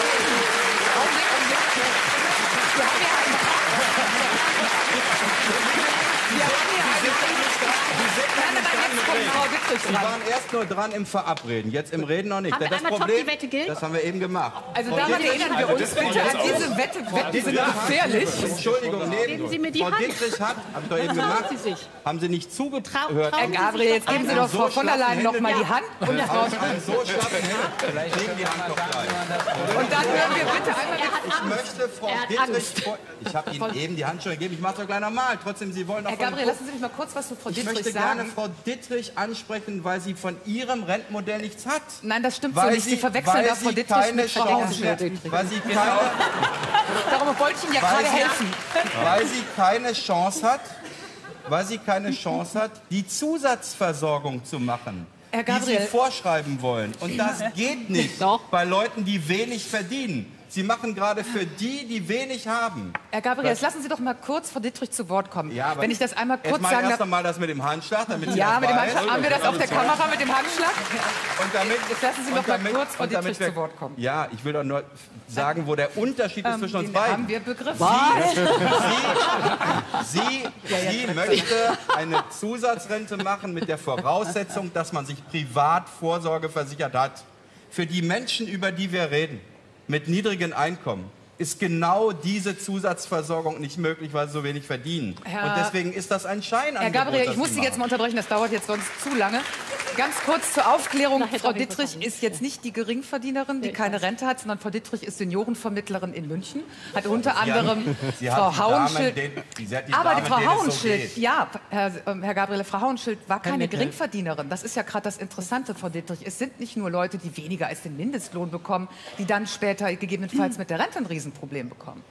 Sie waren erst nur dran im Verabreden, jetzt im Reden noch nicht. Das Problem, das haben wir eben gemacht. Also daran erinnern wir uns bitte an diese Wette, die sind gefährlich. Entschuldigung, geben Sie mir die Hand. Frau Dittrich hat, habe ich doch eben gemacht, haben Sie nicht zugehört. Herr Gabriel, jetzt geben Sie doch Frau von der Leyen noch mal die Hand. Und Frau so schlappen Hände, legen die Hand doch gleich. Und dann hören wir bitte einmal... Ich möchte Frau Dittrich... Ich habe Ihnen eben die Hand schon gegeben, ich mache es doch gleich nochmal. Trotzdem, Sie wollen doch... Herr Gabriel, lassen Sie mich mal kurz was zu Frau Dittrich sagen. Ich möchte gerne Frau Dittrich ansprechen, weil sie von ihrem Rentenmodell nichts hat. Nein, das stimmt so nicht. Sie verwechseln da Frau Dittrich mit Frau Hausner. Weil sie keine... Darum wollte ich Ihnen ja gerade helfen. Weil sie keine Chance hat, die Zusatzversorgung zu machen, die sie vorschreiben wollen. Und das geht nicht bei Leuten, die wenig verdienen. Sie machen gerade für die, die wenig haben. Herr Gabriel, jetzt lassen Sie doch mal kurz Frau Dittrich zu Wort kommen. Ja, wenn ich das einmal kurz sagen darf. Erst einmal das mit dem Handschlag, damit Sie ja, mit dem Handschlag. Haben wir das auf der Kamera mit dem Handschlag? Und damit, jetzt lassen Sie doch mal kurz Frau Dittrich zu Wort kommen. Ja, ich will doch nur sagen, wo der Unterschied ist zwischen uns beiden. Haben wir begriffen. Sie möchte eine Zusatzrente machen mit der Voraussetzung, dass man sich privat Vorsorge versichert hat. Für die Menschen, über die wir reden, mit niedrigen Einkommen, ist genau diese Zusatzversorgung nicht möglich, weil sie so wenig verdienen. Und deswegen ist das ein Scheinangebot. Herr Gabriel, ich muss Sie jetzt mal unterbrechen, das dauert jetzt sonst zu lange. Ganz kurz zur Aufklärung. Frau Dittrich ist jetzt nicht die Geringverdienerin, die keine Rente hat, sondern Frau Dittrich ist Seniorenvermittlerin in München. Hat unter anderem Frau Hauenschild... Aber die Frau Hauenschild, ja, Herr Gabriele, Frau Hauenschild war keine Geringverdienerin. Das ist ja gerade das Interessante, Frau Dittrich. Es sind nicht nur Leute, die weniger als den Mindestlohn bekommen, die dann später gegebenenfalls mit der Rente ein Riesenproblem bekommen.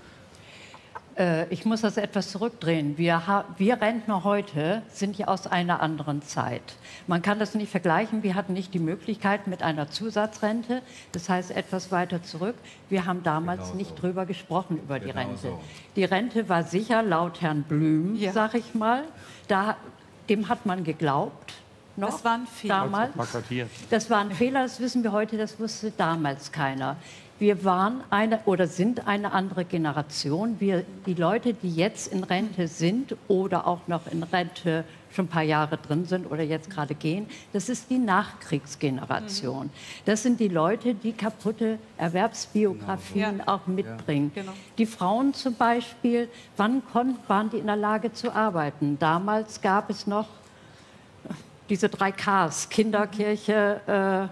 Ich muss das etwas zurückdrehen. Wir Rentner heute sind ja aus einer anderen Zeit. Man kann das nicht vergleichen. Wir hatten nicht die Möglichkeit mit einer Zusatzrente. Das heißt, etwas weiter zurück. Wir haben damals nicht drüber gesprochen, über die Rente. Die Rente war sicher, laut Herrn Blüm, sag ich mal, dem hat man geglaubt. Das war ein Fehler. Damals. Das war ein Fehler, das wissen wir heute, das wusste damals keiner. Wir waren sind eine andere Generation. Die Leute, die jetzt in Rente sind oder auch noch in Rente schon ein paar Jahre drin sind oder jetzt gerade gehen, das ist die Nachkriegsgeneration. Das sind die Leute, die kaputte Erwerbsbiografien auch mitbringen. Genau. Die Frauen zum Beispiel, wann waren die in der Lage zu arbeiten? Damals gab es noch diese 3 Ks, Kinder, Kirche,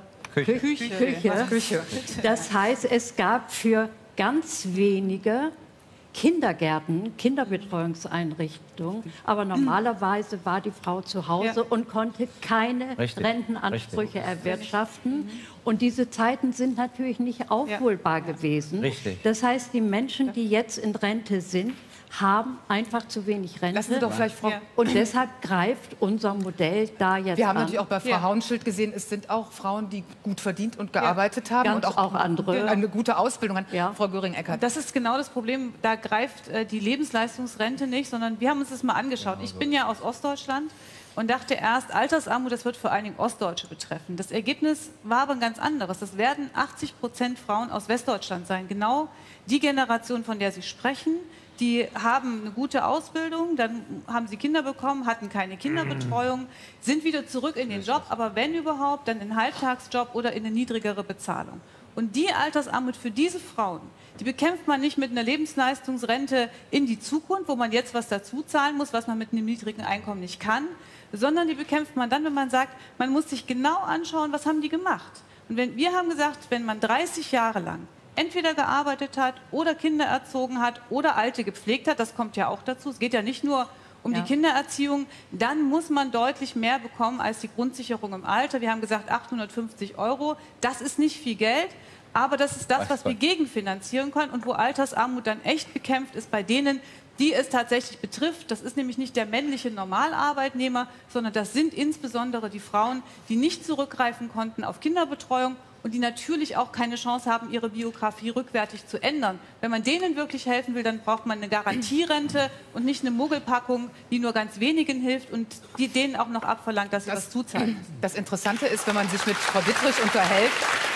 Küche. Das heißt, es gab für ganz wenige Kindergärten, Kinderbetreuungseinrichtungen, aber normalerweise war die Frau zu Hause und konnte keine Rentenansprüche erwirtschaften. Und diese Zeiten sind natürlich nicht aufholbar gewesen. Das heißt, die Menschen, die jetzt in Rente sind, haben einfach zu wenig Rente. Lassen Sie doch vielleicht, Frau... Und deshalb greift unser Modell da jetzt an. Wir haben natürlich auch bei Frau Hauenschild gesehen, es sind auch Frauen, die gut verdient und gearbeitet haben und auch andere eine gute Ausbildung haben. Frau Göring-Eckardt. Das ist genau das Problem. Da greift die Lebensleistungsrente nicht, sondern wir haben uns das mal angeschaut. Ich bin ja aus Ostdeutschland und dachte erst, Altersarmut, das wird vor allen Dingen Ostdeutsche betreffen. Das Ergebnis war aber ein ganz anderes. Das werden 80% Frauen aus Westdeutschland sein. Genau die Generation, von der Sie sprechen. Die haben eine gute Ausbildung, dann haben sie Kinder bekommen, hatten keine Kinderbetreuung, sind wieder zurück in den Job, aber wenn überhaupt, dann in einen Halbtagsjob oder in eine niedrigere Bezahlung. Und die Altersarmut für diese Frauen, die bekämpft man nicht mit einer Lebensleistungsrente in die Zukunft, wo man jetzt was dazu zahlen muss, was man mit einem niedrigen Einkommen nicht kann, sondern die bekämpft man dann, wenn man sagt, man muss sich genau anschauen, was haben die gemacht. Und wir haben gesagt, wenn man 30 Jahre lang entweder gearbeitet hat oder Kinder erzogen hat oder Alte gepflegt hat, das kommt ja auch dazu, es geht ja nicht nur um die Kindererziehung, dann muss man deutlich mehr bekommen als die Grundsicherung im Alter. Wir haben gesagt 850 €, das ist nicht viel Geld, aber das ist das, was wir gegenfinanzieren können und wo Altersarmut dann echt bekämpft ist bei denen, die es tatsächlich betrifft. Das ist nämlich nicht der männliche Normalarbeitnehmer, sondern das sind insbesondere die Frauen, die nicht zurückgreifen konnten auf Kinderbetreuung und die natürlich auch keine Chance haben, ihre Biografie rückwärtig zu ändern. Wenn man denen wirklich helfen will, dann braucht man eine Garantierente und nicht eine Muggelpackung, die nur ganz wenigen hilft und die denen auch noch abverlangt, dass sie was zuzahlen. Das Interessante ist, wenn man sich mit Frau Dittrich unterhält,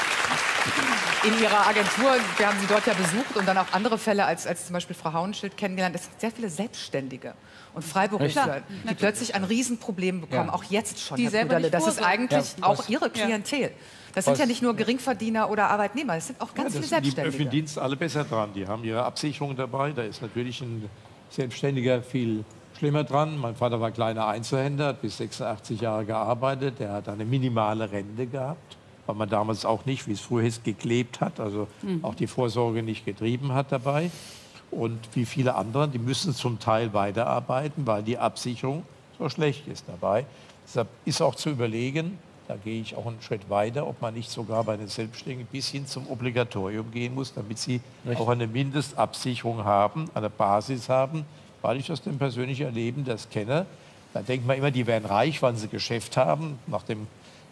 in ihrer Agentur, wir haben sie dort ja besucht und dann auch andere Fälle als zum Beispiel Frau Hauenschild kennengelernt. Es sind sehr viele Selbstständige und Freiberufler, die plötzlich ein Riesenproblem bekommen, auch jetzt schon, Herr Buderle. Das ist eigentlich auch ihre Klientel. Das sind ja nicht nur Geringverdiener oder Arbeitnehmer, das sind auch ganz viele Selbstständige. Die öffentlichen Dienste alle besser dran. Die haben ihre Absicherung dabei. Da ist natürlich ein Selbstständiger viel schlimmer dran. Mein Vater war kleiner Einzelhändler, hat bis 86 Jahre gearbeitet. Der hat eine minimale Rente gehabt, weil man damals auch nicht, wie es früher hieß, geklebt hat, also auch die Vorsorge nicht getrieben hat dabei. Und wie viele andere, die müssen zum Teil weiterarbeiten, weil die Absicherung so schlecht ist dabei. Deshalb ist auch zu überlegen, da gehe ich auch einen Schritt weiter, ob man nicht sogar bei den Selbstständigen bis hin zum Obligatorium gehen muss, damit sie auch eine Mindestabsicherung haben, eine Basis haben, weil ich aus dem persönlichen Erleben das kenne. Da denkt man immer, die werden reich, weil sie Geschäft haben. Nach dem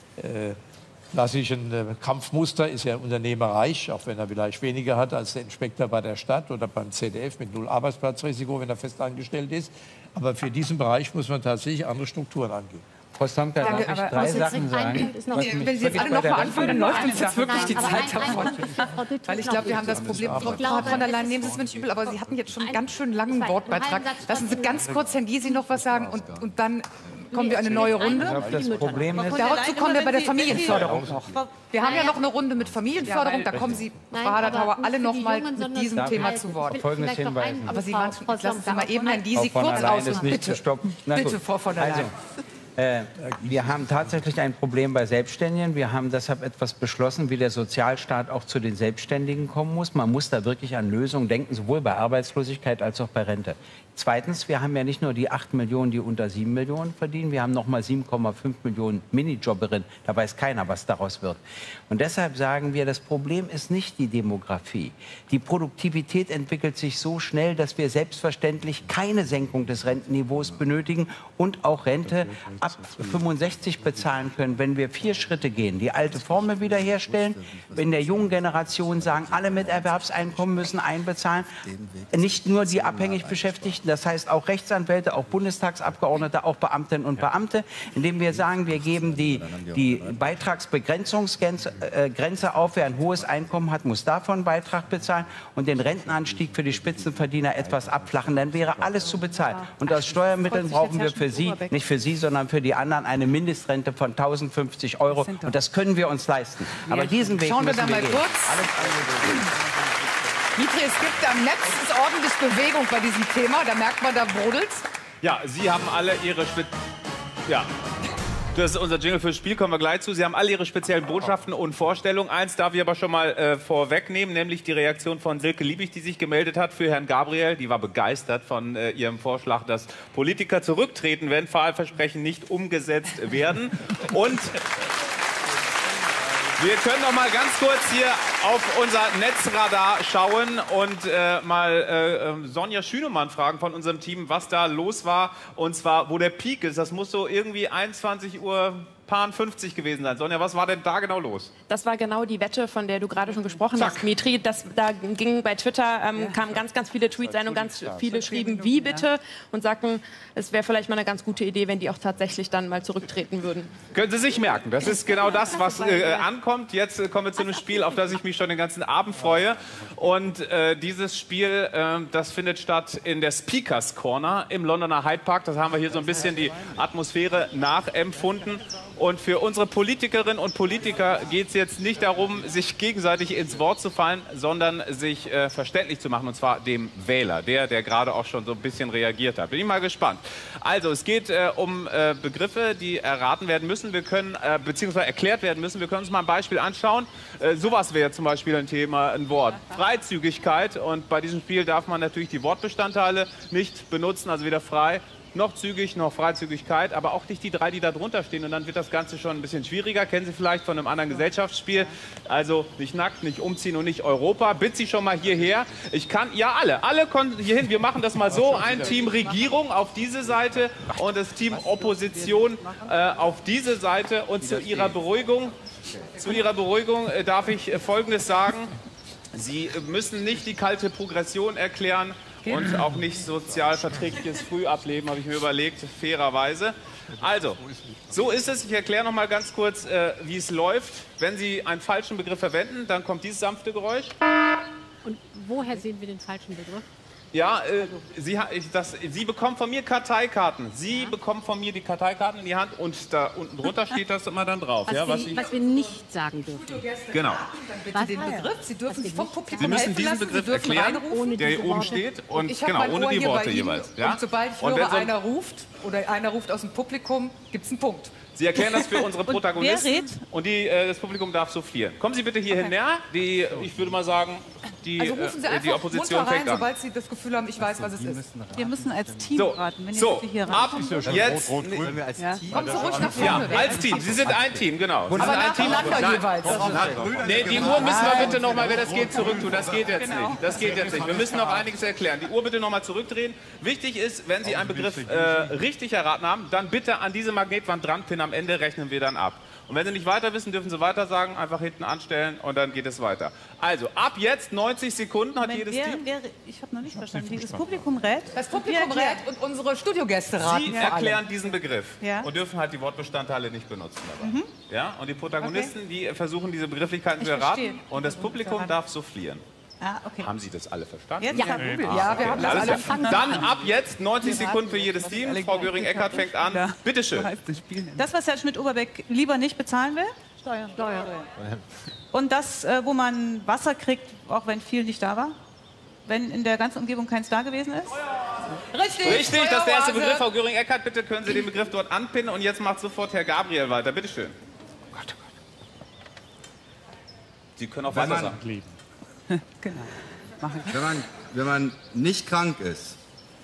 klassischen Kampfmuster ist ja ein Unternehmer reich, auch wenn er vielleicht weniger hat als der Inspektor bei der Stadt oder beim ZDF mit 0 Arbeitsplatzrisiko, wenn er fest angestellt ist. Aber für diesen Bereich muss man tatsächlich andere Strukturen angehen. Frau Stomka, darf ich 3 Sachen sagen? Wenn Sie jetzt alle noch mal anfangen, dann läuft uns jetzt wirklich die Zeit davon. Weil ich glaube, wir haben das Problem, Frau von der Leyen, nehmen Sie es mir nicht übel, aber Sie hatten jetzt schon einen ganz schön langen Wortbeitrag. Lassen Sie ganz kurz Herrn Gysi noch was sagen und dann kommen wir in eine neue Runde. Das Problem ist, dazu kommen wir bei der Familienförderung noch. Wir haben ja noch eine Runde mit Familienförderung, da kommen Sie, Frau Haderthauer, alle noch mal mit diesem Thema zu Wort. Folgendes hinweisen. Aber Sie waren schon, lassen Sie mal eben Herrn Gysi kurz ausreden. Bitte, Frau von der Leyen. Wir haben tatsächlich ein Problem bei Selbstständigen. Wir haben deshalb etwas beschlossen, wie der Sozialstaat auch zu den Selbstständigen kommen muss. Man muss da wirklich an Lösungen denken, sowohl bei Arbeitslosigkeit als auch bei Rente. Zweitens, wir haben ja nicht nur die 8 Millionen, die unter 7 Millionen verdienen. Wir haben noch mal 7,5 Millionen Minijobberinnen. Da weiß keiner, was daraus wird. Und deshalb sagen wir, das Problem ist nicht die Demografie. Die Produktivität entwickelt sich so schnell, dass wir selbstverständlich keine Senkung des Rentenniveaus benötigen und auch Rente ab 65 bezahlen können, wenn wir 4 Schritte gehen. Die alte Formel wiederherstellen, in der jungen Generation sagen, alle mit Erwerbseinkommen müssen einbezahlen, nicht nur die abhängig Beschäftigten, das heißt auch Rechtsanwälte, auch Bundestagsabgeordnete, auch Beamtinnen und Beamte, indem wir sagen, wir geben die Beitragsbegrenzungsgrenze auf. Wer ein hohes Einkommen hat, muss davon einen Beitrag bezahlen und den Rentenanstieg für die Spitzenverdiener etwas abflachen. Dann wäre alles zu bezahlen. Und aus Steuermitteln brauchen wir für Sie, nicht für Sie, sondern für die anderen, eine Mindestrente von 1.050 €. Und das können wir uns leisten. Aber diesen Weg Schauen wir müssen da mal wir gehen. kurz. Dimitri, es gibt am Netz ist ordentlich Bewegung bei diesem Thema. Da merkt man, da brodelt's. Ja, Sie haben alle Ihre ja. Das ist unser Jingle fürs Spiel, kommen wir gleich zu. Sie haben alle Ihre speziellen Botschaften und Vorstellungen. Eins darf ich aber schon mal vorwegnehmen, nämlich die Reaktion von Silke Liebig, die sich gemeldet hat für Herrn Gabriel. Die war begeistert von ihrem Vorschlag, dass Politiker zurücktreten, wenn Wahlversprechen nicht umgesetzt werden. Und wir können noch mal ganz kurz hier auf unser Netzradar schauen und mal Sonja Schünemann fragen von unserem Team, was da los war. Und zwar, wo der Peak ist. Das muss so irgendwie 21:50 Uhr gewesen sein. Sonja, was war denn da genau los? Das war genau die Wette, von der du gerade schon gesprochen hast, Dimitri. Da gingen bei Twitter kamen ganz viele Tweets ein und ganz viele schrieben, wie bitte? Und sagten, es wäre vielleicht mal eine ganz gute Idee, wenn die auch tatsächlich dann mal zurücktreten würden. Können Sie sich merken. Das ist genau das, was ankommt. Jetzt kommen wir zu einem Spiel, auf das ich mich schon den ganzen Abend freue. Und dieses Spiel, das findet statt in der Speakers Corner im Londoner Hyde Park. Das haben wir hier so ein bisschen die Atmosphäre nachempfunden. Und für unsere Politikerinnen und Politiker geht es jetzt nicht darum, sich gegenseitig ins Wort zu fallen, sondern sich verständlich zu machen, und zwar dem Wähler, der gerade auch schon so ein bisschen reagiert hat. Bin ich mal gespannt. Also, es geht um Begriffe, die erraten werden müssen, beziehungsweise erklärt werden müssen. Wir können uns mal ein Beispiel anschauen. Sowas wäre zum Beispiel ein Thema, ein Wort. Freizügigkeit. Und bei diesem Spiel darf man natürlich die Wortbestandteile nicht benutzen, also weder frei noch zügig, noch Freizügigkeit, aber auch nicht die 3, die da drunter stehen. Und dann wird das Ganze schon ein bisschen schwieriger. Kennen Sie vielleicht von einem anderen Gesellschaftsspiel. Also nicht nackt, nicht umziehen und nicht Europa. Bitte Sie schon mal hierher. Ich kann, ja alle kommen hierhin. Wir machen das mal so. Ein Team Regierung auf diese Seite und das Team Opposition auf diese Seite. Und zu Ihrer Beruhigung darf ich Folgendes sagen. Sie müssen nicht die kalte Progression erklären. Und auch nicht sozialverträgliches Frühableben, habe ich mir überlegt, fairerweise. Also, so ist es. Ich erkläre noch mal ganz kurz, wie es läuft. Wenn Sie einen falschen Begriff verwenden, dann kommt dieses sanfte Geräusch. Und woher sehen wir den falschen Begriff? Ja, Sie bekommen von mir Karteikarten. Sie bekommen von mir die Karteikarten in die Hand und da unten drunter steht das immer dann drauf. Was wir nicht sagen dürfen. Genau. Bitte den Begriff. Sie dürfen sich vom Publikum Sie müssen diesen Begriff erklären, der hier oben steht und genau, ohne die Worte jeweils. Ja? Und sobald ich höre, einer ruft oder einer ruft aus dem Publikum, gibt es einen Punkt. Sie erklären das für unsere Protagonisten und das Publikum darf soufflieren. Kommen Sie bitte hierhin näher. Ich würde mal sagen, die Opposition fängt an. Sobald Sie das Gefühl haben, ich weiß, was es ist. Wir müssen als Team raten. Wenn so, hier ab jetzt. Kommen Sie ruhig nach vorne. Ja, als Team. Sie sind ein Team, genau. Sie aber sind ein Team. jeweils. Nee, die Uhr müssen wir bitte noch mal, wenn das geht, zurücktun. Das geht jetzt nicht. Das geht jetzt nicht. Wir müssen noch einiges erklären. Die Uhr bitte noch mal zurückdrehen. Wichtig ist, wenn Sie einen Begriff richtig erraten haben, dann bitte an diese Magnetwand dran pinnen. Am Ende rechnen wir dann ab. Und wenn Sie nicht weiter wissen, dürfen Sie weiter sagen, einfach hinten anstellen und dann geht es weiter. Also, ab jetzt 90 Sekunden hat jedes Team. Ich habe noch nicht verstanden. Das Publikum rät? Das Publikum rät und unsere Studiogäste raten. Sie erklären diesen Begriff und dürfen halt die Wortbestandteile nicht benutzen dabei. Ja? Und die Protagonisten, die versuchen, diese Begrifflichkeiten zu erraten und das Publikum darf soufflieren. Ah, okay. Haben Sie das alle verstanden? Ja, wir haben das alle verstanden. Dann ab jetzt 90 Sekunden für jedes Team. Frau Göring-Eckardt fängt an. Bitte schön. Das, was Herr Schmidt-Oberbeck lieber nicht bezahlen will? Steuer. Und das, wo man Wasser kriegt, auch wenn viel nicht da war? Wenn in der ganzen Umgebung keins da gewesen ist? Richtig. Richtig, das ist der erste Steueroase. Begriff. Frau Göring-Eckardt, bitte können Sie den Begriff dort anpinnen. Und jetzt macht sofort Herr Gabriel weiter. Bitte schön. Sie können auch weiter sagen. Genau. Wenn man nicht krank ist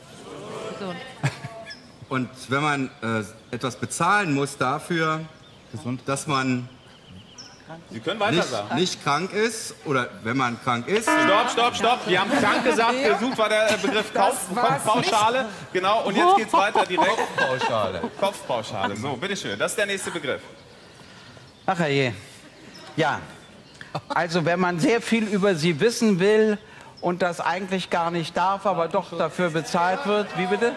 und wenn man etwas bezahlen muss dafür, dass man Sie können weiter sagen. nicht krank ist oder wenn man krank ist. Stopp. Wir haben krank gesagt, gesucht war der Begriff Kopfpauschale. Genau, und jetzt geht's weiter direkt. Kopfpauschale. So, bitteschön. Das ist der nächste Begriff. Ach je. Ja. Also wenn man sehr viel über sie wissen will und das eigentlich gar nicht darf, aber doch dafür bezahlt wird. Wie bitte?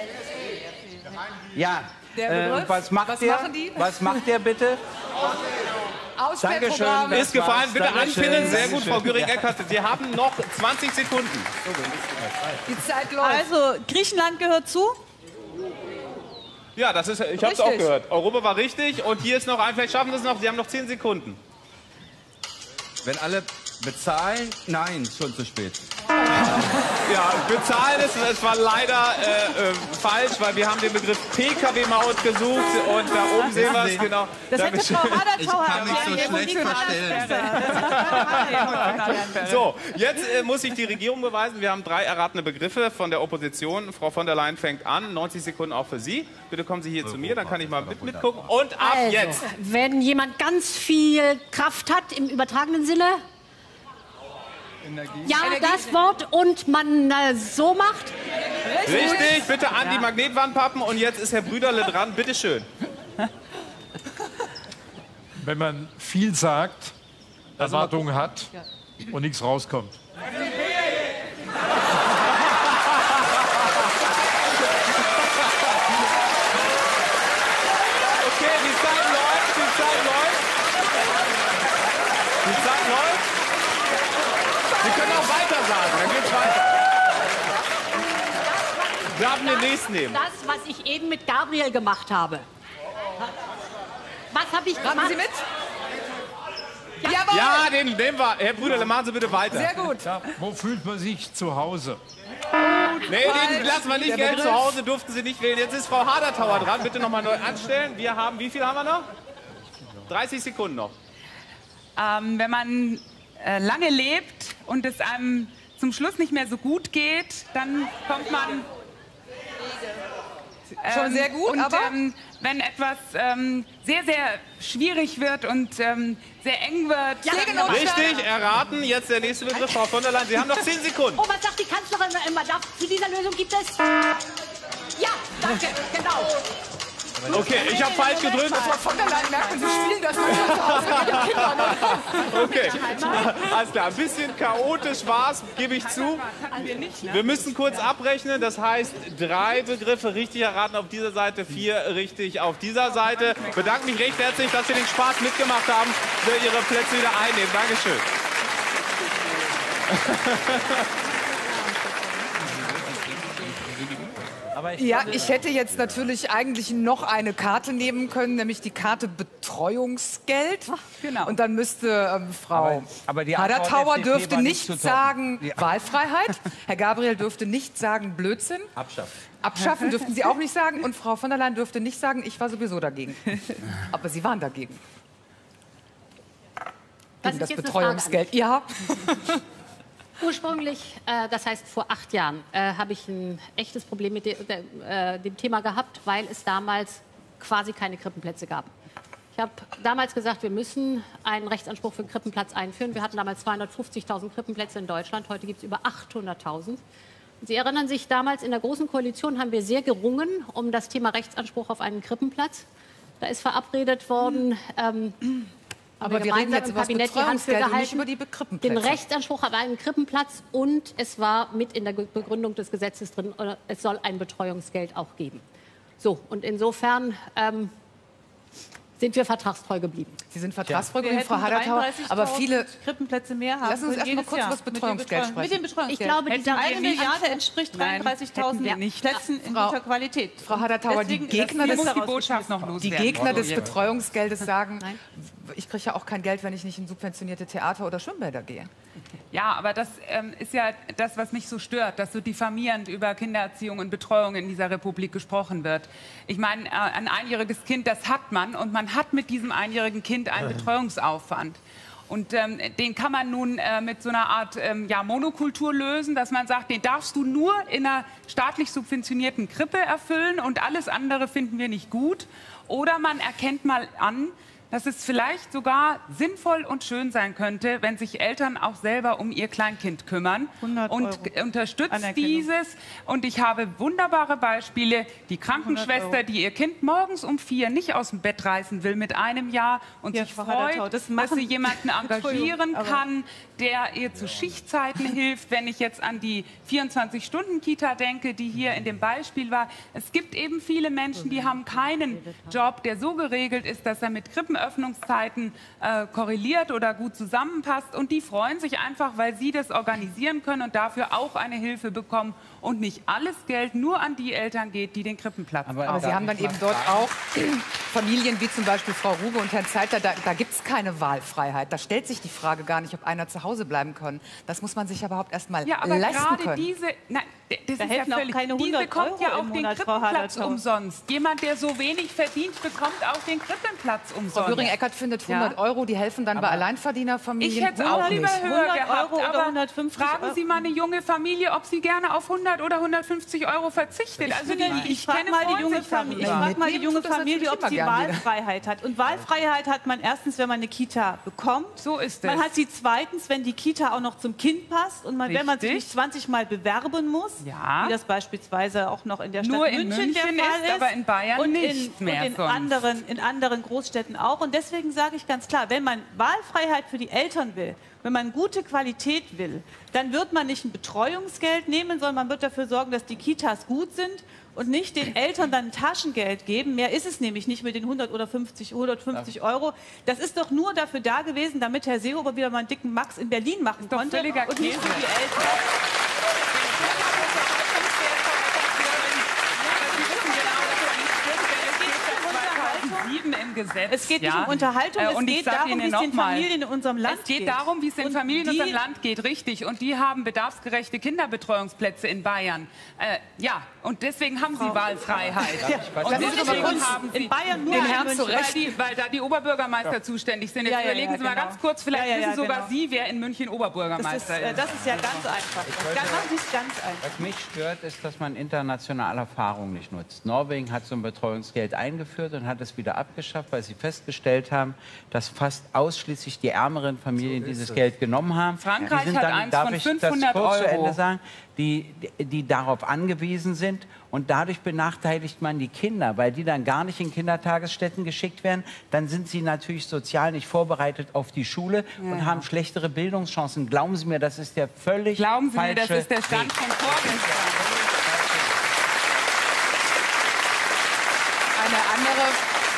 Ja. Was macht der? Was macht der bitte? Dankeschön. Ist gefallen. Bitte anpinnen. Sehr gut, Frau Göring-Eckardt. Sie haben noch 20 Sekunden. Die Zeit läuft. Also, Griechenland gehört zu? Ja, das ist, ich habe es auch gehört. Europa war richtig. Und hier ist noch ein, vielleicht schaffen Sie es noch. Sie haben noch 10 Sekunden. Wenn alle bezahlen, nein, schon zu spät. Ja, bezahlen ist, es war leider falsch, weil wir haben den Begriff PKW-Maut gesucht und da oben sehen wir es, genau. Das hätte Frau Hadertau Ich kann mich so schlecht verstellen. So, jetzt muss ich die Regierung beweisen. Wir haben 3 erratene Begriffe von der Opposition. Frau von der Leyen fängt an. 90 Sekunden auch für Sie. Bitte kommen Sie hier zu mir, dann kann ich mal mitgucken. Und ab jetzt. Wenn jemand ganz viel Kraft hat, im übertragenen Sinne, ja, das Wort und man so macht. Richtig, bitte an die Magnetwand pappen. Und jetzt ist Herr Brüderle dran. Bitte schön. Wenn man viel sagt, Erwartungen hat und nichts rauskommt. Okay, die Zeit läuft. Sie können auch weiter sagen, dann geht's weiter. Wir haben den nächsten nehmen. Das, was ich eben mit Gabriel gemacht habe. Was habe ich gemacht? Raten Sie mit? Ja, den nehmen wir. Herr Brüderle, machen Sie bitte weiter. Sehr gut. Ja, wo fühlt man sich zu Hause? Nee, den lassen wir nicht gelten. Zu Hause durften Sie nicht wählen. Jetzt ist Frau Hadertauer dran. Bitte nochmal neu anstellen. Wir haben, wie viel haben wir noch? 30 Sekunden noch. Wenn man lange lebt und es einem zum Schluss nicht mehr so gut geht, dann kommt man... Schon sehr gut, und, aber... wenn etwas sehr, sehr schwierig wird und sehr eng wird... Richtig, erraten. Jetzt der nächste Begriff, Frau von der Leyen. Sie haben noch 10 Sekunden. Oh, was sagt die Kanzlerin immer? Zu dieser Lösung gibt es... Ja, danke, genau. Okay, ich habe falsch gedrückt. Frau von der Leyen merkt, Sie spielen das manchmal zu Hause mit den Kindern. Okay, alles klar. Ein bisschen chaotisch war es, gebe ich zu. Wir müssen kurz abrechnen. Das heißt, 3 Begriffe richtig erraten auf dieser Seite, 4 richtig auf dieser Seite. Ich bedanke mich recht herzlich, dass Sie den Spaß mitgemacht haben, Ihre Plätze wieder einnehmen. Dankeschön. Ja, ich hätte jetzt natürlich eigentlich noch eine Karte nehmen können, nämlich die Karte Betreuungsgeld. Genau. Und dann müsste Frau aber die Antwort Hadertauer FDP dürfte war nicht nicht zu sagen toppen. Ja. Wahlfreiheit. Herr Gabriel dürfte nicht sagen Blödsinn. Abschaffen. Abschaffen dürften Sie auch nicht sagen. Und Frau von der Leyen dürfte nicht sagen, ich war sowieso dagegen. Aber Sie waren dagegen. Gegen das Betreuungsgeld. Ja. Ursprünglich, das heißt vor 8 Jahren, habe ich ein echtes Problem mit dem Thema gehabt, weil es damals quasi keine Krippenplätze gab. Ich habe damals gesagt, wir müssen einen Rechtsanspruch für einen Krippenplatz einführen. Wir hatten damals 250.000 Krippenplätze in Deutschland, heute gibt es über 800.000. Sie erinnern sich, damals in der Großen Koalition haben wir sehr gerungen um das Thema Rechtsanspruch auf einen Krippenplatz. Da ist verabredet worden... Aber wir reden jetzt über das Betreuungsgeld und nicht über die Krippenplätze. Den Rechtsanspruch auf einen Krippenplatz und es war mit in der Begründung des Gesetzes drin, es soll ein Betreuungsgeld auch geben. So, und insofern sind wir vertragstreu geblieben. Sie sind vertragstreu geblieben, Frau Hadertauer, aber viele Krippenplätze mehr haben. Lassen Sie uns erst mal kurz über das Betreuungsgeld sprechen. Mit dem Betreuungsgeld. Ich glaube, eine Milliarde entspricht 33.000 Plätzen in guter Qualität. Frau Hadertauer, die Gegner des Ja. Betreuungsgeldes sagen, ich kriege ja auch kein Geld, wenn ich nicht in subventionierte Theater oder Schwimmbäder gehe. Ja, aber das ist ja das, was mich so stört, dass so diffamierend über Kindererziehung und Betreuung in dieser Republik gesprochen wird. Ich meine, ein einjähriges Kind, das hat man, und man hat mit diesem einjährigen Kind einen Betreuungsaufwand. Und den kann man nun mit so einer Art Monokultur lösen, dass man sagt, den darfst du nur in einer staatlich subventionierten Krippe erfüllen und alles andere finden wir nicht gut. Oder man erkennt mal an, dass es vielleicht sogar sinnvoll und schön sein könnte, wenn sich Eltern auch selber um ihr Kleinkind kümmern und unterstützt dieses. Und ich habe wunderbare Beispiele. Die Krankenschwester, die ihr Kind morgens um 4 nicht aus dem Bett reißen will mit einem Jahr und sich freut, dass sie jemanden engagieren kann, der ihr zu Schichtzeiten hilft. Wenn ich jetzt an die 24-Stunden-Kita denke, die hier in dem Beispiel war. Es gibt eben viele Menschen, die haben keinen Job, der so geregelt ist, dass er mit Krippenöffnungszeiten korreliert oder gut zusammenpasst. Und die freuen sich einfach, weil sie das organisieren können und dafür auch eine Hilfe bekommen und nicht alles Geld nur an die Eltern geht, die den Krippenplatz brauchen. Aber Sie haben dann eben dort auch Familien wie zum Beispiel Frau Ruge und Herrn Zeitler, da gibt es keine Wahlfreiheit. Da stellt sich die Frage gar nicht, ob einer zu Hause bleiben kann. Das muss man sich aber überhaupt erst mal leisten können. Ja, aber gerade diese, nein, das ist ja völlig, die bekommt ja auch den Krippenplatz umsonst. Jemand, der so wenig verdient, bekommt auch den Krippenplatz umsonst. Frau Göring-Eckardt findet 100 Euro, die helfen dann bei Alleinsverdienerfamilien. Ich hätte es auch lieber höher gehabt, oder aber 150 fragen Sie mal eine junge Familie, ob sie gerne auf 100 oder 150 Euro verzichtet. Ich frage mal die junge Familie, ob sie Wahlfreiheit hat. Und Wahlfreiheit hat man erstens, wenn man eine Kita bekommt. So ist es. Man hat sie zweitens, wenn die Kita auch noch zum Kind passt und wenn man sich nicht 20 Mal bewerben muss, wie das beispielsweise auch noch in der Stadt München der Fall ist, aber in Bayern nicht mehr. Und in anderen Großstädten auch. Und deswegen sage ich ganz klar, wenn man Wahlfreiheit für die Eltern will, wenn man gute Qualität will, dann wird man nicht ein Betreuungsgeld nehmen, sondern man wird dafür sorgen, dass die Kitas gut sind und nicht den Eltern dann Taschengeld geben. Mehr ist es nämlich nicht mit den 100 oder 150 Euro. Das ist doch nur dafür da gewesen, damit Herr Seehofer wieder mal einen dicken Max in Berlin machen konnte und nicht für die Eltern. Im Gesetz. Es geht nicht um Unterhaltung, es geht darum, wie es den Familien in unserem Land geht. Es geht darum, wie es den Familien in unserem Land geht, richtig. Und die haben bedarfsgerechte Kinderbetreuungsplätze in Bayern. Ja, und deswegen haben sie Wahlfreiheit. Ja. Und deswegen haben sie in Bayern nur den Herrn zurecht, weil da die Oberbürgermeister zuständig sind. Jetzt überlegen Sie mal ganz kurz, vielleicht wissen sogar Sie, wer in München Oberbürgermeister ist. Das ist ja ganz einfach. Was mich stört, ist, dass man internationale Erfahrung nicht nutzt. Norwegen hat so ein Betreuungsgeld eingeführt und hat es wieder abgeschafft, weil sie festgestellt haben, dass fast ausschließlich die ärmeren Familien dieses Geld genommen haben. Frankreich hat eins von 500 Euro. Zu Ende sagen, die darauf angewiesen sind. Und dadurch benachteiligt man die Kinder, weil die dann gar nicht in Kindertagesstätten geschickt werden. Dann sind sie natürlich sozial nicht vorbereitet auf die Schule und haben schlechtere Bildungschancen. Glauben Sie mir, das ist der völlig falsche Weg. Glauben Sie mir, das ist der Stand von vorgestern. Eine andere...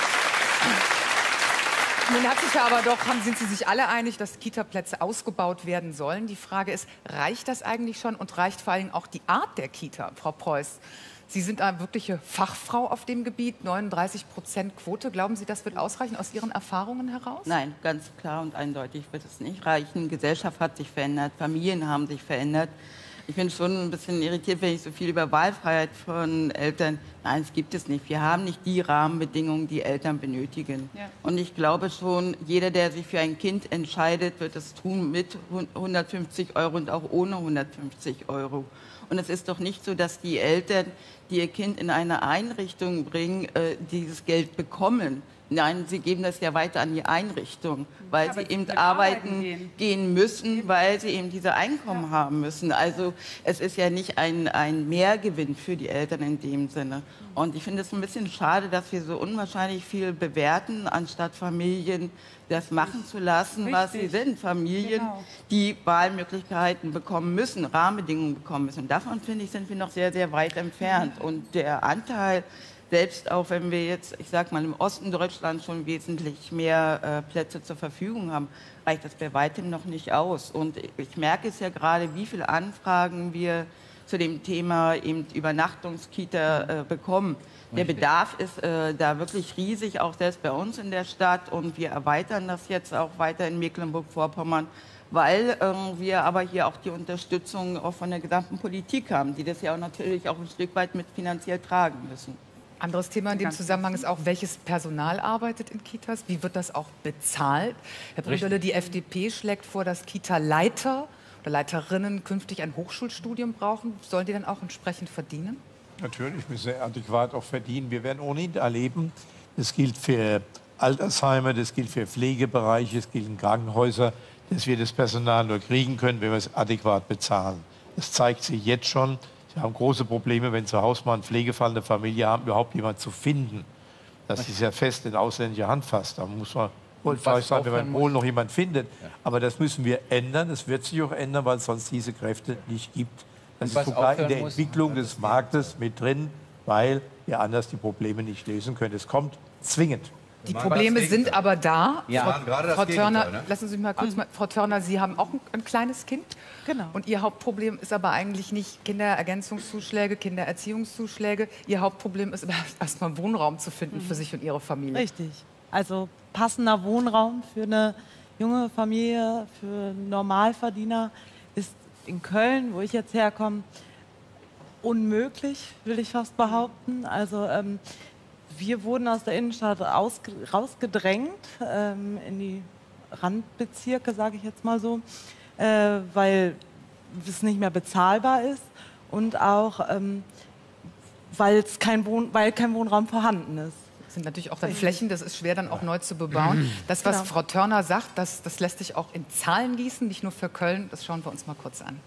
Nun hat sich ja aber doch, sind Sie sich alle einig, dass Kita-Plätze ausgebaut werden sollen. Die Frage ist, reicht das eigentlich schon und reicht vor allem auch die Art der Kita, Frau Preuß? Sie sind eine wirkliche Fachfrau auf dem Gebiet, 39% Quote. Glauben Sie, das wird ausreichen aus Ihren Erfahrungen heraus? Nein, ganz klar und eindeutig wird es nicht reichen. Die Gesellschaft hat sich verändert, Familien haben sich verändert. Ich bin schon ein bisschen irritiert, wenn ich so viel über Wahlfreiheit von Eltern... Nein, es gibt es nicht. Wir haben nicht die Rahmenbedingungen, die Eltern benötigen. Ja. Und ich glaube schon, jeder, der sich für ein Kind entscheidet, wird es tun mit 150 Euro und auch ohne 150 Euro. Und es ist doch nicht so, dass die Eltern, die ihr Kind in eine Einrichtung bringen, dieses Geld bekommen. Nein, sie geben das ja weiter an die Einrichtung, weil sie eben arbeiten gehen müssen, weil sie eben diese Einkommen haben müssen. Also es ist ja nicht ein Mehrgewinn für die Eltern in dem Sinne. Und ich finde es ein bisschen schade, dass wir so unwahrscheinlich viel bewerten, anstatt Familien das machen zu lassen, was sie sind. Familien, die Wahlmöglichkeiten bekommen müssen, Rahmenbedingungen bekommen müssen. Und davon, finde ich, sind wir noch sehr, sehr weit entfernt. Und der Anteil, selbst auch wenn wir jetzt, ich sag mal, im Osten Deutschlands schon wesentlich mehr Plätze zur Verfügung haben, reicht das bei weitem noch nicht aus. Und ich merke es ja gerade, wie viele Anfragen wir zu dem Thema eben Übernachtungskita bekommen. Der Bedarf ist da wirklich riesig, auch selbst bei uns in der Stadt. Und wir erweitern das jetzt auch weiter in Mecklenburg-Vorpommern, weil wir aber hier auch die Unterstützung auch von der gesamten Politik haben, die das ja auch natürlich auch ein Stück weit mit finanziell tragen müssen. Anderes Thema in dem Zusammenhang ist auch, welches Personal arbeitet in Kitas? Wie wird das auch bezahlt? Herr Brüderle, die FDP schlägt vor, dass Kita-Leiter oder Leiterinnen künftig ein Hochschulstudium brauchen. Sollen die dann auch entsprechend verdienen? Natürlich müssen sie adäquat auch verdienen. Wir werden ohnehin erleben, das gilt für Altersheime, das gilt für Pflegebereiche, das gilt in Krankenhäuser, dass wir das Personal nur kriegen können, wenn wir es adäquat bezahlen. Das zeigt sich jetzt schon. Sie haben große Probleme, wenn zu Hause mal ein Pflegefall, eine Familie haben, überhaupt jemanden zu finden. Das ist ja fest in ausländischer Hand fast. Da muss man wohl vielleicht sein, wenn man in Polen noch jemanden findet. Aber das müssen wir ändern. Das wird sich auch ändern, weil es sonst diese Kräfte nicht gibt. Das ist sogar in der Entwicklung des Marktes mit drin, weil wir anders die Probleme nicht lösen können. Es kommt zwingend. Die Probleme sind aber da. Ja. Frau Törner, lassen Sie mich mal kurz Frau Törner, Sie haben auch ein kleines Kind. Genau. Und Ihr Hauptproblem ist aber eigentlich nicht Kinderergänzungszuschläge, Kindererziehungszuschläge. Ihr Hauptproblem ist erstmal Wohnraum zu finden für sich und Ihre Familie. Richtig. Also passender Wohnraum für eine junge Familie, für Normalverdiener ist in Köln, wo ich jetzt herkomme, unmöglich, will ich fast behaupten. Also wir wurden aus der Innenstadt rausgedrängt in die Randbezirke, sage ich jetzt mal so, weil es nicht mehr bezahlbar ist und auch weil kein Wohnraum vorhanden ist. Das sind natürlich auch dann Flächen, das ist schwer dann auch neu zu bebauen. Das, was Frau Törner sagt, das lässt sich auch in Zahlen gießen, nicht nur für Köln. Das schauen wir uns mal kurz an.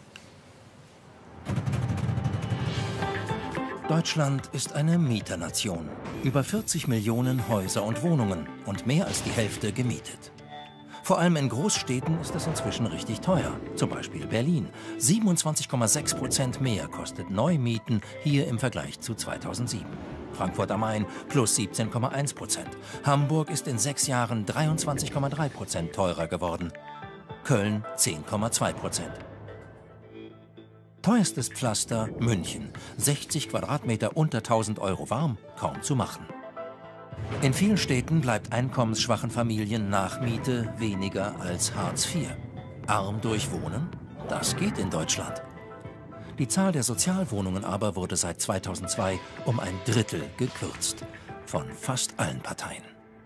Deutschland ist eine Mieternation. Über 40 Millionen Häuser und Wohnungen und mehr als die Hälfte gemietet. Vor allem in Großstädten ist es inzwischen richtig teuer. Zum Beispiel Berlin. 27,6% mehr kostet Neumieten hier im Vergleich zu 2007. Frankfurt am Main plus 17,1%. Hamburg ist in 6 Jahren 23,3% teurer geworden. Köln 10,2%. Teuerstes Pflaster München. 60 Quadratmeter unter 1.000 Euro warm, kaum zu machen. In vielen Städten bleibt einkommensschwachen Familien nach Miete weniger als Hartz IV. Arm durch Wohnen? Das geht in Deutschland. Die Zahl der Sozialwohnungen aber wurde seit 2002 um ein Drittel gekürzt. Von fast allen Parteien.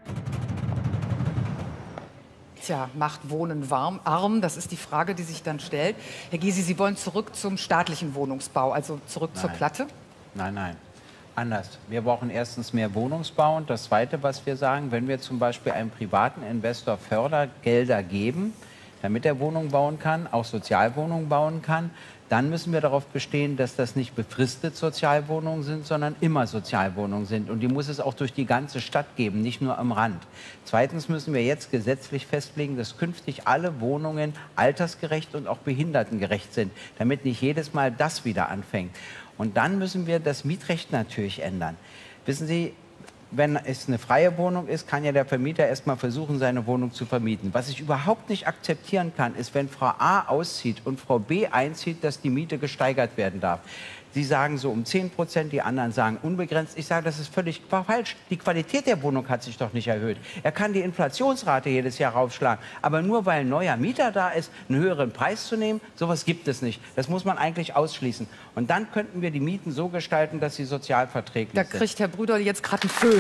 Tja, macht Wohnen arm? Das ist die Frage, die sich dann stellt. Herr Gysi, Sie wollen zurück zum staatlichen Wohnungsbau, also zurück zur Platte? Nein. Anders. Wir brauchen erstens mehr Wohnungsbau und das Zweite, was wir sagen, wenn wir zum Beispiel einem privaten Investor Fördergelder geben, damit er Wohnungen bauen kann, auch Sozialwohnungen bauen kann, dann müssen wir darauf bestehen, dass das nicht befristet Sozialwohnungen sind, sondern immer Sozialwohnungen sind. Und die muss es auch durch die ganze Stadt geben, nicht nur am Rand. Zweitens müssen wir jetzt gesetzlich festlegen, dass künftig alle Wohnungen altersgerecht und auch behindertengerecht sind, damit nicht jedes Mal das wieder anfängt. Und dann müssen wir das Mietrecht natürlich ändern. Wissen Sie, wenn es eine freie Wohnung ist, kann ja der Vermieter erst mal versuchen, seine Wohnung zu vermieten. Was ich überhaupt nicht akzeptieren kann, ist, wenn Frau A auszieht und Frau B einzieht, dass die Miete gesteigert werden darf. Sie sagen so um 10%, die anderen sagen unbegrenzt. Ich sage, das ist völlig falsch. Die Qualität der Wohnung hat sich doch nicht erhöht. Er kann die Inflationsrate jedes Jahr raufschlagen. Aber nur weil ein neuer Mieter da ist, einen höheren Preis zu nehmen, sowas gibt es nicht. Das muss man eigentlich ausschließen. Und dann könnten wir die Mieten so gestalten, dass sie sozial verträglich sind. Da kriegt Herr Brüderle jetzt gerade einen Föhn.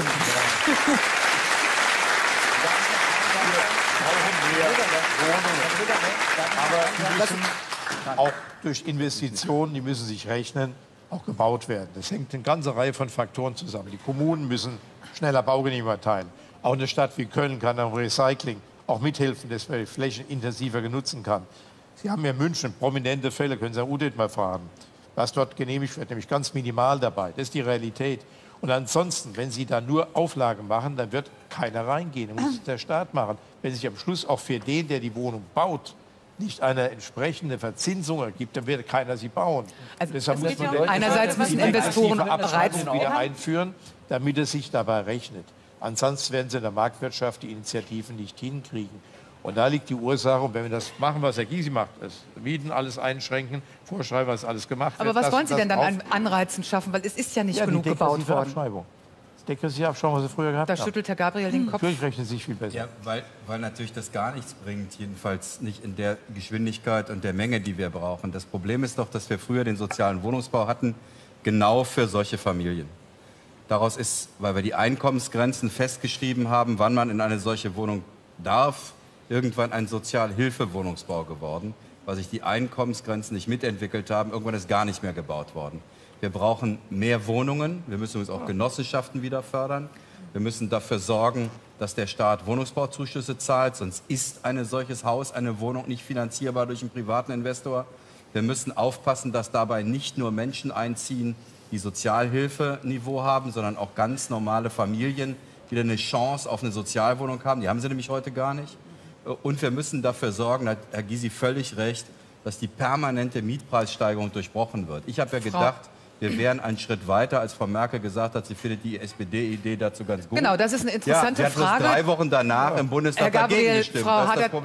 Aber die müssen auch durch Investitionen, die müssen sich rechnen, auch gebaut werden. Das hängt eine ganze Reihe von Faktoren zusammen. Die Kommunen müssen schneller Baugenehmigung erteilen. Auch eine Stadt wie Köln kann am Recycling auch mithelfen, dass man die Flächen intensiver nutzen kann. Sie haben ja in München prominente Fälle, können Sie Herrn Udit mal fragen, was dort genehmigt wird, nämlich ganz minimal dabei. Das ist die Realität. Und ansonsten, wenn Sie da nur Auflagen machen, dann wird keiner reingehen. Das muss der Staat machen. Wenn sich am Schluss auch für den, der die Wohnung baut, nicht eine entsprechende Verzinsung ergibt, dann wird keiner sie bauen. Also deshalb muss man einerseits müssen Investoren bereit sein, wieder einführen, damit es sich dabei rechnet. Ansonsten werden sie in der Marktwirtschaft die Initiativen nicht hinkriegen. Und da liegt die Ursache. Und wenn wir das machen, was Herr Gysi macht, das Mieten, alles einschränken, vorschreiben, was alles gemacht wird. Aber was wollen Sie denn dann an Anreizen schaffen? Weil es ist ja nicht genug gebaut worden. Abschreibung. decke Sie ab, schauen, was Sie früher gehabt haben. Da schüttelt Herr Gabriel den Kopf. Natürlich rechnet sich viel besser. Ja, weil natürlich das gar nichts bringt, jedenfalls nicht in der Geschwindigkeit und der Menge, die wir brauchen. Das Problem ist doch, dass wir früher den sozialen Wohnungsbau hatten, genau für solche Familien. Daraus ist, weil wir die Einkommensgrenzen festgeschrieben haben, wann man in eine solche Wohnung darf, irgendwann ein Sozialhilfewohnungsbau geworden, weil sich die Einkommensgrenzen nicht mitentwickelt haben. Irgendwann ist gar nicht mehr gebaut worden. Wir brauchen mehr Wohnungen. Wir müssen uns auch Genossenschaften wieder fördern. Wir müssen dafür sorgen, dass der Staat Wohnungsbauzuschüsse zahlt. Sonst ist ein solches Haus, eine Wohnung nicht finanzierbar durch einen privaten Investor. Wir müssen aufpassen, dass dabei nicht nur Menschen einziehen, die Sozialhilfeniveau haben, sondern auch ganz normale Familien wieder eine Chance auf eine Sozialwohnung haben. Die haben sie nämlich heute gar nicht. Und wir müssen dafür sorgen, da hat Herr Gysi völlig recht, dass die permanente Mietpreissteigerung durchbrochen wird. Ich habe ja gedacht, wir wären einen Schritt weiter, als Frau Merkel gesagt hat, sie findet die SPD-Idee dazu ganz gut. Genau, das ist eine interessante Frage. Frage. Sie hat 3 Wochen danach im Bundestag dagegen gestimmt. Frau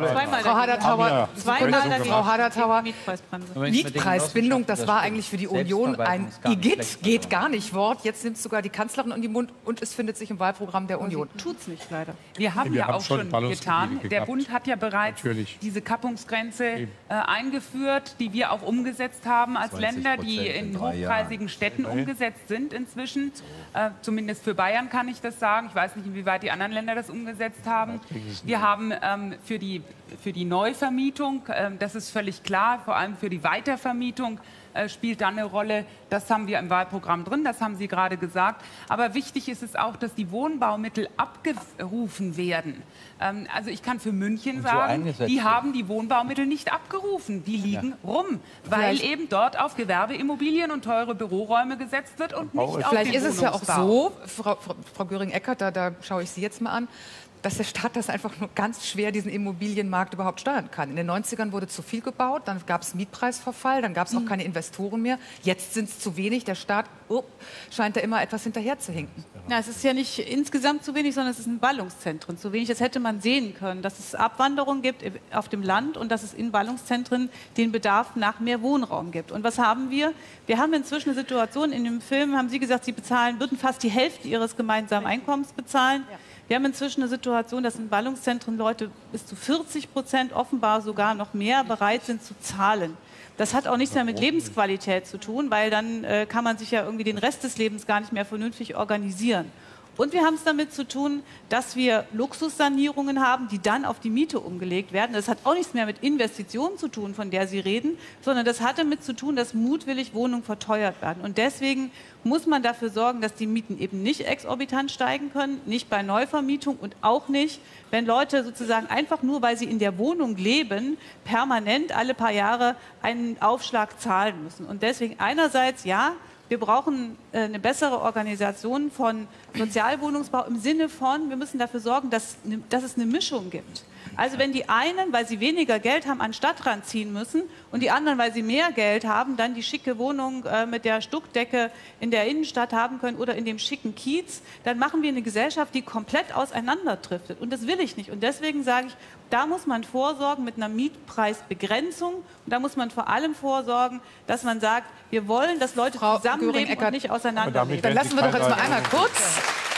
Haderthauer, Mietpreisbindung, das war eigentlich für die Union ein Igitt, geht gar nicht Wort. Jetzt nimmt sogar die Kanzlerin in den Mund und es findet sich im Wahlprogramm der Union. Tut's nicht, leider. Wir haben ja auch schon getan. Der Bund hat ja bereits diese Kappungsgrenze eingeführt, die wir auch umgesetzt haben als Länder, die in hochpreisigen Städten umgesetzt sind inzwischen. Zumindest für Bayern kann ich das sagen. Ich weiß nicht, inwieweit die anderen Länder das umgesetzt haben. Wir haben für die Neuvermietung, das ist völlig klar, vor allem für die Weitervermietung spielt da eine Rolle. Das haben wir im Wahlprogramm drin, das haben Sie gerade gesagt. Aber wichtig ist es auch, dass die Wohnbaumittel abgerufen werden. Also ich kann für München sagen, die haben die Wohnbaumittel nicht abgerufen. Die liegen rum, weil eben dort auf Gewerbeimmobilien und teure Büroräume gesetzt wird und nicht auf den Vielleicht ist es ja auch Wohnungsbau. so, Frau Göring-Eckardt, da schaue ich Sie jetzt mal an, dass der Staat das einfach nur ganz schwer, diesen Immobilienmarkt überhaupt steuern kann. In den 90ern wurde zu viel gebaut, dann gab es Mietpreisverfall, dann gab es auch keine Investoren mehr. Jetzt sind es zu wenig. Der Staat scheint da immer etwas hinterher zu hinken. Na, es ist ja nicht insgesamt zu wenig, sondern es sind Ballungszentren zu wenig. Das hätte man sehen können, dass es Abwanderung gibt auf dem Land und dass es in Ballungszentren den Bedarf nach mehr Wohnraum gibt. Und was haben wir? Wir haben inzwischen eine Situation, in dem Film haben Sie gesagt, Sie würden fast die Hälfte Ihres gemeinsamen Einkommens bezahlen. Ja. Wir haben inzwischen eine Situation, dass in Ballungszentren Leute bis zu 40% offenbar sogar noch mehr bereit sind zu zahlen. Das hat auch nichts mehr mit Lebensqualität zu tun, weil dann kann man sich ja irgendwie den Rest des Lebens gar nicht mehr vernünftig organisieren. Und wir haben es damit zu tun, dass wir Luxussanierungen haben, die dann auf die Miete umgelegt werden. Das hat auch nichts mehr mit Investitionen zu tun, von der Sie reden, sondern das hat damit zu tun, dass mutwillig Wohnungen verteuert werden. Und deswegen muss man dafür sorgen, dass die Mieten eben nicht exorbitant steigen können, nicht bei Neuvermietung und auch nicht, wenn Leute sozusagen einfach nur, weil sie in der Wohnung leben, permanent alle paar Jahre einen Aufschlag zahlen müssen. Und deswegen einerseits, ja, wir brauchen eine bessere Organisation von Sozialwohnungsbau im Sinne von, wir müssen dafür sorgen, dass es eine Mischung gibt. Also wenn die einen, weil sie weniger Geld haben, an den Stadtrand ziehen müssen und die anderen, weil sie mehr Geld haben, dann die schicke Wohnung mit der Stuckdecke in der Innenstadt haben können oder in dem schicken Kiez, dann machen wir eine Gesellschaft, die komplett auseinanderdriftet. Und das will ich nicht. Und deswegen sage ich, da muss man vorsorgen mit einer Mietpreisbegrenzung. Und da muss man vor allem vorsorgen, dass man sagt, wir wollen, dass Leute zusammenleben und nicht auseinanderleben. Dann lassen wir doch jetzt mal einmal kurz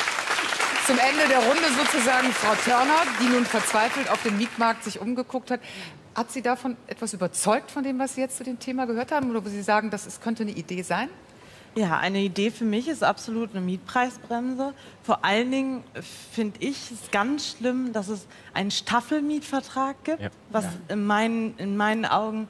zum Ende der Runde sozusagen Frau Törner, die nun verzweifelt auf den Mietmarkt sich umgeguckt hat. Hat Sie davon etwas überzeugt, von dem, was Sie jetzt zu dem Thema gehört haben? Oder wo Sie sagen, das könnte eine Idee sein? Ja, eine Idee für mich ist absolut eine Mietpreisbremse. Vor allen Dingen finde ich es ganz schlimm, dass es einen Staffelmietvertrag gibt, was in meinen Augen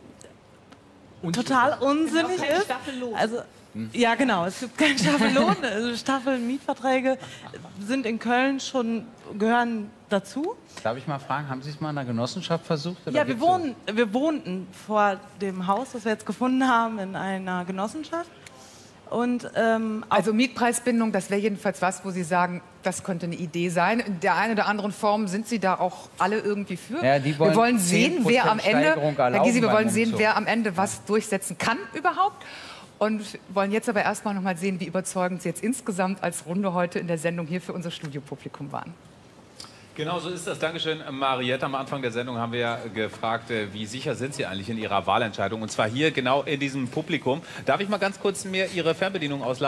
total unsinnig ist. Also, ja, genau. Es gibt keinen Staffellohn. Also Staffelmietverträge sind in Köln gehören dazu. Darf ich mal fragen, haben Sie es mal in einer Genossenschaft versucht? Oder ja, wir wohnten vor dem Haus, das wir jetzt gefunden haben, in einer Genossenschaft. Und, also Mietpreisbindung, das wäre jedenfalls was, wo Sie sagen, das könnte eine Idee sein. In der einen oder anderen Form sind Sie da auch alle irgendwie für. Ja, wir wollen sehen, wer am Ende, Herr Gysi, wir wollen sehen, wer am Ende was durchsetzen kann überhaupt. Und wollen jetzt aber erstmal noch mal sehen, wie überzeugend Sie jetzt insgesamt als Runde heute in der Sendung hier für unser Studiopublikum waren. Genau so ist das. Dankeschön, Marietta. Am Anfang der Sendung haben wir ja gefragt, wie sicher sind Sie eigentlich in Ihrer Wahlentscheidung? Und zwar hier genau in diesem Publikum. Darf ich mal ganz kurz mir Ihre Fernbedienung ausleihen?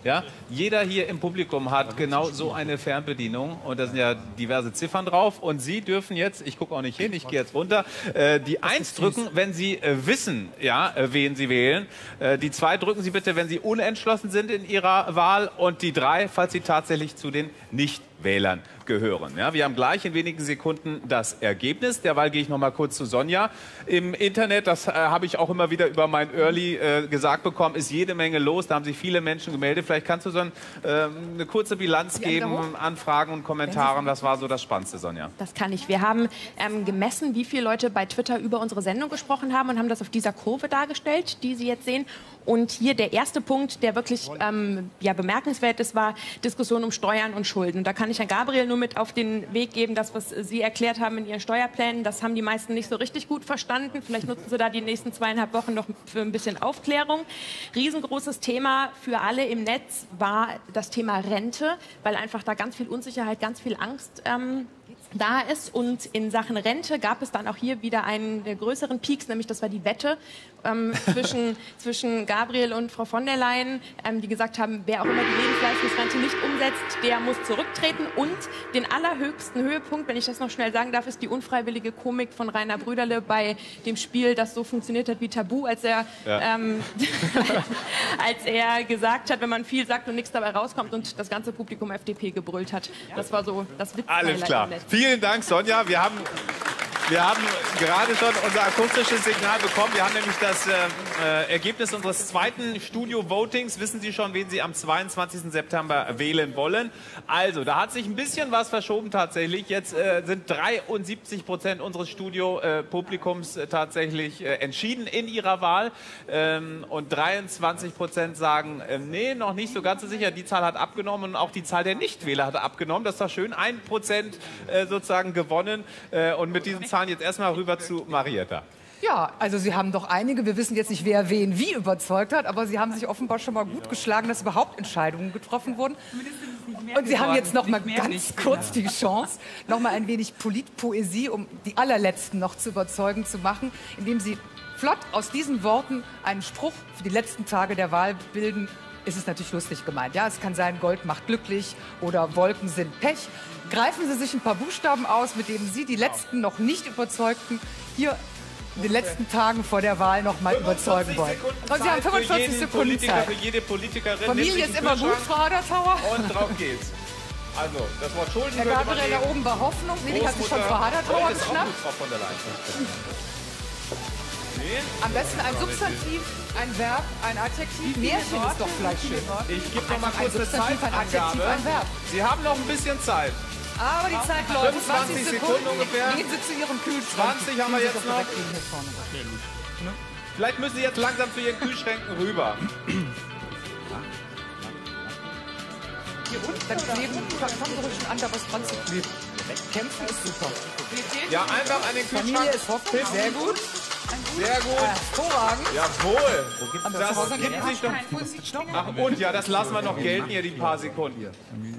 Ja? Jeder hier im Publikum hat genau so eine Fernbedienung und da sind ja diverse Ziffern drauf und Sie dürfen jetzt, ich gucke auch nicht hin, ich gehe jetzt runter, die 1 drücken, wenn Sie wissen, ja, wen Sie wählen. Die 2 drücken Sie bitte, wenn Sie unentschlossen sind in Ihrer Wahl und die 3, falls Sie tatsächlich zu den Nichtwählern gehören. Ja, wir haben gleich in wenigen Sekunden das Ergebnis. Derweil gehe ich noch mal kurz zu Sonja. Im Internet, das habe ich auch immer wieder über mein Early gesagt bekommen, ist jede Menge los. Da haben sich viele Menschen gemeldet. Vielleicht kannst du so eine kurze Bilanz geben an Fragen und Kommentaren. Das war so das Spannendste, Sonja. Das kann ich. Wir haben gemessen, wie viele Leute bei Twitter über unsere Sendung gesprochen haben und haben das auf dieser Kurve dargestellt, die Sie jetzt sehen. Und hier der erste Punkt, der wirklich ja, bemerkenswert ist, war Diskussion um Steuern und Schulden. Und da kann ich Herrn Gabriel nur mit auf den Weg geben, das, was Sie erklärt haben in Ihren Steuerplänen, das haben die meisten nicht so richtig gut verstanden. Vielleicht nutzen Sie da die nächsten 2,5 Wochen noch für ein bisschen Aufklärung. Riesengroßes Thema für alle im Netz war das Thema Rente, weil einfach da ganz viel Unsicherheit, ganz viel Angst da ist. Und in Sachen Rente gab es dann auch hier wieder einen der größeren Peaks, nämlich das war die Wette zwischen Gabriel und Frau von der Leyen, die gesagt haben, wer auch immer die Lebensleistungsrente nicht umsetzt, der muss zurücktreten. Und den allerhöchsten Höhepunkt, wenn ich das noch schnell sagen darf, ist die unfreiwillige Komik von Rainer Brüderle bei dem Spiel, das so funktioniert hat wie Tabu, als er, als er gesagt hat, wenn man viel sagt und nichts dabei rauskommt und das ganze Publikum FDP gebrüllt hat. Das war so das Witz. Alles klar. Vielen Dank, Sonja. Wir haben gerade schon unser akustisches Signal bekommen. Wir haben nämlich das Ergebnis unseres zweiten Studio-Votings. Wissen Sie schon, wen Sie am 22. September wählen wollen? Also, da hat sich ein bisschen was verschoben tatsächlich. Jetzt sind 73% unseres Studio-Publikums tatsächlich entschieden in ihrer Wahl. Und 23% sagen, nee, noch nicht so ganz so sicher. Die Zahl hat abgenommen und auch die Zahl der Nichtwähler hat abgenommen. Das ist doch schön. 1% sozusagen gewonnen. Und mit diesen Zahlen jetzt erstmal rüber zu Marietta. Ja, also Sie haben doch einige, wir wissen jetzt nicht, wer wen wie überzeugt hat, aber Sie haben sich offenbar schon mal gut geschlagen, dass überhaupt Entscheidungen getroffen wurden. Und Sie haben jetzt noch mal ganz kurz die Chance, noch mal ein wenig Politpoesie, um die allerletzten noch zu überzeugen zu machen, indem Sie flott aus diesen Worten einen Spruch für die letzten Tage der Wahl bilden. Ist es natürlich lustig gemeint. Ja, es kann sein, Gold macht glücklich oder Wolken sind Pech. Greifen Sie sich ein paar Buchstaben aus, mit denen Sie die letzten noch nicht Überzeugten hier in den letzten Tagen vor der Wahl noch mal überzeugen wollen. Und Sie haben 45 Sekunden Zeit. Für jede Politikerin. Familie ist immer gut, Frau Haderthauer. Und drauf geht's. Also, das Wort Schulden. Herr Gabriel, da oben war Hoffnung. Nee, die hat sich schon Frau Haderthauer geschnappt. Am besten ein Substantiv, ein Verb, ein Adjektiv. Märchen ist doch vielleicht schön. Ich gebe noch mal kurz eine Zeitangabe. Sie haben noch ein bisschen Zeit. Aber die Zeit läuft. 25 Sekunden ungefähr. Gehen Sie zu Ihrem Kühlschrank. 20 haben wir jetzt noch. Vielleicht müssen Sie jetzt langsam zu Ihren Kühlschränken rüber. Hier unten, dann kleben. Fangen Sie ruhig schon an, da was dran zu kleben. Kämpfen ist super. Ja, einfach an den Kühlschrank. Familie ist hoffentlich sehr gut. Sehr gut. Hervorragend. Jawohl. Das gibt sich doch. Ach, und ja, das lassen wir noch gelten hier, die paar Sekunden.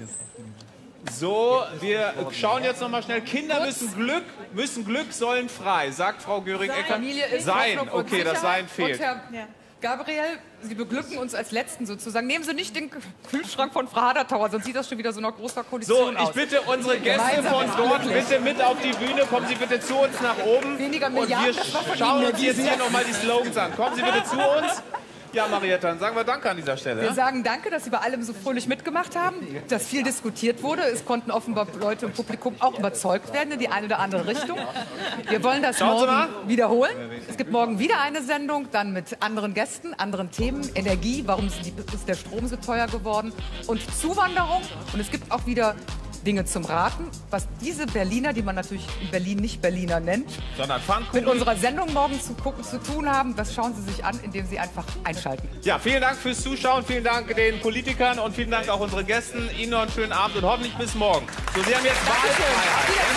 So, wir schauen jetzt noch mal schnell. Kinder müssen Glück, sollen frei, sagt Frau Göring-Eckardt. Familie ist Sein, Hoffnung und okay, das Sicherheit. Sein fehlt. Und Herr Gabriel, Sie beglücken uns als Letzten sozusagen. Nehmen Sie nicht den Kühlschrank von Frau Haderthauer, sonst sieht das schon wieder so nach großer Koalition aus. So, ich bitte unsere Gäste von dort bitte mit auf die Bühne. Kommen Sie bitte zu uns nach oben. Weniger und wir schauen uns jetzt hier noch mal die Slogans an. Kommen Sie bitte zu uns. Ja, Marietta, dann sagen wir Danke an dieser Stelle. Wir sagen Danke, dass Sie bei allem so fröhlich mitgemacht haben, dass viel diskutiert wurde. Es konnten offenbar Leute im Publikum auch überzeugt werden in die eine oder andere Richtung. Wir wollen das morgen wiederholen. Es gibt morgen wieder eine Sendung, dann mit anderen Gästen, anderen Themen. Energie, warum ist der Strom so teuer geworden und Zuwanderung. Und es gibt auch wieder Dinge zum Raten, was diese Berliner, die man natürlich in Berlin nicht Berliner nennt, sondern mit unserer Sendung morgen zu tun haben. Das schauen Sie sich an, indem Sie einfach einschalten. Ja, vielen Dank fürs Zuschauen, vielen Dank den Politikern und vielen Dank auch unseren Gästen. Ihnen noch einen schönen Abend und hoffentlich bis morgen. So, Sie haben jetzt Wahlfreiheit.